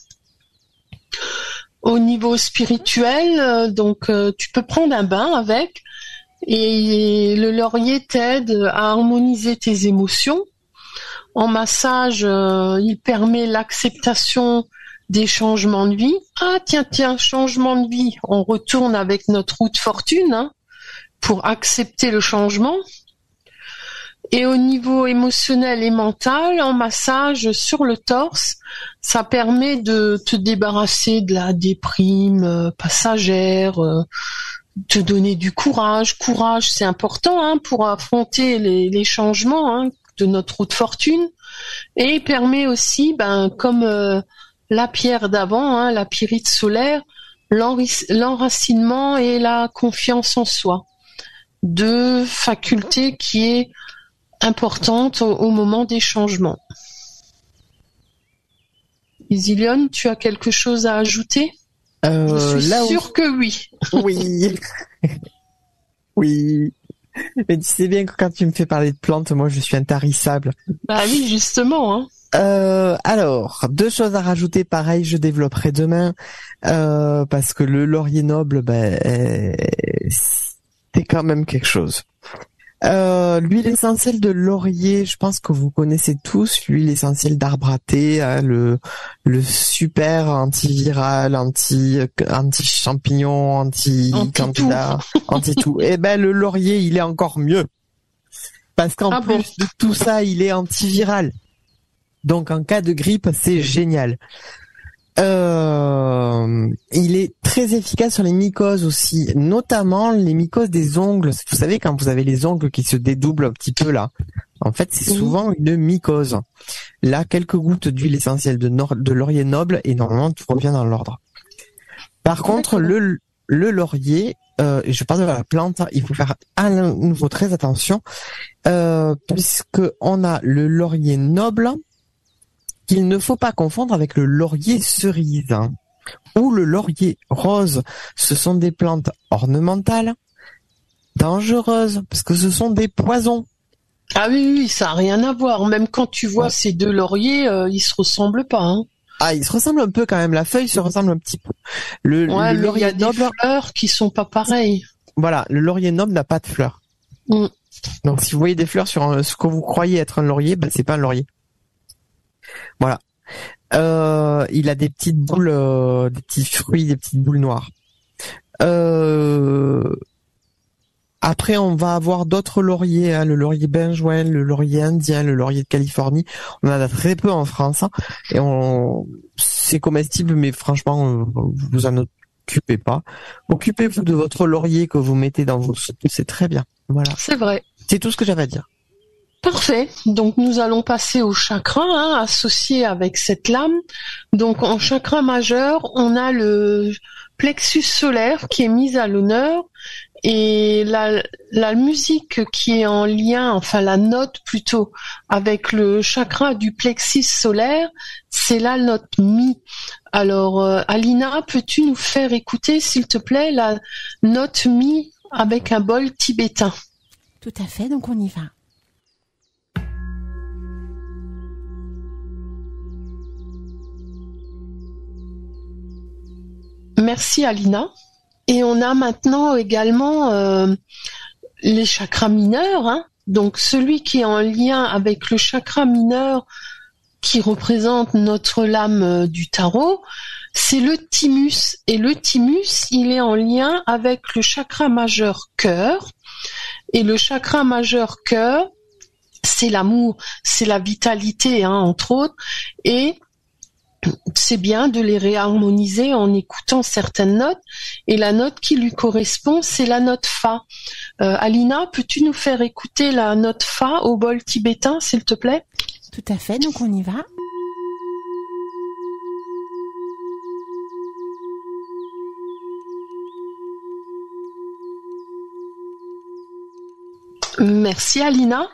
Au niveau spirituel, euh, donc euh, tu peux prendre un bain avec et le laurier t'aide à harmoniser tes émotions. En massage, euh, il permet l'acceptation des changements de vie. Ah tiens, tiens, changement de vie, on retourne avec notre roue de fortune hein, pour accepter le changement. Et au niveau émotionnel et mental, en massage sur le torse, ça permet de te débarrasser de la déprime euh, passagère, euh, te donner du courage. Courage, c'est important hein, pour affronter les, les changements hein, de notre roue de fortune. Et il permet aussi, ben, comme euh, la pierre d'avant, hein, la pyrite solaire, l'enracinement et la confiance en soi. Deux facultés qui est importante au, au moment des changements. Isilion, tu as quelque chose à ajouter ? euh, Je suis là sûre où... que oui. Oui. Oui. Mais tu sais bien que quand tu me fais parler de plantes, moi je suis intarissable. Bah oui, justement. Hein. Euh, alors, deux choses à rajouter, pareil, je développerai demain, euh, parce que le laurier noble, ben, c'est quand même quelque chose. Euh, l'huile essentielle de laurier, je pense que vous connaissez tous l'huile essentielle d'arbre à thé, hein, le le super antiviral, anti anti champignon, anti candidat, anti tout. Et ben le laurier, il est encore mieux. Parce qu'en Ah plus bon de tout ça, il est antiviral. Donc en cas de grippe, c'est génial. Euh, il est très efficace sur les mycoses aussi, notamment les mycoses des ongles. Vous savez, quand vous avez les ongles qui se dédoublent un petit peu là, en fait, c'est souvent une mycose. Là, quelques gouttes d'huile essentielle de, nor- de laurier noble et normalement tout revient dans l'ordre. Par contre, le, le laurier, euh, et je parle de la plante, il faut faire à nouveau très attention, euh, puisque on a le laurier noble, qu'il ne faut pas confondre avec le laurier cerise hein, ou le laurier rose. Ce sont des plantes ornementales, dangereuses, parce que ce sont des poisons. Ah oui, oui, ça a rien à voir. Même quand tu vois ouais. ces deux lauriers, euh, ils se ressemblent pas. Hein. Ah, ils se ressemblent un peu quand même. La feuille se ressemble un petit peu. Le, ouais, le mais il y a noble, des fleurs qui sont pas pareilles. Voilà, le laurier noble n'a pas de fleurs. Mm. Donc si vous voyez des fleurs sur un, ce que vous croyez être un laurier, ben c'est pas un laurier. Voilà. Euh, il a des petites boules, euh, des petits fruits, des petites boules noires. Euh, après, on va avoir d'autres lauriers, hein, le laurier benjoin, le laurier indien, le laurier de Californie. On en a très peu en France, hein, et on, c'est comestible, mais franchement, vous en occupez pas. Occupez-vous de votre laurier que vous mettez dans vos soupes, c'est très bien. Voilà. C'est vrai. C'est tout ce que j'avais à dire. Parfait. Donc nous allons passer au chakra hein, associé avec cette lame. Donc en chakra majeur, on a le plexus solaire qui est mis à l'honneur et la, la musique qui est en lien, enfin la note plutôt, avec le chakra du plexus solaire, c'est la note mi. Alors euh, Alina, peux-tu nous faire écouter s'il te plaît la note mi avec un bol tibétain? Tout à fait, donc on y va. Merci Alina. Et on a maintenant également euh, les chakras mineurs. Hein. Donc celui qui est en lien avec le chakra mineur qui représente notre lame euh, du tarot, c'est le thymus. Et le thymus, il est en lien avec le chakra majeur cœur. Et le chakra majeur cœur, c'est l'amour, c'est la vitalité, hein, entre autres. Et c'est bien de les réharmoniser en écoutant certaines notes. Et la note qui lui correspond, c'est la note Fa. Euh, Alina, peux-tu nous faire écouter la note Fa au bol tibétain, s'il te plaît? Tout à fait, donc on y va. Merci Alina.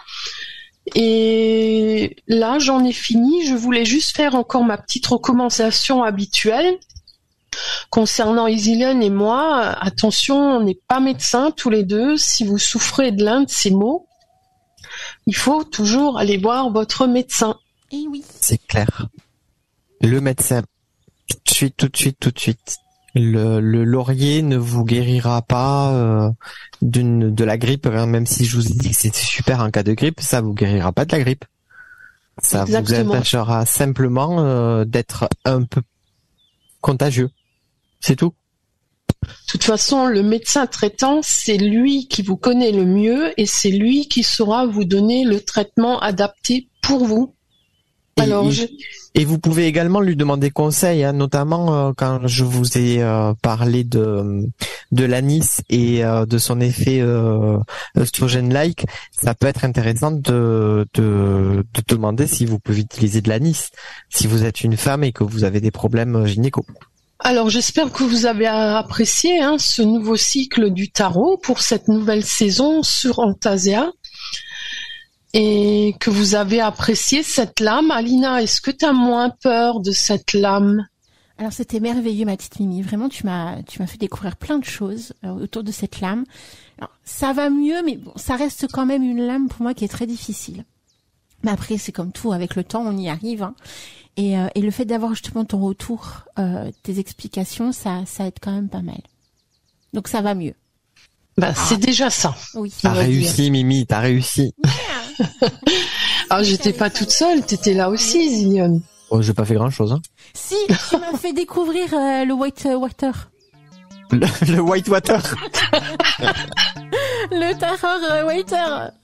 Et là, j'en ai fini. Je voulais juste faire encore ma petite recommandation habituelle. Concernant Isilène et moi, attention, on n'est pas médecins tous les deux. Si vous souffrez de l'un de ces maux, il faut toujours aller voir votre médecin. Et oui. C'est clair. Le médecin. Tout de suite, tout de suite, tout de suite. Le, le laurier ne vous guérira pas euh, d'une de la grippe, hein, même si je vous ai dit que c'était super en cas de grippe, ça vous guérira pas de la grippe. Ça Exactement. Vous empêchera simplement euh, d'être un peu contagieux. C'est tout. De toute façon, le médecin traitant, c'est lui qui vous connaît le mieux et c'est lui qui saura vous donner le traitement adapté pour vous. Et, Alors, et, je... et vous pouvez également lui demander conseil, hein, notamment euh, quand je vous ai euh, parlé de de l'anis et euh, de son effet euh, œstrogène-like. Ça peut être intéressant de, de de demander si vous pouvez utiliser de l'anis si vous êtes une femme et que vous avez des problèmes gynéco. Alors j'espère que vous avez apprécié hein, ce nouveau cycle du tarot pour cette nouvelle saison sur Antasia. Et que vous avez apprécié cette lame. Alina, est-ce que tu as moins peur de cette lame? Alors c'était merveilleux ma petite Mimi, vraiment tu m'as tu m'as fait découvrir plein de choses euh, autour de cette lame. Alors, ça va mieux mais bon, ça reste quand même une lame pour moi qui est très difficile. Mais après c'est comme tout, avec le temps on y arrive. Hein. Et, euh, et le fait d'avoir justement ton retour, euh, tes explications, ça ça aide quand même pas mal. Donc ça va mieux. Bah ah. C'est déjà ça. Oui. T'as réussi dire. Mimi, t'as réussi. Ah, j'étais pas toute seule, t'étais là aussi, Zillion. Oh, j'ai pas fait grand chose, hein. Si, tu m'as fait découvrir euh, le white water. Le, le white water. Le terror euh, water.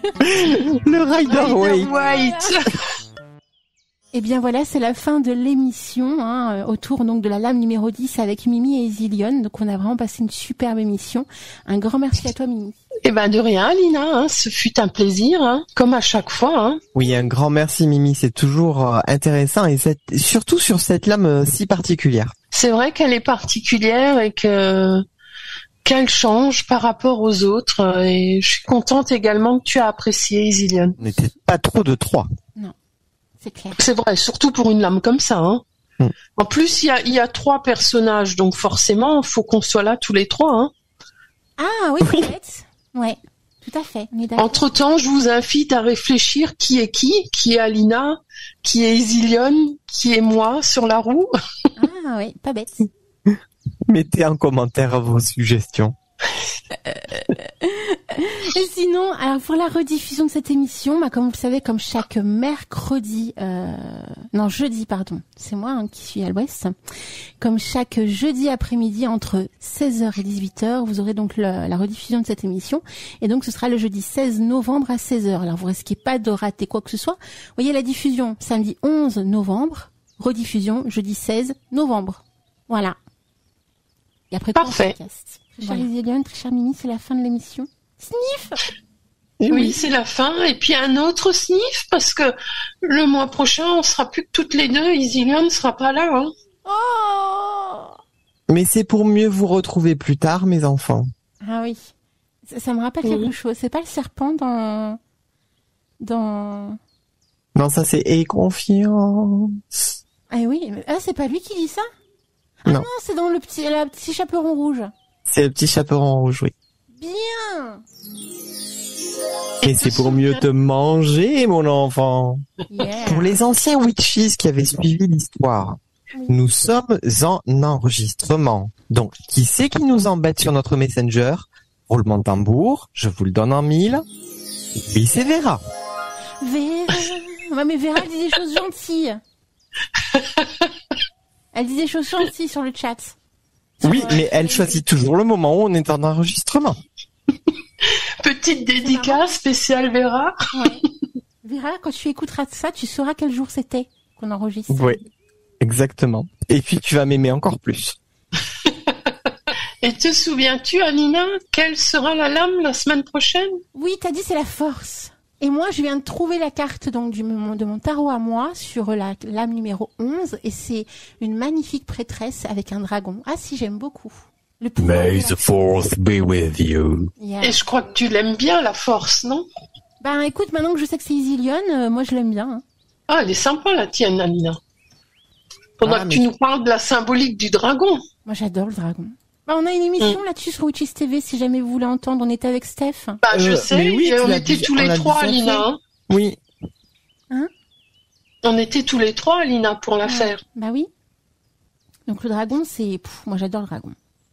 Le Rider Waite. White. Eh bien voilà, c'est la fin de l'émission, hein, autour donc de la lame numéro dix avec Mimi et Isilionne. Donc on a vraiment passé une superbe émission. Un grand merci à toi, Mimi. Eh ben de rien, Lina, hein, ce fut un plaisir, hein, comme à chaque fois. Hein. Oui, un grand merci, Mimi. C'est toujours euh, intéressant et cette, surtout sur cette lame euh, si particulière. C'est vrai qu'elle est particulière et que qu'elle change par rapport aux autres. Et je suis contente également que tu as apprécié, Isilionne. On n'était pas trop de trois. Non, c'est clair. C'est vrai, surtout pour une lame comme ça. Hein. Mm. En plus, il y a, il y a trois personnages, donc forcément, il faut qu'on soit là tous les trois. Hein. Ah oui, peut-être. Ouais, tout à fait. On est d'accord. Entre-temps, je vous invite à réfléchir qui est qui, qui est Alina, qui est Isilionne, qui est moi sur la roue. Ah oui, pas bête. Mettez en commentaire vos suggestions. Et sinon, alors pour la rediffusion de cette émission, bah, comme vous le savez, comme chaque mercredi, euh, non jeudi pardon, c'est moi hein, qui suis à l'ouest, comme chaque jeudi après-midi entre seize heures et dix-huit heures, vous aurez donc le, la rediffusion de cette émission, et donc ce sera le jeudi seize novembre à seize heures. Alors vous risquez pas de rater quoi que ce soit. Vous voyez la diffusion samedi onze novembre, rediffusion jeudi seize novembre. Voilà. Et après quoi, Parfait. on podcast. Très chère Isilionne, très chère Mimi, c'est la fin de l'émission. Sniff. Oui, oui, c'est la fin. Et puis un autre sniff, parce que le mois prochain, on sera plus que toutes les deux. Isilionne ne sera pas là. Hein. Oh. Mais c'est pour mieux vous retrouver plus tard, mes enfants. Ah oui. Ça, ça me rappelle Oui. quelque chose. C'est pas le serpent dans... Dans... Non, ça c'est aie confiance. Ah oui. Mais... Ah, c'est pas lui qui dit ça? Ah Non. non, c'est dans le petit, la petit chaperon rouge. C'est le petit chaperon rouge, oui. Bien. Et c'est pour mieux te manger, mon enfant. Yeah. Pour les anciens witches qui avaient suivi l'histoire, Oui. nous sommes en enregistrement. Donc, qui c'est qui nous embête sur notre Messenger? Roulement de tambour, je vous le donne en mille. Oui, c'est Vera. Vera. Ouais, mais Vera, elle dit des choses gentilles. Elle dit des choses gentilles sur le chat. Oui, Ouais. mais elle choisit toujours le moment où on est en enregistrement. Petite dédicace spéciale Vera. Ouais. Vera, quand tu écouteras ça, tu sauras quel jour c'était qu'on enregistre. Oui, exactement. Et puis, tu vas m'aimer encore plus. Et te souviens-tu, Alina, quelle sera la lame la semaine prochaine? Oui, t'as dit c'est la force. Et moi, je viens de trouver la carte donc du de mon tarot à moi sur la lame numéro onze, et c'est une magnifique prêtresse avec un dragon. Ah si, j'aime beaucoup. Le pouvoir de May la- the fourth be with you. Yeah. Et je crois que tu l'aimes bien, la force, non? Ben écoute, maintenant que je sais que c'est Isilionne, euh, moi je l'aime bien. Hein. Ah, elle est sympa, la tienne, Alina. Faudra Ah, que mais- tu nous parles de la symbolique du dragon. Moi j'adore le dragon. Ben, on a une émission là-dessus sur Witches T V, si jamais vous voulez entendre. On était avec Steph. Bah, je Euh, sais, mais oui, et tu on l'as était dit- tous on les l'a trois, déjà Alina. fait. Hein. Oui. On était tous les trois, Alina, pour la Ouais. faire. Bah oui. Donc le dragon, c'est... Pff, moi j'adore le dragon.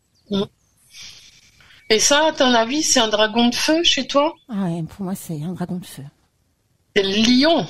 Et ça, à ton avis, c'est un dragon de feu chez toi? Ah ouais, pour moi c'est un dragon de feu. C'est le lion.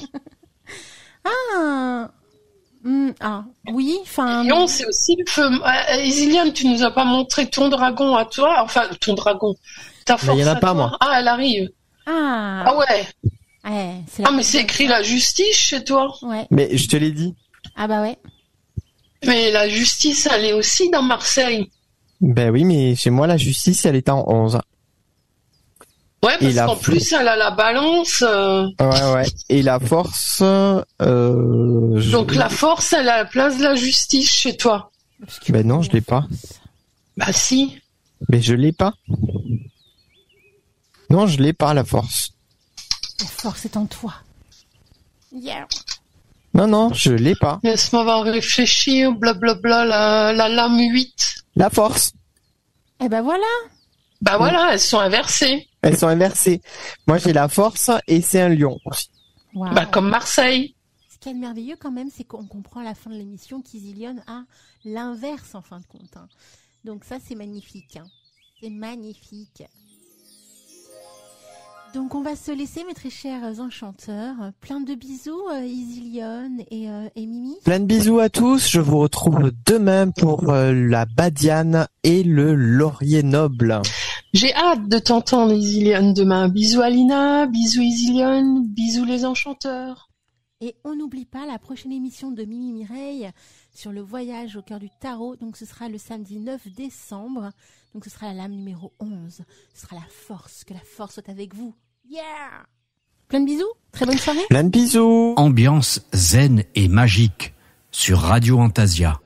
Ah, hmm, ah oui, enfin... Le lion, c'est aussi le feu. Euh, Isiliane, tu nous as pas montré ton dragon à toi? Enfin, ton dragon. Ta force il y en a à pas, toi. moi. Ah, elle arrive. Ah, Ah ouais. ouais, c'est la... Ah, mais c'est écrit la justice chez toi. Ouais, Mais je te l'ai dit. ah bah ouais. Mais la justice, elle est aussi dans Marseille. Ben oui, mais chez moi, la justice, elle est en onze. Ouais, Et parce la qu'en fo- plus, elle a la balance. euh, Ouais, ouais. Et la force, euh, je- Donc la force, elle est à la place de la justice chez toi. Parce que- Ben non, je l'ai pas. Bah si. Mais je l'ai pas. Non, je l'ai pas, la force. La force est en toi. Yeah. Non, non, je l'ai pas. Laisse-moi voir réfléchir, blablabla, la, la lame huit. La force. Eh ben voilà. Bah voilà, elles sont inversées. Elles sont inversées. Moi, j'ai la force et c'est un lion. Wow. Bah comme Marseille. Ce qui est merveilleux quand même, c'est qu'on comprend à la fin de l'émission qu'Isilionne a l'inverse en fin de compte. hein. Donc ça, c'est magnifique. hein. C'est magnifique. Donc on va se laisser, mes très chers enchanteurs. Plein de bisous, euh, Isilionne et, euh, et Mimi. Plein de bisous à tous. Je vous retrouve demain pour euh, la Badiane et le Laurier Noble. J'ai hâte de t'entendre, Isilione, demain. Bisous Alina, bisous Isilione, bisous les enchanteurs. Et on n'oublie pas la prochaine émission de Mimi Mireille sur le voyage au cœur du tarot. Donc ce sera le samedi neuf décembre. Donc ce sera la lame numéro onze. Ce sera la force. Que la force soit avec vous. Yeah! Plein de bisous. Très bonne soirée. Plein de bisous. Ambiance zen et magique sur Radio Antasia.